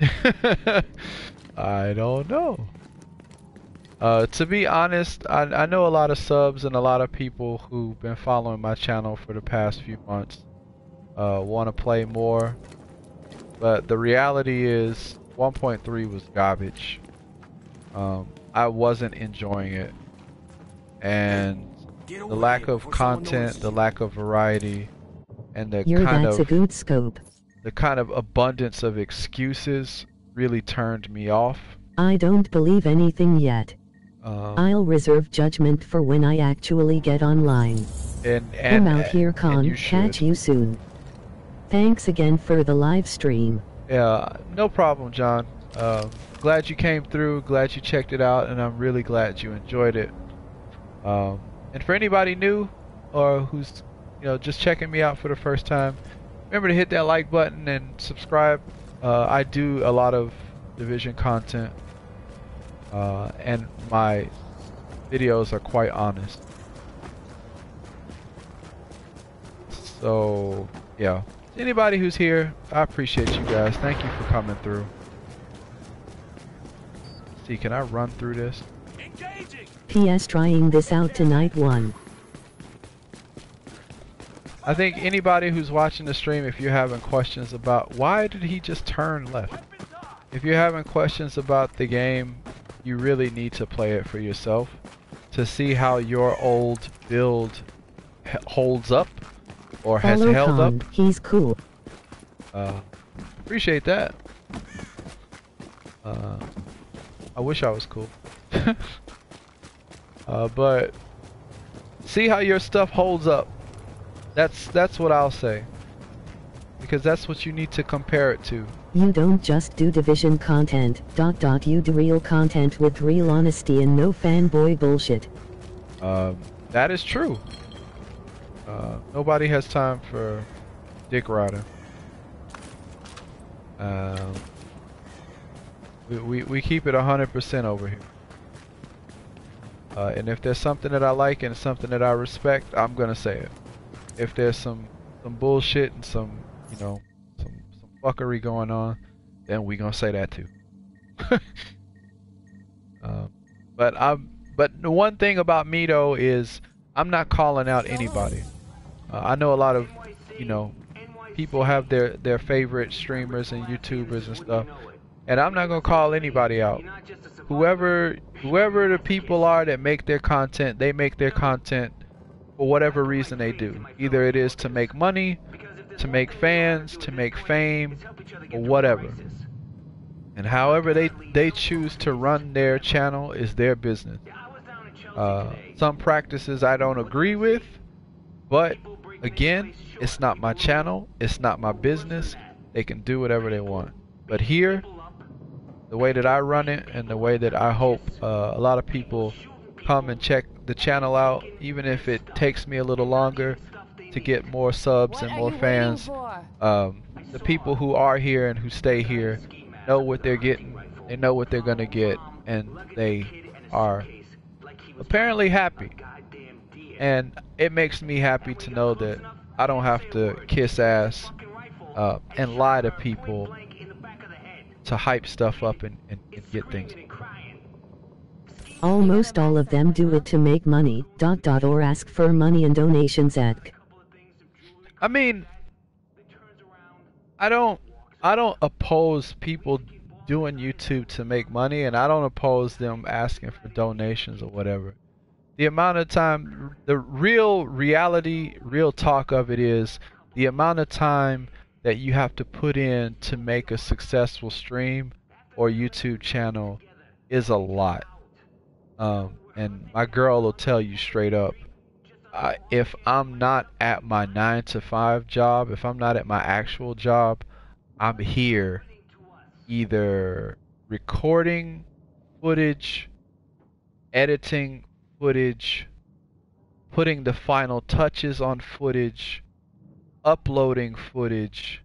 I don't know. Uh, to be honest, I, I know a lot of subs and a lot of people who've been following my channel for the past few months uh, want to play more. But the reality is one point three was garbage. Um, I wasn't enjoying it. And the lack of content, the lack of variety, and the You're kind that's of a good scope. the kind of abundance of excuses really turned me off. I don't believe anything yet. Um, I'll reserve judgment for when I actually get online. and and, I'm out here, and Con. you Catch should. you soon. Thanks again for the live stream. Yeah, no problem, John. Uh, glad you came through. Glad you checked it out, and I'm really glad you enjoyed it. Um, and for anybody new or who's you know just checking me out for the first time, remember to hit that like button and subscribe. Uh, I do a lot of Division content, uh, and my videos are quite honest. So yeah, anybody who's here, I appreciate you guys. Thank you for coming through. See, can I run through this? P S Trying this out tonight one. I think anybody who's watching the stream, if you're having questions about why did he just turn left, if you're having questions about the game, you really need to play it for yourself to see how your old build h holds up or has Follow held Con. up. He's cool. Uh, appreciate that. Uh, I wish I was cool. uh, but see how your stuff holds up. That's that's what I'll say, because that's what you need to compare it to. You don't just do Division content, dot dot you do real content with real honesty and no fanboy bullshit. Um, that is true. Uh, nobody has time for dick riding. Um, we, we, we keep it one hundred percent over here. Uh, and if there's something that I like and something that I respect, I'm gonna say it. If there's some some bullshit and some you know some some fuckery going on, then we gonna say that too. um, but I'm but the one thing about me though is I'm not calling out anybody. Uh, I know a lot of you know people have their their favorite streamers and YouTubers and stuff, and I'm not gonna call anybody out. Whoever whoever the people are that make their content, they make their content for whatever reason they do. Either it is to make money, to make fans, to make fame, or whatever. And however they they choose to run their channel is their business. Uh, some practices I don't agree with, but again, it's not my channel, it's not my business. They can do whatever they want. But here, the way that I run it and the way that I hope uh, a lot of people come and check the channel out, even if it takes me a little longer to get more subs and more fans. Um, the people who are here and who stay here know what they're getting, they know what they're gonna get, and they are apparently happy. And it makes me happy to know that I don't have to kiss ass uh, and lie to people to hype stuff up and, and, and get things. Almost all of them do it to make money, dot dot or ask for money and donations at. I mean, I don't, I don't oppose people doing YouTube to make money, and I don't oppose them asking for donations or whatever. The amount of time, the real reality, real talk of it is the amount of time that you have to put in to make a successful stream or YouTube channel is a lot. Um, and my girl will tell you straight up, uh, if I'm not at my nine to five job, if I'm not at my actual job, I'm here either recording footage, editing footage, putting the final touches on footage, uploading footage,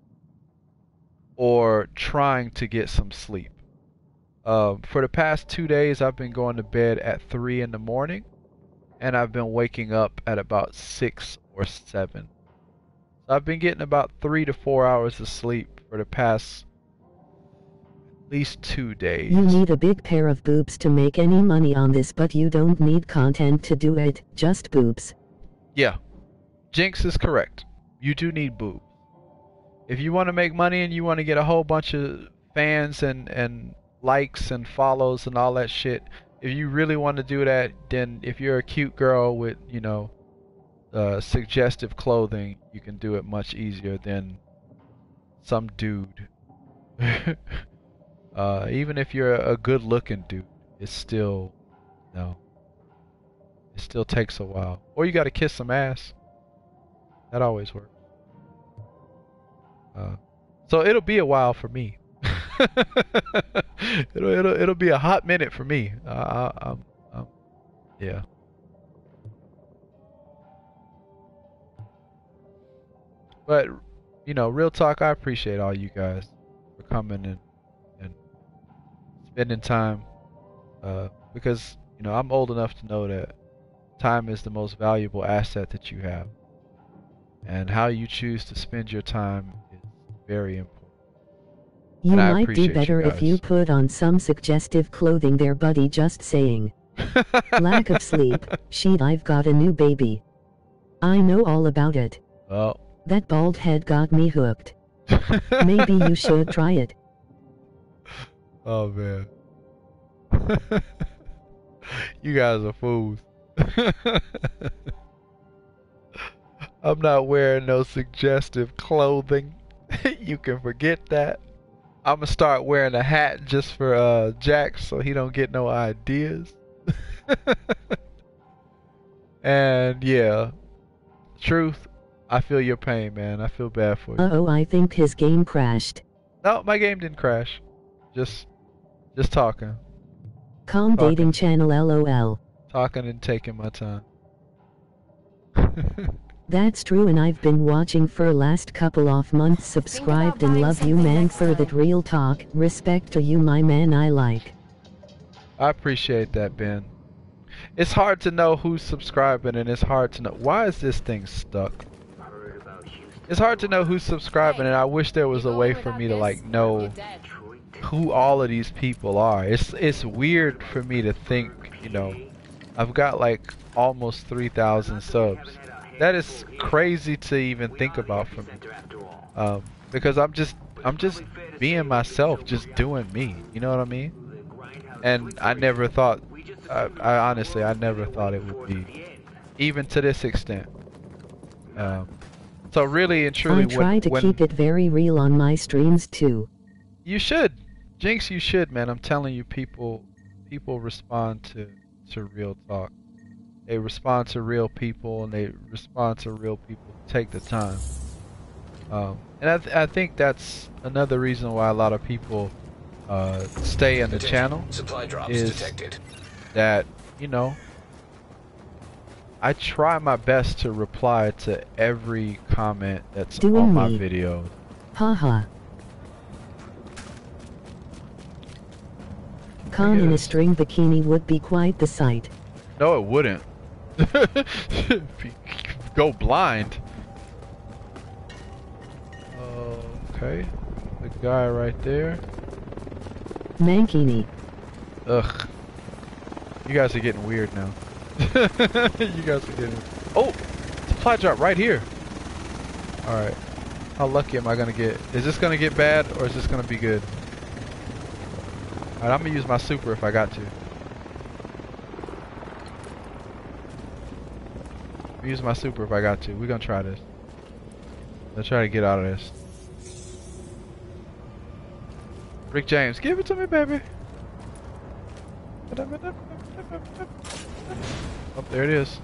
or trying to get some sleep. Uh, for the past two days, I've been going to bed at three in the morning, and I've been waking up at about six or seven. So I've been getting about three to four hours of sleep for the past at least two days. You need a big pair of boobs to make any money on this, but you don't need content to do it, just boobs. Yeah, Jinx is correct. You do need boobs. If you want to make money and you want to get a whole bunch of fans and, and likes and follows and all that shit, if you really want to do that, then if you're a cute girl with, you know, uh, suggestive clothing, you can do it much easier than some dude. uh, even if you're a good looking dude, it's still, no, it still takes a while. Or you got to kiss some ass. That always works. Uh, so it'll be a while for me. it'll it'll it'll be a hot minute for me. Uh, I, I'm, I'm, yeah. But you know, real talk, I appreciate all you guys for coming and and spending time. Uh, because you know, I'm old enough to know that time is the most valuable asset that you have, and how you choose to spend your time is very important. You And I might do appreciate better you if you guys. put on some suggestive clothing there, buddy. Just saying. Lack of sleep. Shit, I've got a new baby. I know all about it. Oh. That bald head got me hooked. Maybe you should try it. Oh man. You guys are fools. I'm not wearing no suggestive clothing. You can forget that. I'm gonna start wearing a hat just for uh, Jack so he don't get no ideas. And yeah, truth, I feel your pain, man. I feel bad for you. Uh-oh, I think his game crashed. No, my game didn't crash. Just, just talking. Calm Talking. dating channel lol. Talking and taking my time. That's true, and I've been watching for last couple of months. Subscribed and love you, man. For that real talk. Respect to you, my man. I like. I appreciate that, Ben. It's hard to know who's subscribing, and it's hard to know why is this thing stuck. It's hard to know who's subscribing, and I wish there was a way for me to like know who all of these people are. It's it's weird for me to think, you know, I've got like almost three thousand subs. That is crazy to even think about for me, um, because I'm just I'm just being myself, just doing me. You know what I mean? And I never thought, I, I honestly, I never thought it would be even to this extent. Um, so really and truly, I try when, to when keep it very real on my streams too. you should, Jinx, you should, man. I'm telling you, people people respond to to real talk. They respond to real people, and they respond to real people who take the time. Um, and I, th I think that's another reason why a lot of people uh, stay on the Attention. channel. Supply drops is detected. that, you know, I try my best to reply to every comment that's Doing on my me. video. Haha. Khan in a string bikini would be quite the sight. No, it wouldn't. Go blind. Okay, the guy right there. Mankini. Ugh. You guys are getting weird now. You guys are getting. Oh, supply drop right here. All right. How lucky am I gonna get? Is this gonna get bad or is this gonna be good? All right, I'm gonna use my super if I got to. Use my super if I got to. We're gonna try this. Let's try to get out of this. Rick James, give it to me, baby. Oh, there it is.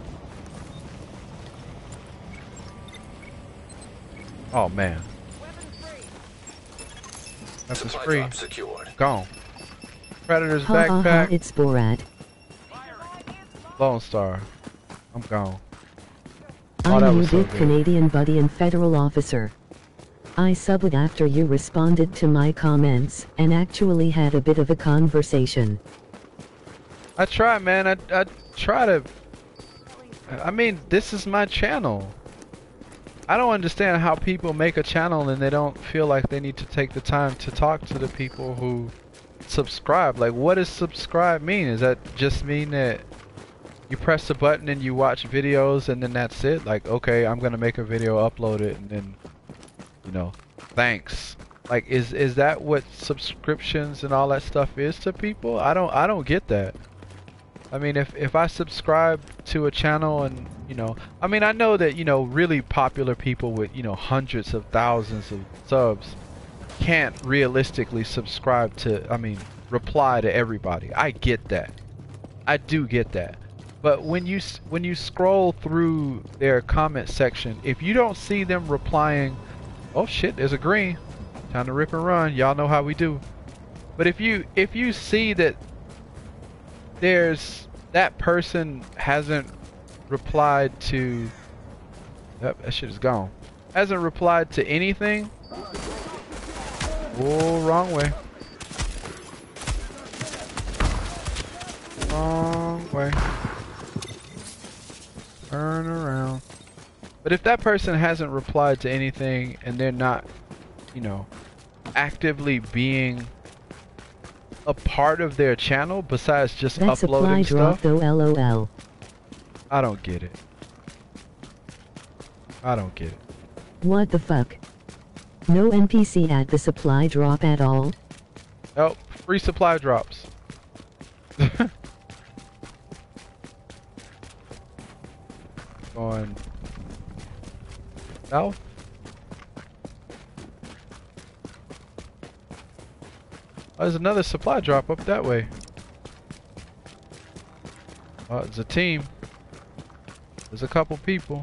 Oh man. That's Supply free. drop secured. Gone. Predator's Ha ha ha, backpack. it's Borat. Lone Star. I'm gone. Oh, I'm that your was so big good. Canadian buddy and federal officer. I subbed after you responded to my comments, and actually had a bit of a conversation. I try, man. I, I try to... I mean, this is my channel. I don't understand how people make a channel and they don't feel like they need to take the time to talk to the people who subscribe. Like, what does subscribe mean? Does that just mean that you press the button and you watch videos and then that's it? Like, okay, I'm gonna make a video, upload it, and then, you know, thanks. Like, is is that what subscriptions and all that stuff is to people? I don't I don't get that. I mean, if if I subscribe to a channel and, you know, I mean, I know that, you know, really popular people with, you know, hundreds of thousands of subs can't realistically subscribe to, I mean, reply to everybody. I get that. I do get that. But when you when you scroll through their comment section, if you don't see them replying, oh shit, there's a green, time to rip and run. Y'all know how we do. But if you if you see that there's that person hasn't replied to, yep, that shit is gone. Hasn't replied to anything. Oh, wrong way. Wrong way. Turn around. But if that person hasn't replied to anything and they're not, you know, actively being a part of their channel besides just That's uploading supply drop stuff, though, lol. I don't get it. I don't get it. What the fuck? No N P C at the supply drop at all? Oh, free supply drops. Going south. Oh, there's another supply drop up that way. Oh, it's a team. There's a couple people.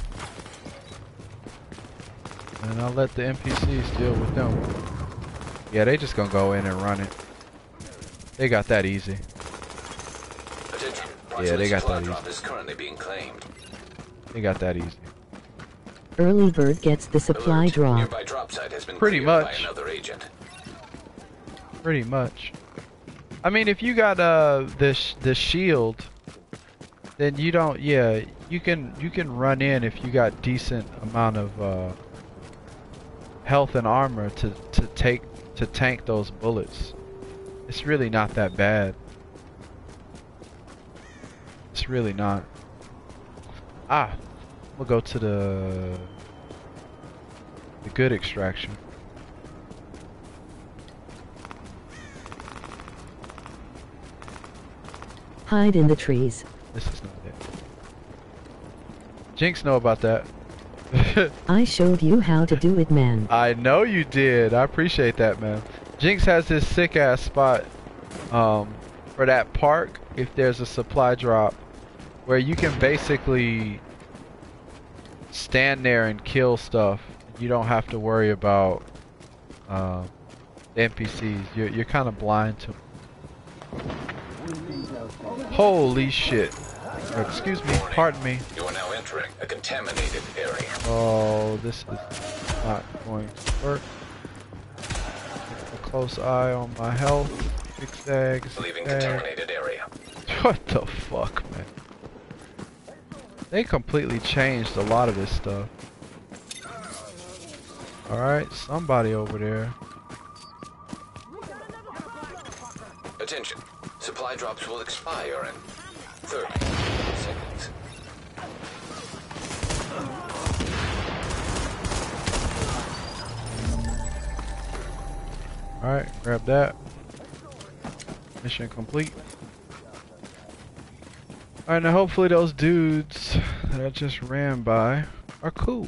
And I'll let the N P Cs deal with them. Yeah, they just gonna go in and run it. They got that easy. Attention. Yeah, they got Supply that drop easy. is currently being claimed. They got that easy. Early bird gets the supply Alert. drop. Nearby drop site has been Pretty cleared much. by another agent. Pretty much. I mean, if you got uh the sh the shield, then you don't. Yeah, you can you can run in if you got decent amount of uh, health and armor to to take to tank those bullets. It's really not that bad. It's really not. Ah, we'll go to the the good extraction. Hide in the trees. This is not it. Jinx know about that. I showed you how to do it, man. I know you did. I appreciate that, man. Jinx has this sick ass spot um, for that park if there's a supply drop where you can basically stand there and kill stuff. You don't have to worry about um, the N P Cs. You're, you're kind of blind to them. Holy shit. Excuse me, pardon me. You are now entering a contaminated area. Oh, this is not going to work. Keep a close eye on my health. Zigzag, Leaving zigzag. contaminated area. What the fuck, man? They completely changed a lot of this stuff. Alright, somebody over there. Attention. Supply drops will expire in thirty seconds. Alright, grab that. Mission complete. Alright, now hopefully those dudes that I just ran by are cool.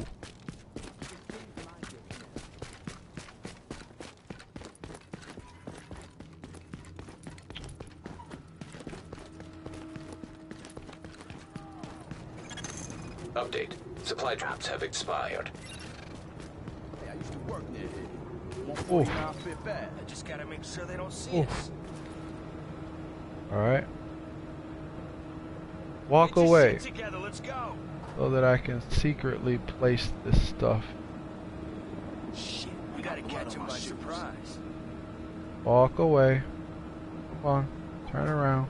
Update. Supply drops have expired. Hey, I used to work there. Oof. Now I fit bad. I just gotta make sure they don't see Oof. us. Alright. Walk away. Together, let's go. So that I can secretly place this stuff. Shit, we gotta catch him by surprise. Walk away. Come on. Turn around.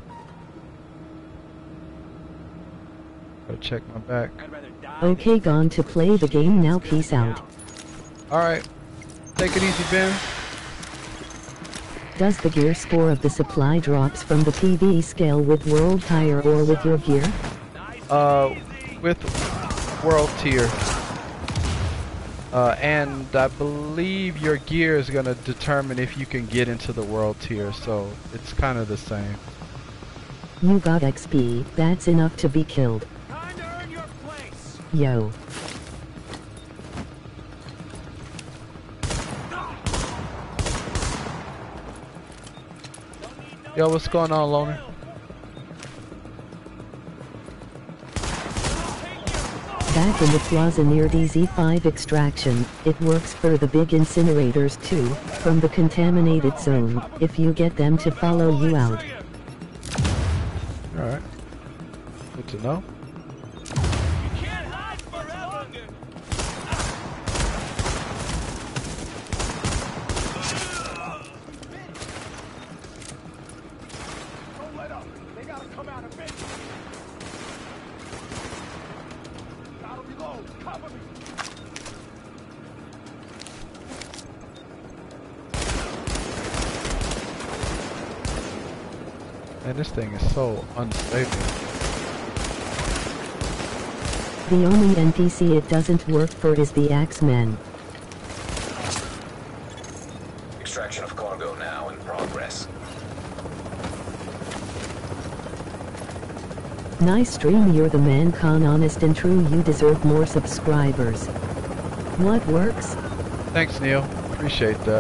Gotta check my back. Okay, gone to play the game now. Peace out. Alright. Take it easy, Ben. Does the gear score of the supply drops from the P V scale with World Tire or with your gear? Uh, with World Tier. Uh, and I believe your gear is gonna determine if you can get into the World Tier, so it's kind of the same. You got X P, that's enough to be killed. Time to earn your place. Yo. Yo, what's going on, Loner? Back in the plaza near D Z five extraction, it works for the big incinerators too, from the contaminated zone, if you get them to follow you out. Alright. Good to know. Man, this thing is so unstable. The only N P C it doesn't work for is the Axemen. Extraction of cargo now in progress. Nice stream, you're the man, con, honest and true, you deserve more subscribers. What works? Thanks, Neil. Appreciate that.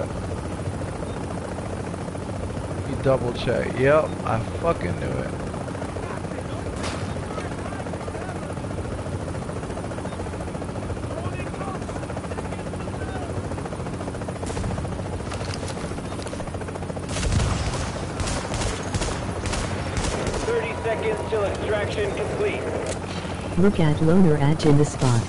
You double check. Yep, I fucking knew it. thirty seconds till extraction complete. Look at Loner Edge in the spot.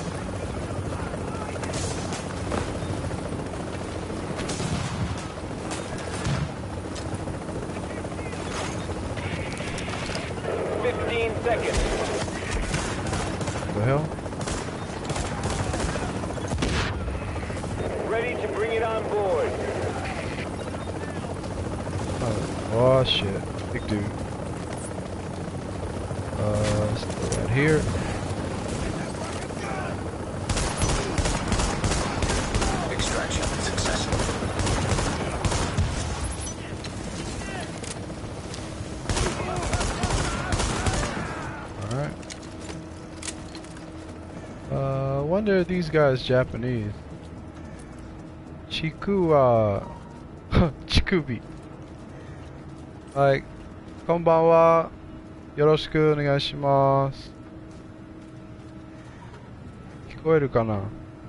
fifteen seconds. The hell? Ready to bring it on board. Oh, oh shit. Big dude. Uh, let's throw that here. Extraction successful. Alright. Uh, wonder if these guys Japanese. Chiku, uh, Chikubi. Like, konbanwa. Yoroshiku onegaishimasu. Kikoeru kana?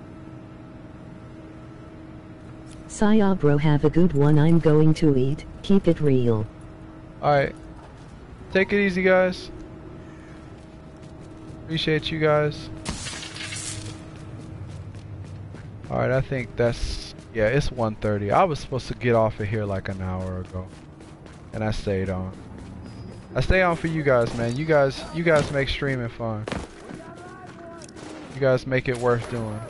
Saya bro, have a good one, I'm going to eat, keep it real. Alright. Take it easy, guys. Appreciate you guys. Alright, I think that's... Yeah, it's one thirty. I was supposed to get off of here like an hour ago. And I stayed on. I stay on for you guys, man. You guys, you guys make streaming fun. You guys make it worth doing.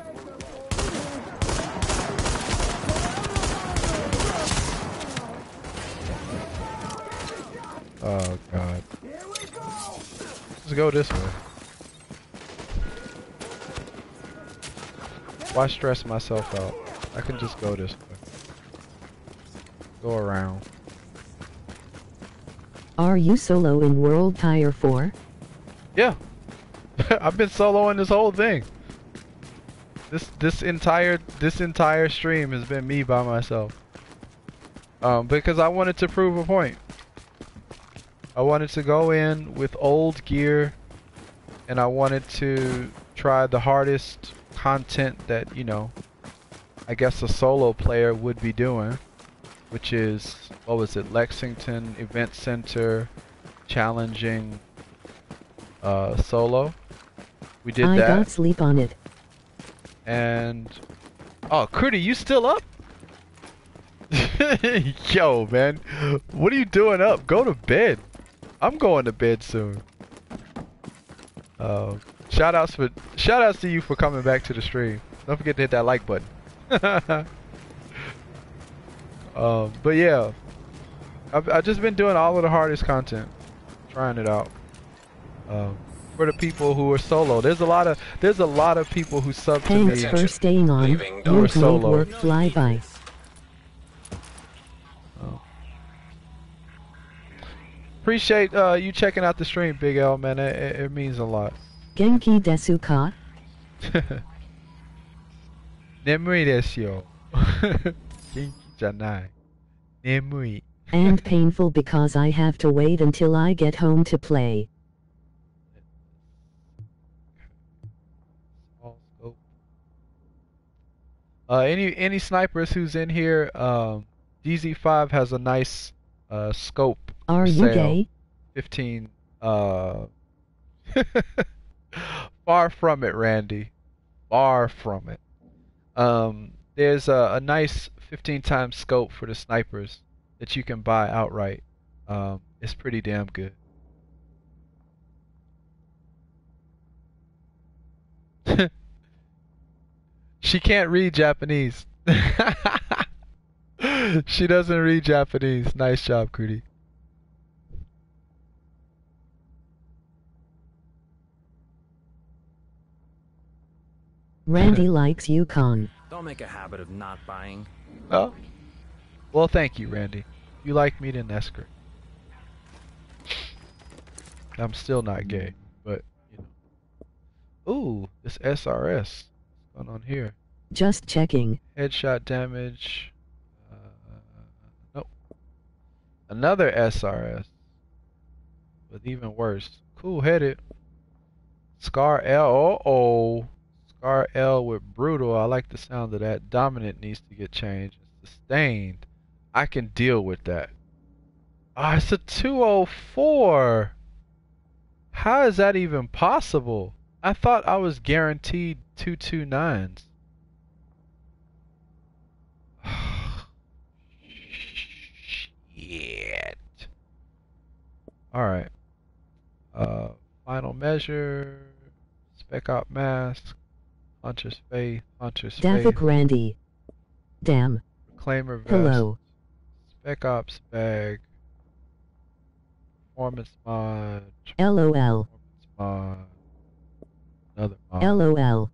Oh god. Let's go this way. Why stress myself out? I can just go this way. Go around. Are you solo in World Tire four? Yeah. I've been soloing this whole thing. This this entire this entire stream has been me by myself. Um, because I wanted to prove a point. I wanted to go in with old gear, and I wanted to try the hardest content that, you know, I guess a solo player would be doing, which is, what was it, Lexington Event Center challenging uh, solo. We did I that. got sleep on it. And oh, Crudy, you still up? Yo, man, what are you doing up? Go to bed. I'm going to bed soon. Uh, shout outs for shout outs to you for coming back to the stream. Don't forget to hit that like button. um, but yeah, I've, I've just been doing all of the hardest content, trying it out. Um, for the people who are solo, there's a lot of there's a lot of people who sub to me. Thanks for staying on. Leaving Your door great solo. work flyby. Oh. Appreciate uh, you checking out the stream, Big L, man. It, it, it means a lot. Genki desu ka? Nemui desu yo. Genki janai. Nemui. And painful because I have to wait until I get home to play. Uh, any any snipers who's in here, um, D Z five has a nice uh, scope. Are you sale. gay? fifteen. Uh, far from it, Randy. Far from it. Um, there's a, a nice fifteen times scope for the snipers that you can buy outright. Um, it's pretty damn good. She can't read Japanese. She doesn't read Japanese. Nice job, Crudy. Randy likes Yukon. Don't make a habit of not buying. Oh. Well, thank you, Randy. If you like me, then that's great. I'm still not gay, but, you know. Ooh, this S R S. What's going on here? Just checking. Headshot damage. Uh, nope. Another S R S. But even worse. Cool headed. Scar L. Oh, oh. Scar L with brutal. I like the sound of that. Dominant needs to get changed. Sustained. I can deal with that. Ah, it's a two oh four. How is that even possible? I thought I was guaranteed two twenty-nines. Shit. Alright. Uh, final measure. Spec Op mask. Hunter's faith. Hunter's faith. Daffic Randy. Damn. Reclaimer vest. Hello. Spec Ops bag. Performance mod. LOL. Performance mod. Another mod. LOL.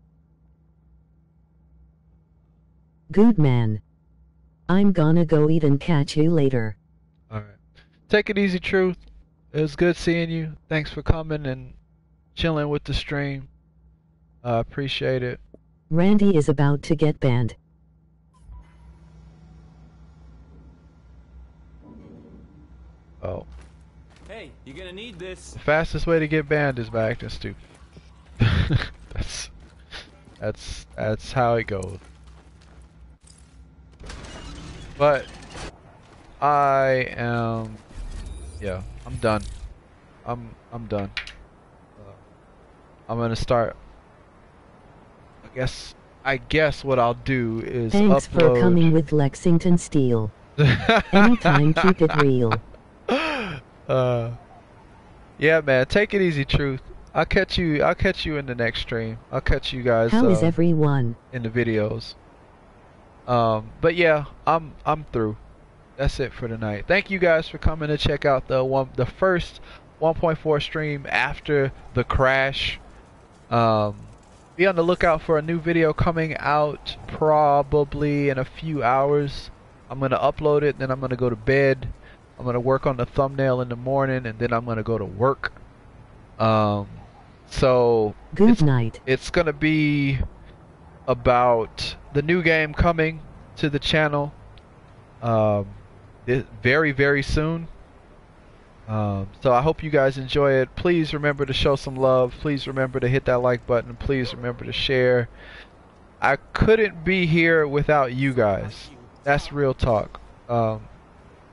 Good man. I'm gonna go eat and catch you later. Alright. Take it easy, Truth. It was good seeing you. Thanks for coming and chilling with the stream. I uh, appreciate it. Randy is about to get banned. Oh. Hey, you're gonna need this. The fastest way to get banned is by acting stupid. that's that's that's how it goes. But I am, yeah, I'm done. I'm I'm done. Uh, I'm gonna start. I guess I guess what I'll do is Thanks upload. for coming with Lexington Steel. Anytime, keep it real. Uh, yeah, man. Take it easy, Truth. I'll catch you. I'll catch you in the next stream. I'll catch you guys. How uh, is everyone? In the videos. Um, but yeah, I'm I'm through. That's it for tonight. Thank you guys for coming to check out the one, the first one point four stream after the crash. Um, be on the lookout for a new video coming out probably in a few hours. I'm gonna upload it, then I'm gonna go to bed. I'm gonna work on the thumbnail in the morning, and then I'm gonna go to work. Um, so good it's, night. It's gonna be about the new game coming to the channel. Um, it, very very soon. Um, so I hope you guys enjoy it. Please remember to show some love. Please remember to hit that like button. Please remember to share. I couldn't be here without you guys. That's real talk. Um,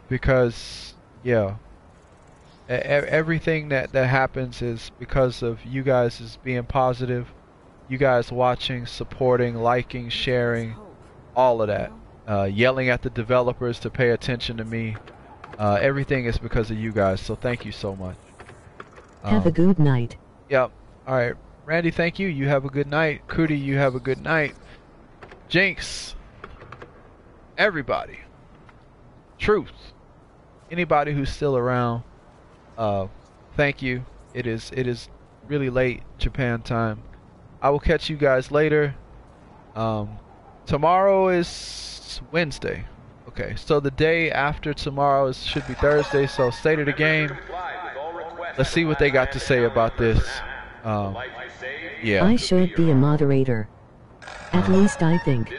because yeah, e- e- everything that that happens is because of you guys is being positive, you guys watching, supporting, liking, sharing, all of that, uh, yelling at the developers to pay attention to me. Uh, everything is because of you guys, so thank you so much. Have a Um, good night. Yep. All right, Randy, thank you. You have a good night. Cootie, you have a good night. Jinx, everybody, Truth, anybody who's still around, uh, thank you. It is it is really late Japan time. I will catch you guys later. Um, tomorrow is Wednesday. Okay, so the day after tomorrow is, should be Thursday. So state of the game. Let's see what they got to say about this. Um, yeah. I should be a moderator. At least I think.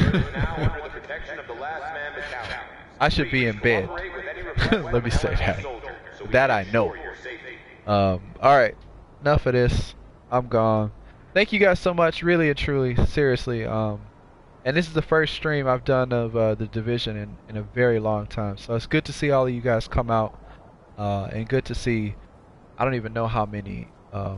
I should be in bed. Let me say that. That I know. Um, Alright. Enough of this. I'm gone. Thank you guys so much. Really and truly. Seriously. Um, and this is the first stream I've done of uh, The Division in, in a very long time. So it's good to see all of you guys come out. Uh, and good to see... I don't even know how many uh,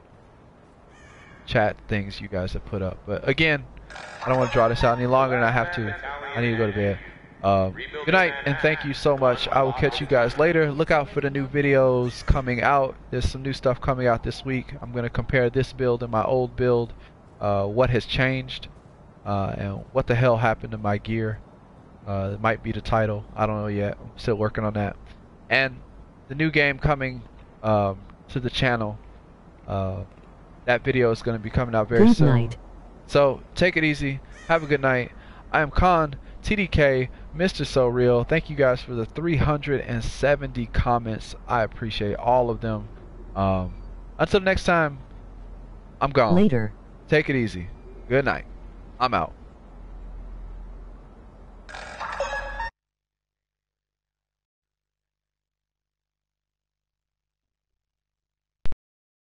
chat things you guys have put up. But again, I don't want to draw this out any longer than I have to. I need to go to bed. Um, good night, and thank you so much. I will catch you guys later. Look out for the new videos coming out. There's some new stuff coming out this week. I'm going to compare this build and my old build. Uh, what has changed. Uh, and what the hell happened to my gear. Uh, it might be the title. I don't know yet. I'm still working on that. And the new game coming... Um, to the channel. Uh, that video is going to be coming out very Good soon. night. So take it easy. Have a good night. I am Khan, T D K, Mister So Real. Thank you guys for the three hundred seventy comments. I appreciate all of them. Um, until next time, I'm gone. Later. Take it easy. Good night. I'm out.